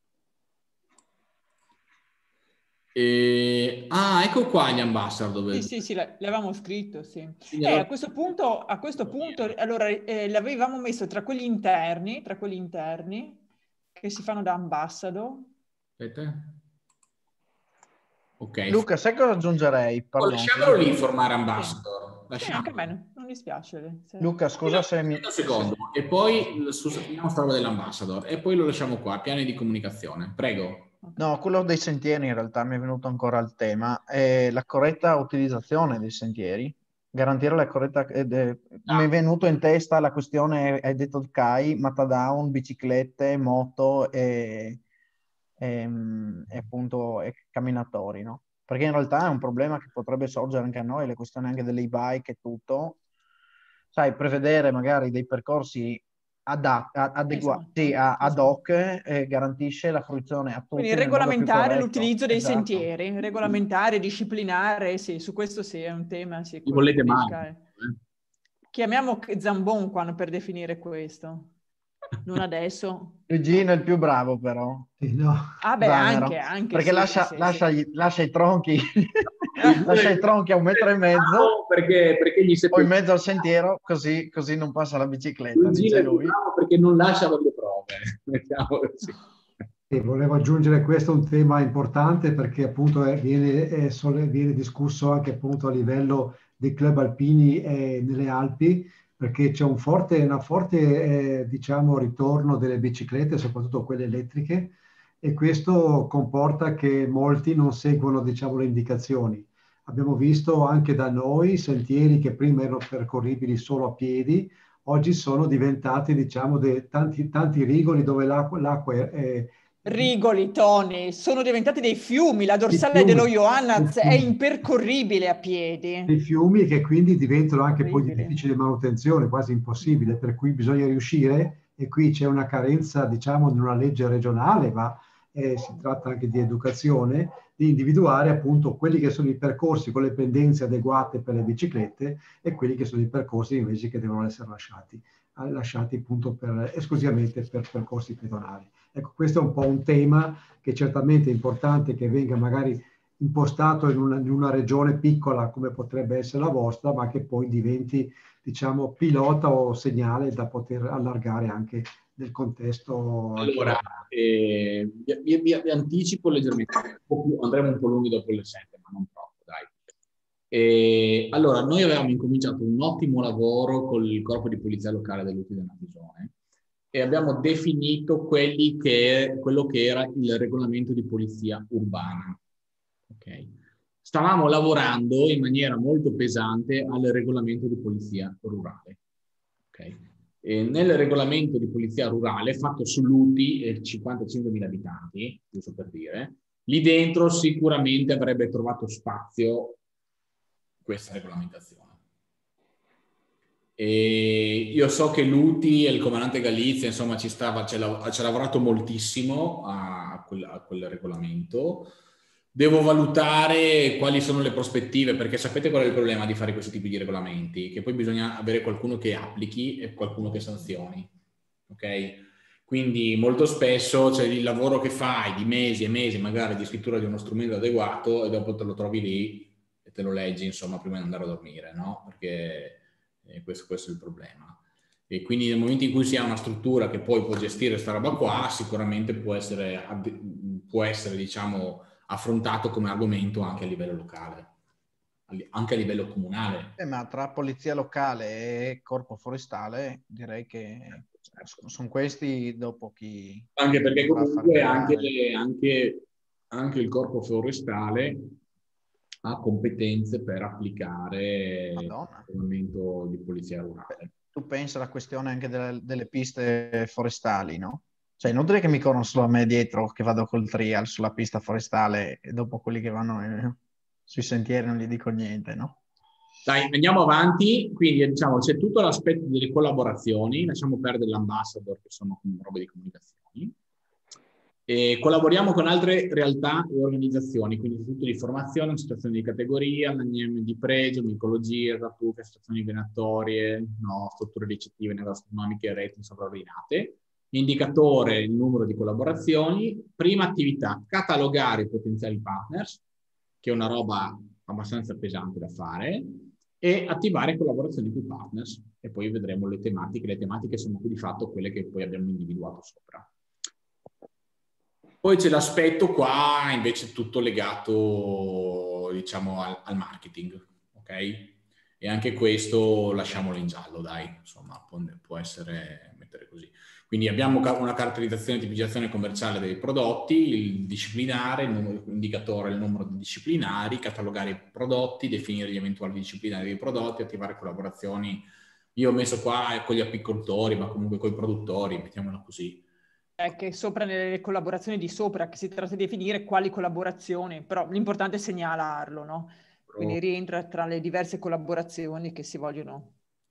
Ecco qua gli ambassador. Sì, l'avevamo scritto, sì. A questo punto allora l'avevamo messo tra quelli interni che si fanno da ambassador. Aspetta. Ok. Luca, sai cosa aggiungerei? Lasciamolo lì formare ambassador. Sì, anche a me, non dispiace. Luca, scusa se mi... Un secondo, e poi vediamo sta roba dell'ambassador e poi lo lasciamo qua, piani di comunicazione. Prego. No, quello dei sentieri in realtà mi è venuto ancora al tema. La corretta utilizzazione dei sentieri, garantire la corretta... Mi è venuto in testa la questione, hai detto il CAI, matadown, biciclette, moto e appunto camminatori, no? Perché in realtà è un problema che potrebbe sorgere anche a noi, le questioni anche delle e-bike e tutto. Sai, prevedere magari dei percorsi adeguati ad hoc garantisce la fruizione a tutti. Quindi regolamentare l'utilizzo dei sentieri, regolamentare, disciplinare, sì, su questo sì, è un tema. Sì, volete mai. Chiamiamo Zambon per definire questo. Non adesso. Luigino è il più bravo però. Ah beh, anche. Perché lascia i tronchi lascia i tronchi a 1,5 metri perché gli o in mezzo al sentiero, così non passa la bicicletta. Luigino è lui. Perché non lascia le prove. Mettiamo così. E volevo aggiungere questo un tema importante perché appunto viene discusso anche appunto a livello dei club alpini nelle Alpi, perché c'è una forte diciamo, ritorno delle biciclette, soprattutto quelle elettriche, e questo comporta che molti non seguono, diciamo, le indicazioni. Abbiamo visto anche da noi sentieri che prima erano percorribili solo a piedi, oggi sono diventati, diciamo, tanti rigoli dove l'acqua è... Rigoli, Tony, sono diventati dei fiumi, la dorsale dello Johannes è impercorribile a piedi. Dei fiumi che quindi diventano anche poi di difficile manutenzione, quasi impossibile, per cui bisogna riuscire, e qui c'è una carenza, diciamo, in una legge regionale, ma si tratta anche di educazione, di individuare appunto quelli che sono i percorsi con le pendenze adeguate per le biciclette e quelli che sono i percorsi invece che devono essere lasciati appunto esclusivamente per percorsi pedonali. Ecco, questo è un po' un tema che certamente è importante che venga magari impostato in una regione piccola come potrebbe essere la vostra, ma che poi diventi, diciamo, pilota o segnale da poter allargare anche nel contesto. Allora, vi anticipo leggermente, andremo un po' lunghi dopo le 7, ma non troppo, dai. Allora, noi avevamo incominciato un ottimo lavoro con il corpo di polizia locale dell'Uti del Natisone e abbiamo definito quello che era il regolamento di polizia urbana. Okay. Stavamo lavorando in maniera molto pesante al regolamento di polizia rurale. Okay. E nel regolamento di polizia rurale, fatto sull'Uti, 55.000 abitanti, giusto per dire, lì dentro sicuramente avrebbe trovato spazio questa regolamentazione. E io so che l'Uti e il comandante Galizia, insomma, ci ha lavorato moltissimo a quel regolamento. Devo valutare quali sono le prospettive, perché sapete qual è il problema di fare questi tipi di regolamenti? Che poi bisogna avere qualcuno che applichi e qualcuno che sanzioni, ok? Quindi molto spesso c'è il lavoro che fai di mesi e mesi magari di scrittura di uno strumento adeguato e dopo te lo trovi lì e te lo leggi, insomma, prima di andare a dormire, no? Perché questo è il problema. E quindi nel momento in cui si ha una struttura che poi può gestire questa roba qua, sicuramente può essere diciamo, affrontato come argomento anche a livello locale, anche a livello comunale. Ma tra polizia locale e corpo forestale direi che sono questi dopo chi... Anche perché comunque anche il corpo forestale ha competenze per applicare il regolamento di polizia rurale. Tu pensa alla questione anche delle piste forestali, no? Cioè, non dire che mi corrono solo a me dietro che vado col trial sulla pista forestale e dopo quelli che vanno sui sentieri non gli dico niente, no? Dai, andiamo avanti. Quindi, diciamo, c'è tutto l'aspetto delle collaborazioni. Lasciamo perdere l'ambassador, che sono robe di comunicazioni. E collaboriamo con altre realtà e organizzazioni, quindi istituto di formazione, associazioni di categoria, l'ANIM di pregio, micologia, tartufe, associazioni venatorie, no, strutture ricettive neogastronomiche e reti sovraordinate. Indicatore, il numero di collaborazioni. Prima attività, catalogare i potenziali partners, che è una roba abbastanza pesante da fare, e attivare collaborazioni con i partners. E poi vedremo le tematiche. Le tematiche sono di fatto quelle che poi abbiamo individuato sopra. Poi c'è l'aspetto qua, invece, tutto legato, diciamo, al marketing, ok? E anche questo lasciamolo in giallo, dai, insomma, può essere mettere così. Quindi abbiamo una caratterizzazione e tipizzazione commerciale dei prodotti, il disciplinare, l'indicatore, il numero di disciplinari, catalogare i prodotti, definire gli eventuali disciplinari dei prodotti, attivare collaborazioni. Io ho messo qua con gli apicoltori, ma comunque con i produttori, mettiamolo così. È che sopra nelle collaborazioni di sopra, che si tratta di definire quali collaborazioni, però l'importante è segnalarlo, no? Quindi rientra tra le diverse collaborazioni che si vogliono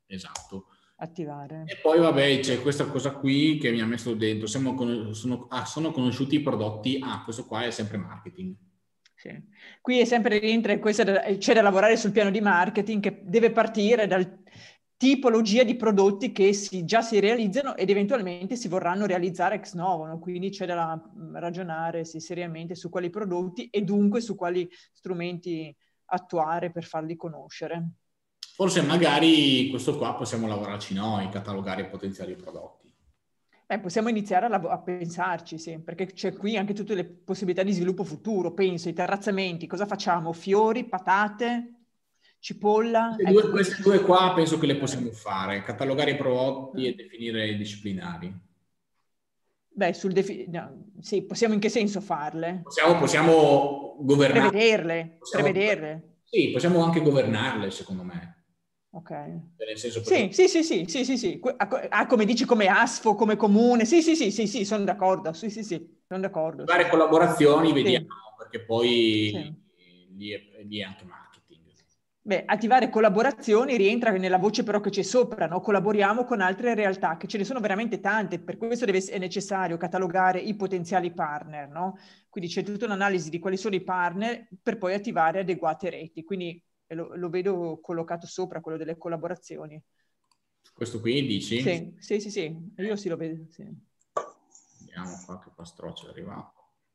attivare. E poi vabbè c'è questa cosa qui che mi ha messo dentro, sono conosciuti i prodotti, questo qua è sempre marketing. Sì. Qui è sempre rientra, c'è da lavorare sul piano di marketing che deve partire dal tipologia di prodotti che già si realizzano ed eventualmente si vorranno realizzare ex novo, no? Quindi c'è da ragionare seriamente su quali prodotti e dunque su quali strumenti attuare per farli conoscere. Forse magari questo qua possiamo lavorarci noi, catalogare i potenziali prodotti. Possiamo iniziare a pensarci, sì, perché c'è qui anche tutte le possibilità di sviluppo futuro. Penso, i terrazzamenti, cosa facciamo? Fiori, patate, cipolla. Queste due qua penso che le possiamo fare, catalogare i prodotti e definire i disciplinari. Beh, sì, possiamo in che senso farle? Possiamo governarle. Prevederle. Sì, possiamo anche governarle, secondo me. Ok. Nel senso sì. Come dici, come ASFO, come comune. Sì, sono d'accordo. Sì, sono d'accordo. Fare collaborazioni, vediamo, perché poi lì è anche marketing. Beh, attivare collaborazioni rientra nella voce però che c'è sopra, no? Collaboriamo con altre realtà, che ce ne sono veramente tante, per questo è necessario catalogare i potenziali partner, no? Quindi c'è tutta un'analisi di quali sono i partner per poi attivare adeguate reti, quindi lo vedo collocato sopra quello delle collaborazioni. Questo qui dici? Sì, io sì lo vedo, sì. Vediamo qua che pastroccio è arrivato.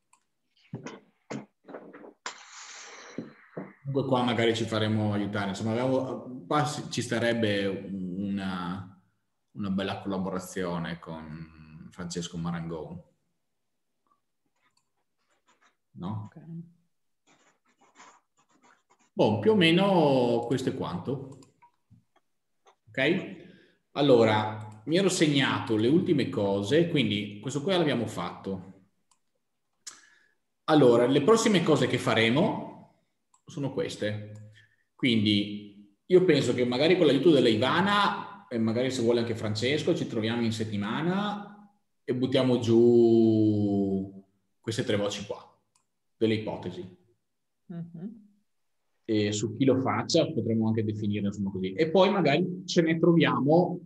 Comunque qua magari ci faremo aiutare, insomma qua ci starebbe una bella collaborazione con Francesco Marangoni, no? Okay. Più o meno questo è quanto. Ok? Allora, mi ero segnato le ultime cose, quindi questo qua l'abbiamo fatto. Allora, le prossime cose che faremo sono queste. Quindi io penso che magari con l'aiuto della Ivana e magari se vuole anche Francesco ci troviamo in settimana e buttiamo giù queste 3 voci qua, delle ipotesi. E su chi lo faccia potremmo anche definire insomma così. E poi magari ce ne troviamo,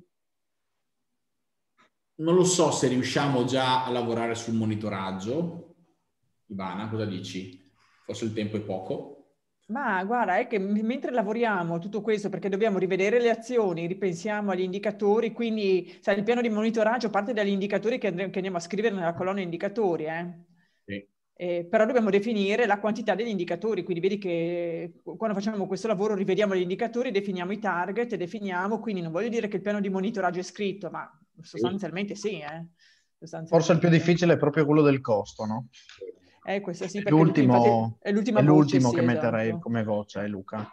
non lo so se riusciamo già a lavorare sul monitoraggio. Ivana, cosa dici? Forse il tempo è poco. Ma guarda, è che mentre lavoriamo tutto questo, perché dobbiamo rivedere le azioni, ripensiamo agli indicatori, quindi sai, il piano di monitoraggio parte dagli indicatori che andiamo a scrivere nella colonna indicatori, Sì. Però dobbiamo definire la quantità degli indicatori, quindi vedi che quando facciamo questo lavoro rivediamo gli indicatori, definiamo i target e definiamo, quindi non voglio dire che il piano di monitoraggio è scritto, ma sostanzialmente sì. Forse il più difficile è proprio quello del costo, no? Questo sì, È perché l'ultimo è l'ultima voce, sì, che metterei esatto. come voce, Luca.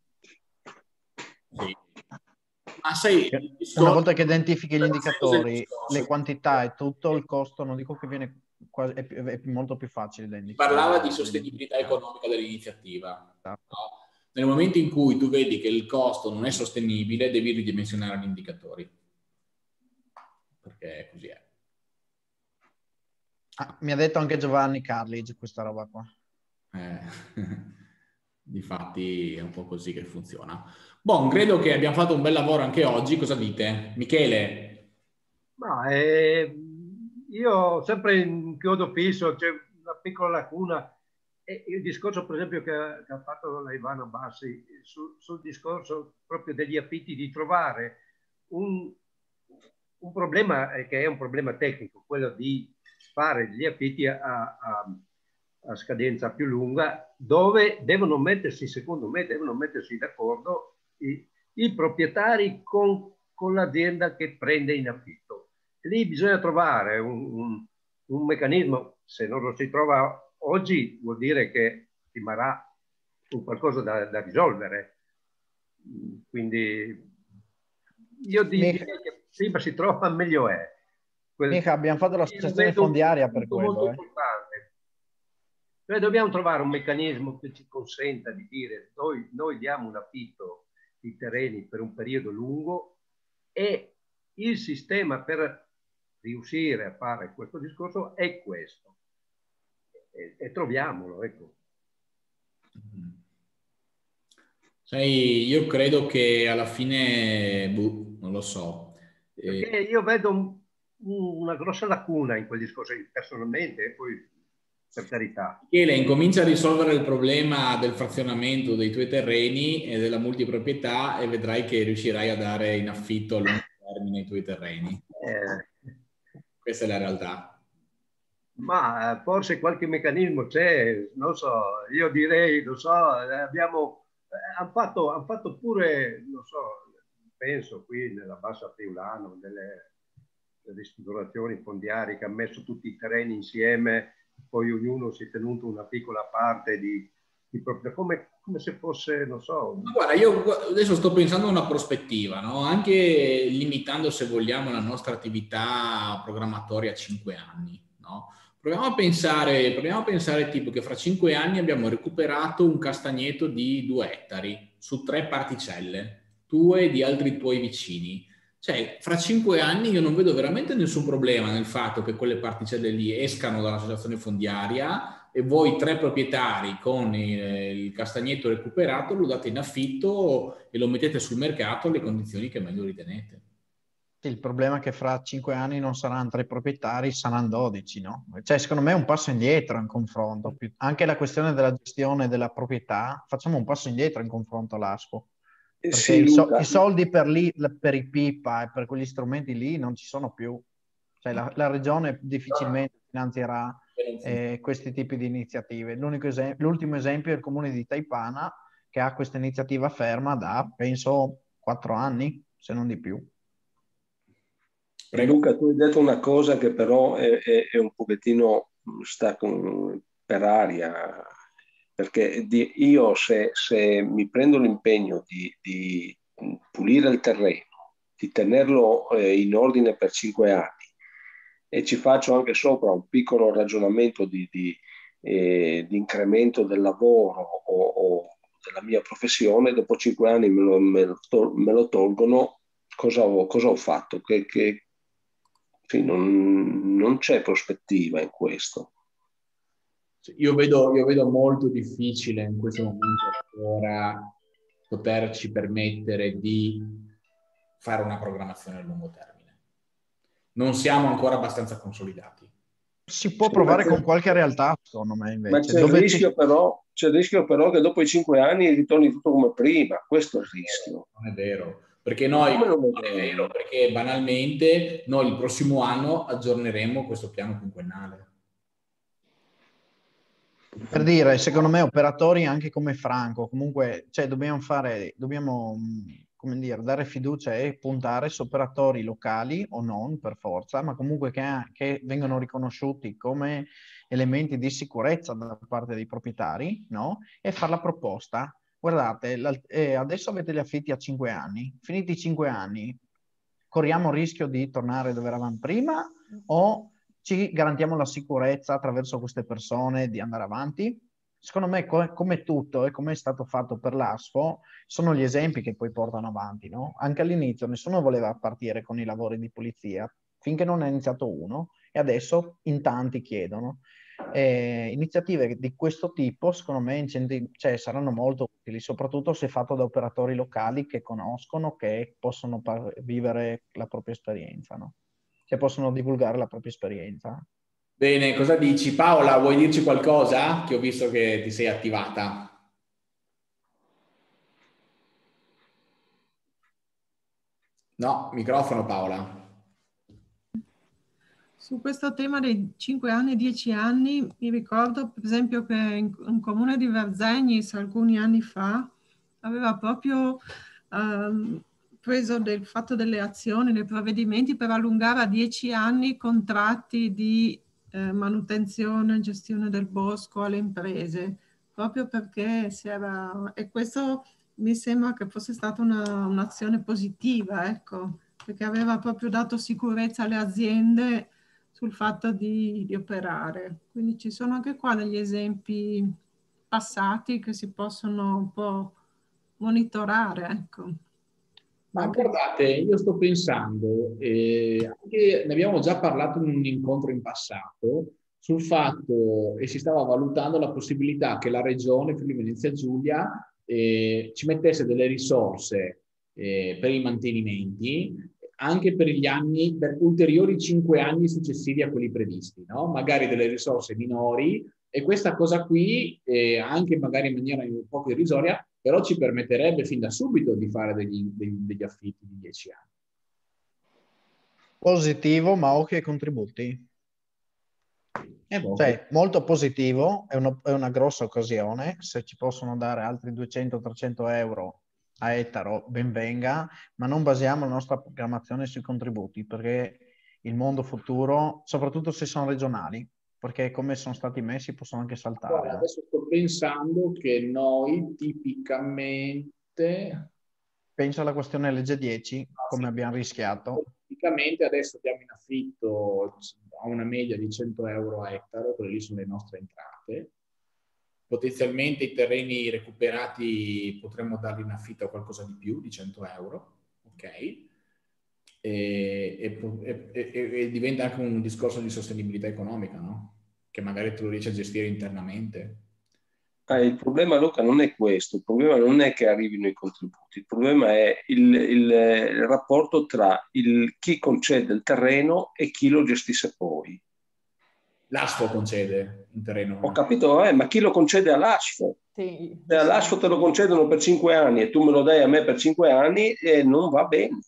Sì. Ma sai, una volta che identifichi gli indicatori, le quantità e tutto, il costo non dico che viene quasi, è molto più facile da indicare. Parlava di sostenibilità economica dell'iniziativa. No? Nel momento in cui tu vedi che il costo non è sostenibile, devi ridimensionare gli indicatori. Perché così è. Mi ha detto anche Giovanni Carlige questa roba qua. Difatti è un po' così che funziona. Credo che abbiamo fatto un bel lavoro anche oggi. Cosa dite? Michele? Io sempre in chiodo fisso, c'è una piccola lacuna. Il discorso, per esempio, che ha fatto la Ivana Bassi sul discorso proprio degli affitti, di trovare un problema che è un problema tecnico, quello di fare gli affitti a scadenza più lunga, dove devono mettersi, secondo me, d'accordo i proprietari con l'azienda che prende in affitto. Lì bisogna trovare un meccanismo. Se non lo si trova oggi, vuol dire che rimarrà un qualcosa da risolvere. Quindi io direi che prima si trova, meglio è. Mica, abbiamo fatto l'associazione fondiaria per quello. Molto importante. Noi dobbiamo trovare un meccanismo che ci consenta di dire noi diamo un affitto di terreni per un periodo lungo e il sistema per riuscire a fare questo discorso è questo. E troviamolo, ecco. Sai, io credo che alla fine, non lo so. Perché io vedo una grossa lacuna in quel discorso, personalmente, poi per carità. Michele, incomincia a risolvere il problema del frazionamento dei tuoi terreni e della multiproprietà e vedrai che riuscirai a dare in affitto a lungo termine i tuoi terreni. Questa è la realtà. Ma forse qualche meccanismo c'è, non so, io direi, non so, hanno fatto pure, non so, penso qui nella Bassa Friulano, delle ristrutturazioni fondiarie che hanno messo tutti i terreni insieme, poi ognuno si è tenuto una piccola parte di come se fosse, non so. Ma guarda, io adesso sto pensando a una prospettiva, no? Anche limitando, se vogliamo, la nostra attività programmatoria a 5 anni, no? Proviamo a pensare tipo che fra 5 anni abbiamo recuperato un castagneto di 2 ettari su 3 particelle, tue e di altri tuoi vicini. Cioè, fra 5 anni io non vedo veramente nessun problema nel fatto che quelle particelle lì escano dall'associazione fondiaria e voi 3 proprietari con il castagneto recuperato lo date in affitto e lo mettete sul mercato alle condizioni che meglio ritenete. Il problema è che fra 5 anni non saranno 3 proprietari, saranno 12, no? Cioè, secondo me è un passo indietro in confronto. Anche la questione della gestione della proprietà, facciamo un passo indietro in confronto all'ASPO. Perché sì, i soldi per i PIPA e per quegli strumenti lì non ci sono più. Cioè, la regione difficilmente finanzierà questi tipi di iniziative. L'ultimo esempio è il comune di Taipana, che ha questa iniziativa ferma da, penso, 4 anni, se non di più. Luca, tu hai detto una cosa che però è un pochettino per aria, perché io se mi prendo l'impegno di pulire il terreno, di tenerlo in ordine per 5 anni e ci faccio anche sopra un piccolo ragionamento di incremento del lavoro o della mia professione, dopo 5 anni me lo tolgono, cosa ho fatto? Sì, non c'è prospettiva in questo. Io vedo molto difficile in questo momento ancora poterci permettere di fare una programmazione a lungo termine. Non siamo ancora abbastanza consolidati. Si può provare con qualche realtà, secondo me, invece. Ma c'è il rischio però che dopo i 5 anni ritorni tutto come prima. Questo è il rischio. Non è vero. Perché perché banalmente noi il prossimo anno aggiorneremo questo piano quinquennale. Per dire, secondo me, operatori anche come Franco, comunque, cioè, dobbiamo come dire, dare fiducia e puntare su operatori locali o non, per forza, ma comunque che vengano riconosciuti come elementi di sicurezza da parte dei proprietari, no? E fare la proposta. Guardate, adesso avete gli affitti a 5 anni, finiti i 5 anni, corriamo il rischio di tornare dove eravamo prima o ci garantiamo la sicurezza attraverso queste persone di andare avanti? Secondo me, come tutto e come è stato fatto per l'ASFO, sono gli esempi che poi portano avanti, no? Anche all'inizio nessuno voleva partire con i lavori di pulizia, finché non è iniziato uno, e adesso in tanti chiedono. Iniziative di questo tipo, secondo me, saranno molto utili, soprattutto se fatto da operatori locali che conoscono, che possono vivere la propria esperienza, no? Che possono divulgare la propria esperienza. Bene, cosa dici? Paola, vuoi dirci qualcosa? Che ho visto che ti sei attivata. No, microfono Paola. Su questo tema dei 5 anni e 10 anni, mi ricordo per esempio che in un comune di Verzegnis alcuni anni fa aveva proprio fatto delle azioni, dei provvedimenti per allungare a 10 anni contratti di manutenzione e gestione del bosco alle imprese, proprio perché e questo mi sembra che fosse stata un'azione positiva, ecco, perché aveva proprio dato sicurezza alle aziende sul fatto di operare. Quindi ci sono anche qua degli esempi passati che si possono un po' monitorare, ecco. Ma guardate, io sto pensando, anche ne abbiamo già parlato in un incontro in passato, sul fatto, e si stava valutando la possibilità che la regione Friuli-Venezia Giulia ci mettesse delle risorse per i mantenimenti anche per gli anni, per ulteriori 5 anni successivi a quelli previsti, no? Magari delle risorse minori, e questa cosa qui, anche magari in maniera un po' irrisoria, però ci permetterebbe fin da subito di fare degli affitti di 10 anni. Positivo, ma occhio ai contributi. Cioè, molto positivo, è una grossa occasione, se ci possono dare altri 200-300 euro a ettaro, ben venga, ma non basiamo la nostra programmazione sui contributi, perché il mondo futuro, soprattutto se sono regionali, Perché come sono stati messi possono anche saltare. Guarda, adesso sto pensando che noi tipicamente... Penso alla questione legge 10, come abbiamo rischiato. Tipicamente adesso diamo in affitto a una media di 100 euro a ettaro, quelle lì sono le nostre entrate. Potenzialmente i terreni recuperati potremmo darli in affitto a qualcosa di più di 100 euro, ok? E diventa anche un discorso di sostenibilità economica, no? Che magari tu lo riesci a gestire internamente. Il problema, Luca, non è questo, il problema non è che arrivino i contributi, il problema è il rapporto tra chi concede il terreno e chi lo gestisce poi. L'ASFO concede il terreno. Ho capito, ma chi lo concede all'ASFO? Sì. Se all'ASFO te lo concedono per 5 anni e tu me lo dai a me per 5 anni, non va bene.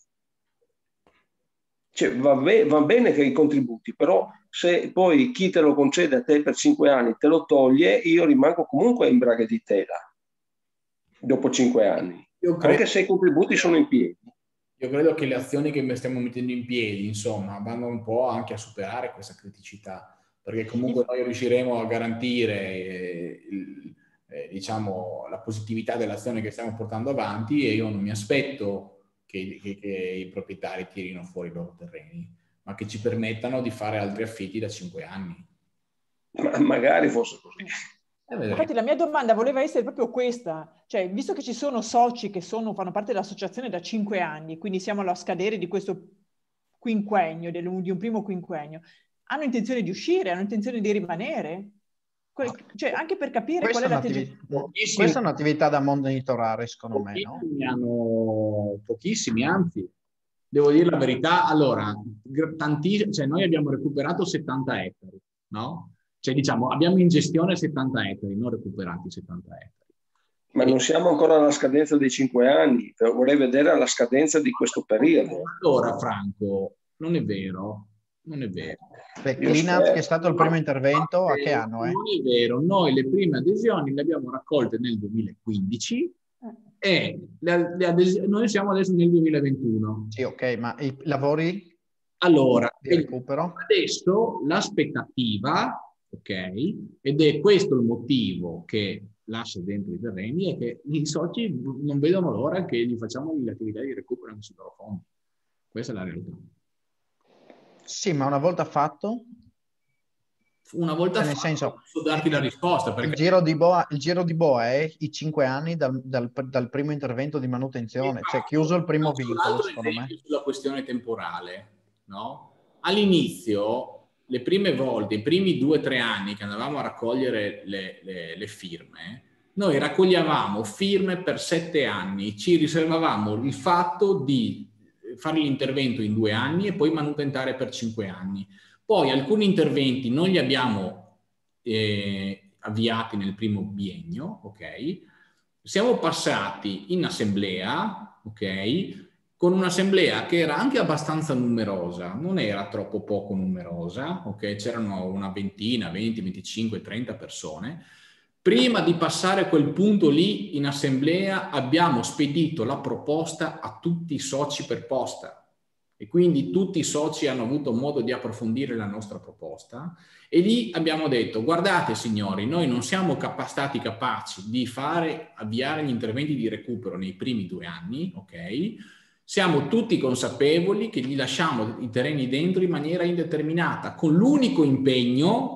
Cioè, va bene che i contributi, però se poi chi te lo concede a te per 5 anni te lo toglie, io rimango comunque in braghe di tela dopo 5 anni, anche se i contributi sono in piedi. Io credo che le azioni che stiamo mettendo in piedi, insomma, vanno un po' anche a superare questa criticità, perché comunque noi riusciremo a garantire diciamo, la positività dell'azione che stiamo portando avanti, e io non mi aspetto che i proprietari tirino fuori i loro terreni, ma che ci permettano di fare altri affitti da 5 anni. Magari fosse così. Infatti la mia domanda voleva essere proprio questa, cioè visto che ci sono soci che fanno parte dell'associazione da 5 anni, quindi siamo allo scadere di questo quinquennio, di un primo quinquennio, hanno intenzione di uscire, hanno intenzione di rimanere? Cioè, anche per capire qual è l'atteggiamento. Questa è un'attività da monitorare, secondo me, no? Hanno pochissimi, anzi, devo dire la verità. Allora, cioè noi abbiamo recuperato 70 ettari, no? Cioè, diciamo, abbiamo in gestione 70 ettari, non recuperati 70 ettari. Ma non siamo ancora alla scadenza dei 5 anni, vorrei vedere la scadenza di questo periodo. Allora, Franco, non è vero. Non è vero. Cleanup, che è stato il primo intervento, a che anno? Non è vero, noi le prime adesioni le abbiamo raccolte nel 2015 e noi siamo adesso nel 2021. Sì, ok, ma i lavori allora, di recupero? Adesso l'aspettativa, ok, ed è questo il motivo che lascia dentro i terreni, è che i soci non vedono l'ora che gli facciamo le attività di recupero anche sui loro fondi. Questa è la realtà. Sì, ma una volta fatto? Una volta nel fatto, senso, posso darti la risposta. Perché... il giro di boa è i 5 anni dal primo intervento di manutenzione, cioè chiuso il primo vincolo, secondo me. Sulla questione temporale, no? All'inizio, le prime volte, i primi 2 o 3 anni che andavamo a raccogliere le firme, noi raccoglievamo firme per 7 anni, ci riservavamo il fatto di fare l'intervento in 2 anni e poi manutentare per 5 anni. Poi alcuni interventi non li abbiamo avviati nel primo biennio, ok? Siamo passati in assemblea, ok? Con un'assemblea che era anche abbastanza numerosa, non era troppo poco numerosa, ok? C'erano una ventina, 20, 25, 30 persone. Prima di passare quel punto lì in assemblea abbiamo spedito la proposta a tutti i soci per posta e quindi tutti i soci hanno avuto modo di approfondire la nostra proposta e lì abbiamo detto: guardate signori, noi non siamo stati capaci di avviare gli interventi di recupero nei primi 2 anni, ok? Siamo tutti consapevoli che gli lasciamo i terreni dentro in maniera indeterminata, con l'unico impegno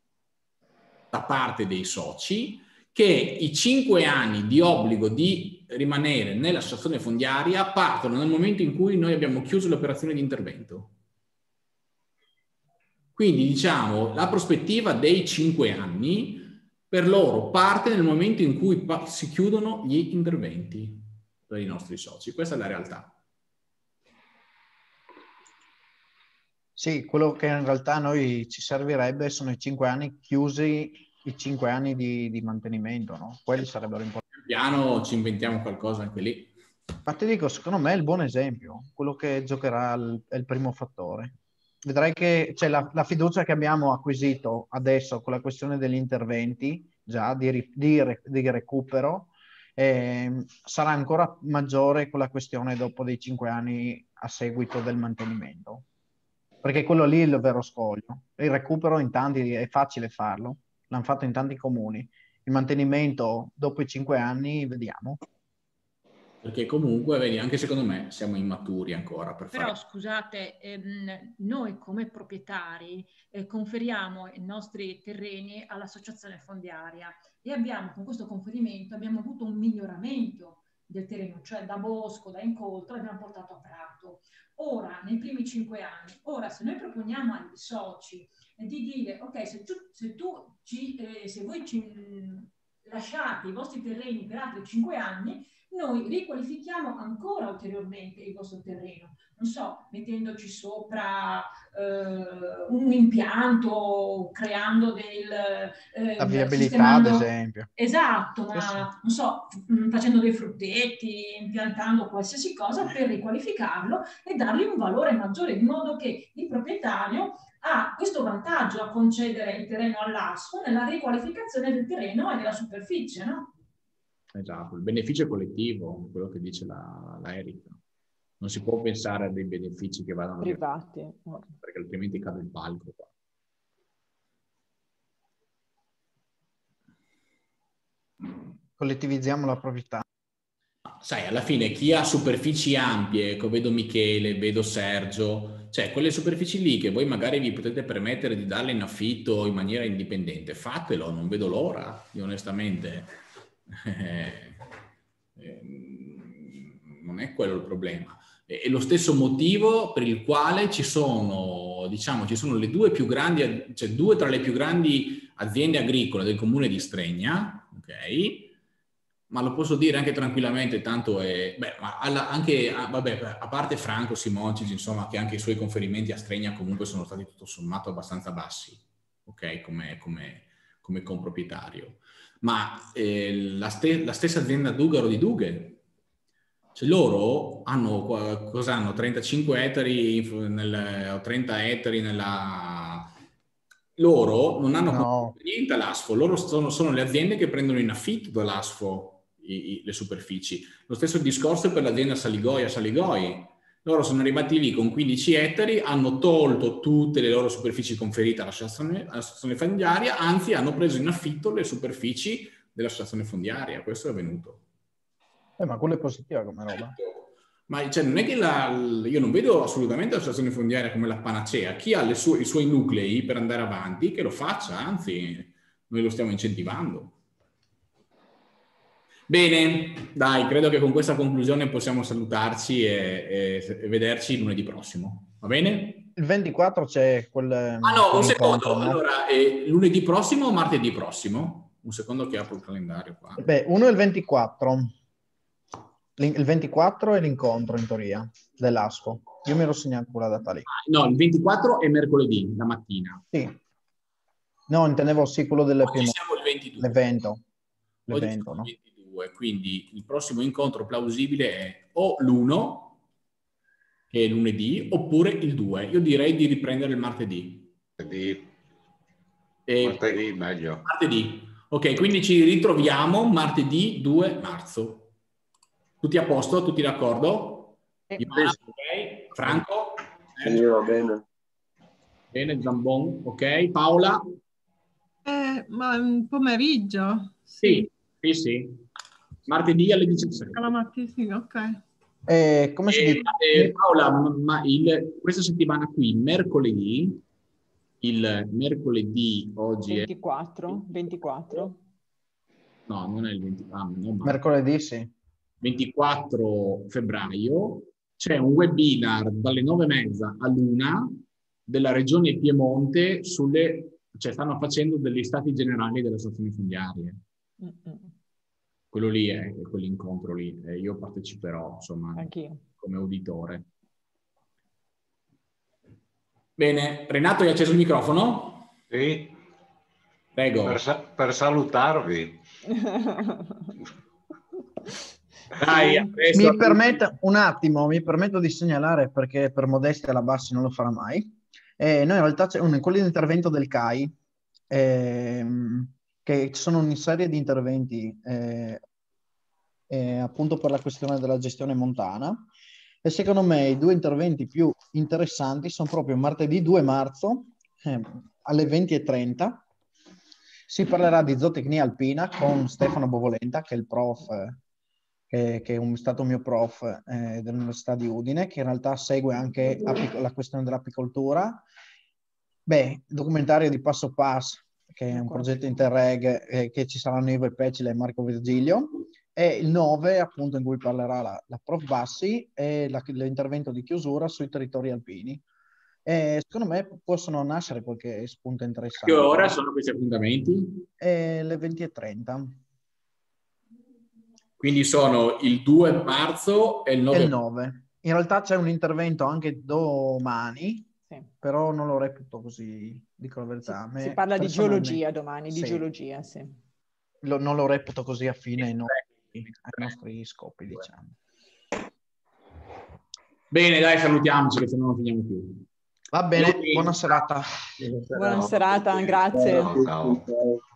da parte dei soci che i 5 anni di obbligo di rimanere nell'associazione fondiaria partono nel momento in cui noi abbiamo chiuso l'operazione di intervento. Quindi diciamo la prospettiva dei 5 anni per loro parte nel momento in cui si chiudono gli interventi per i nostri soci. Questa è la realtà. Sì, quello che in realtà a noi ci servirebbe sono i 5 anni chiusi, i 5 anni di mantenimento, no? Quelli sarebbero importanti. Piano ci inventiamo qualcosa anche lì. Ma ti dico, secondo me è il buon esempio, quello che giocherà è il primo fattore. Vedrai che c'è la fiducia che abbiamo acquisito adesso con la questione degli interventi, già di recupero, sarà ancora maggiore con la questione dopo dei 5 anni a seguito del mantenimento. perché quello lì è il vero scoglio. Il recupero in tanti è facile farlo, l'hanno fatto in tanti comuni. Il mantenimento dopo i 5 anni, vediamo. Perché comunque, vedi, anche secondo me siamo immaturi ancora per Però fare... scusate, noi come proprietari conferiamo i nostri terreni all'associazione fondiaria e abbiamo, con questo conferimento, abbiamo avuto un miglioramento del terreno, cioè da bosco, da incolto, l'abbiamo portato a prato. Ora, nei primi 5 anni, ora se noi proponiamo ai soci di dire, ok, se voi ci lasciate i vostri terreni per altri 5 anni, noi riqualifichiamo ancora ulteriormente il vostro terreno, non so, mettendoci sopra un impianto, creando La viabilità, ad sistemando, esempio. esatto, ma Sì. non so, facendo dei frutteti, impiantando qualsiasi cosa per riqualificarlo e dargli un valore maggiore, in modo che il proprietario ha questo vantaggio a concedere il terreno all'ASFO nella riqualificazione del terreno e della superficie, no? Esatto, il beneficio è collettivo, quello che dice la Erika. Non si può pensare a dei benefici che vadano privati, via, perché altrimenti cade il palco qua. Collettivizziamo la proprietà. Sai, alla fine chi ha superfici ampie, vedo Michele, vedo Sergio, cioè quelle superfici lì che voi magari vi potete permettere di darle in affitto in maniera indipendente, fatelo, non vedo l'ora, io onestamente. Non è quello il problema. È lo stesso motivo per il quale ci sono, diciamo, ci sono le due più grandi, cioè due tra le più grandi aziende agricole del comune di Stregna, ok? Ma lo posso dire anche tranquillamente, tanto è... Beh, ma anche, vabbè, a parte Franco Simocic, insomma, che anche i suoi conferimenti a Stregna comunque sono stati tutto sommato abbastanza bassi, ok? Come comproprietario. Ma la stessa azienda Dugaro di Dughe, cioè loro hanno, cosa hanno? 35 ettari o 30 ettari nella... Loro non hanno niente all'ASFO, loro sono le aziende che prendono in affitto dall'ASFO le superfici. Lo stesso discorso per l'azienda Saligoi. Loro sono arrivati lì con 15 ettari, hanno tolto tutte le loro superfici conferite all'associazione fondiaria, anzi hanno preso in affitto le superfici dell'associazione fondiaria. Questo è avvenuto. Ma quello è positivo come roba. Ma cioè, non è che io non vedo assolutamente l'associazione fondiaria come la panacea. Chi ha i suoi nuclei per andare avanti, che lo faccia, anzi, noi lo stiamo incentivando. Bene, dai, credo che con questa conclusione possiamo salutarci e vederci lunedì prossimo. Va bene? Il 24 c'è quel... Ah no, un secondo. No? Allora, lunedì prossimo o martedì prossimo? Un secondo che apro il calendario qua. Beh, uno è il 24. Il 24 è l'incontro, in teoria, dell'ASFO. Io mi ero segnato quella data lì. No, il 24 è mercoledì, la mattina. Sì. No, intendevo sì quello delle Oggi siamo il 22. L'evento. Oggi siamo il 22, quindi il prossimo incontro plausibile è o l'1, che è lunedì, oppure il 2. Io direi di riprendere il martedì. Martedì meglio. Martedì. Ok, quindi ci ritroviamo martedì 2 marzo. Tutti a posto? Tutti d'accordo? Ok. Franco? Sì, va bene. Bene, Zambon. Ok. Paola? Ma un pomeriggio? Sì. Martedì alle 17. Alla mattina, sì, ok. Come si dice? Paola, questa settimana qui, mercoledì, oggi 24. No, non è il 24. Mercoledì, sì. 24 febbraio c'è un webinar dalle 9:30 all'1 della Regione Piemonte cioè stanno facendo degli stati generali delle associazioni fondiarie. Quello lì è quell'incontro lì. Io parteciperò, insomma, anch'io, come uditore. Bene, Renato, hai acceso il microfono? Sì. Prego. Per salutarvi. Dai, mi permetto di segnalare, perché per modestia la Bassi non lo farà mai. Noi in realtà c'è quello di intervento del CAI, che ci sono una serie di interventi appunto per la questione della gestione montana, E secondo me i due interventi più interessanti sono proprio martedì 2 marzo alle 20:30. Si parlerà di zootecnia alpina con Stefano Bovolenta, che è il prof, che è stato mio prof dell'Università di Udine, che in realtà segue anche la questione dell'apicoltura. Beh, documentario di Passo Pass, che è un progetto Interreg, che ci saranno Ivo Pecile e Marco Virgilio, e il 9 appunto in cui parlerà la prof Bassi e l'intervento di chiusura sui territori alpini. Secondo me possono nascere qualche spunto interessante. Che ora sono questi appuntamenti? Le 20:30. Quindi sono il 2 marzo e il 9. E il 9. In realtà c'è un intervento anche domani, sì, però non lo reputo così, dico la verità. Si parla di geologia domani, di sì, geologia, sì. Non lo reputo così affine ai nostri scopi, diciamo. Bene, dai, salutiamoci, che se no non finiamo più. Va bene, buona serata. Buona serata, grazie. Ciao.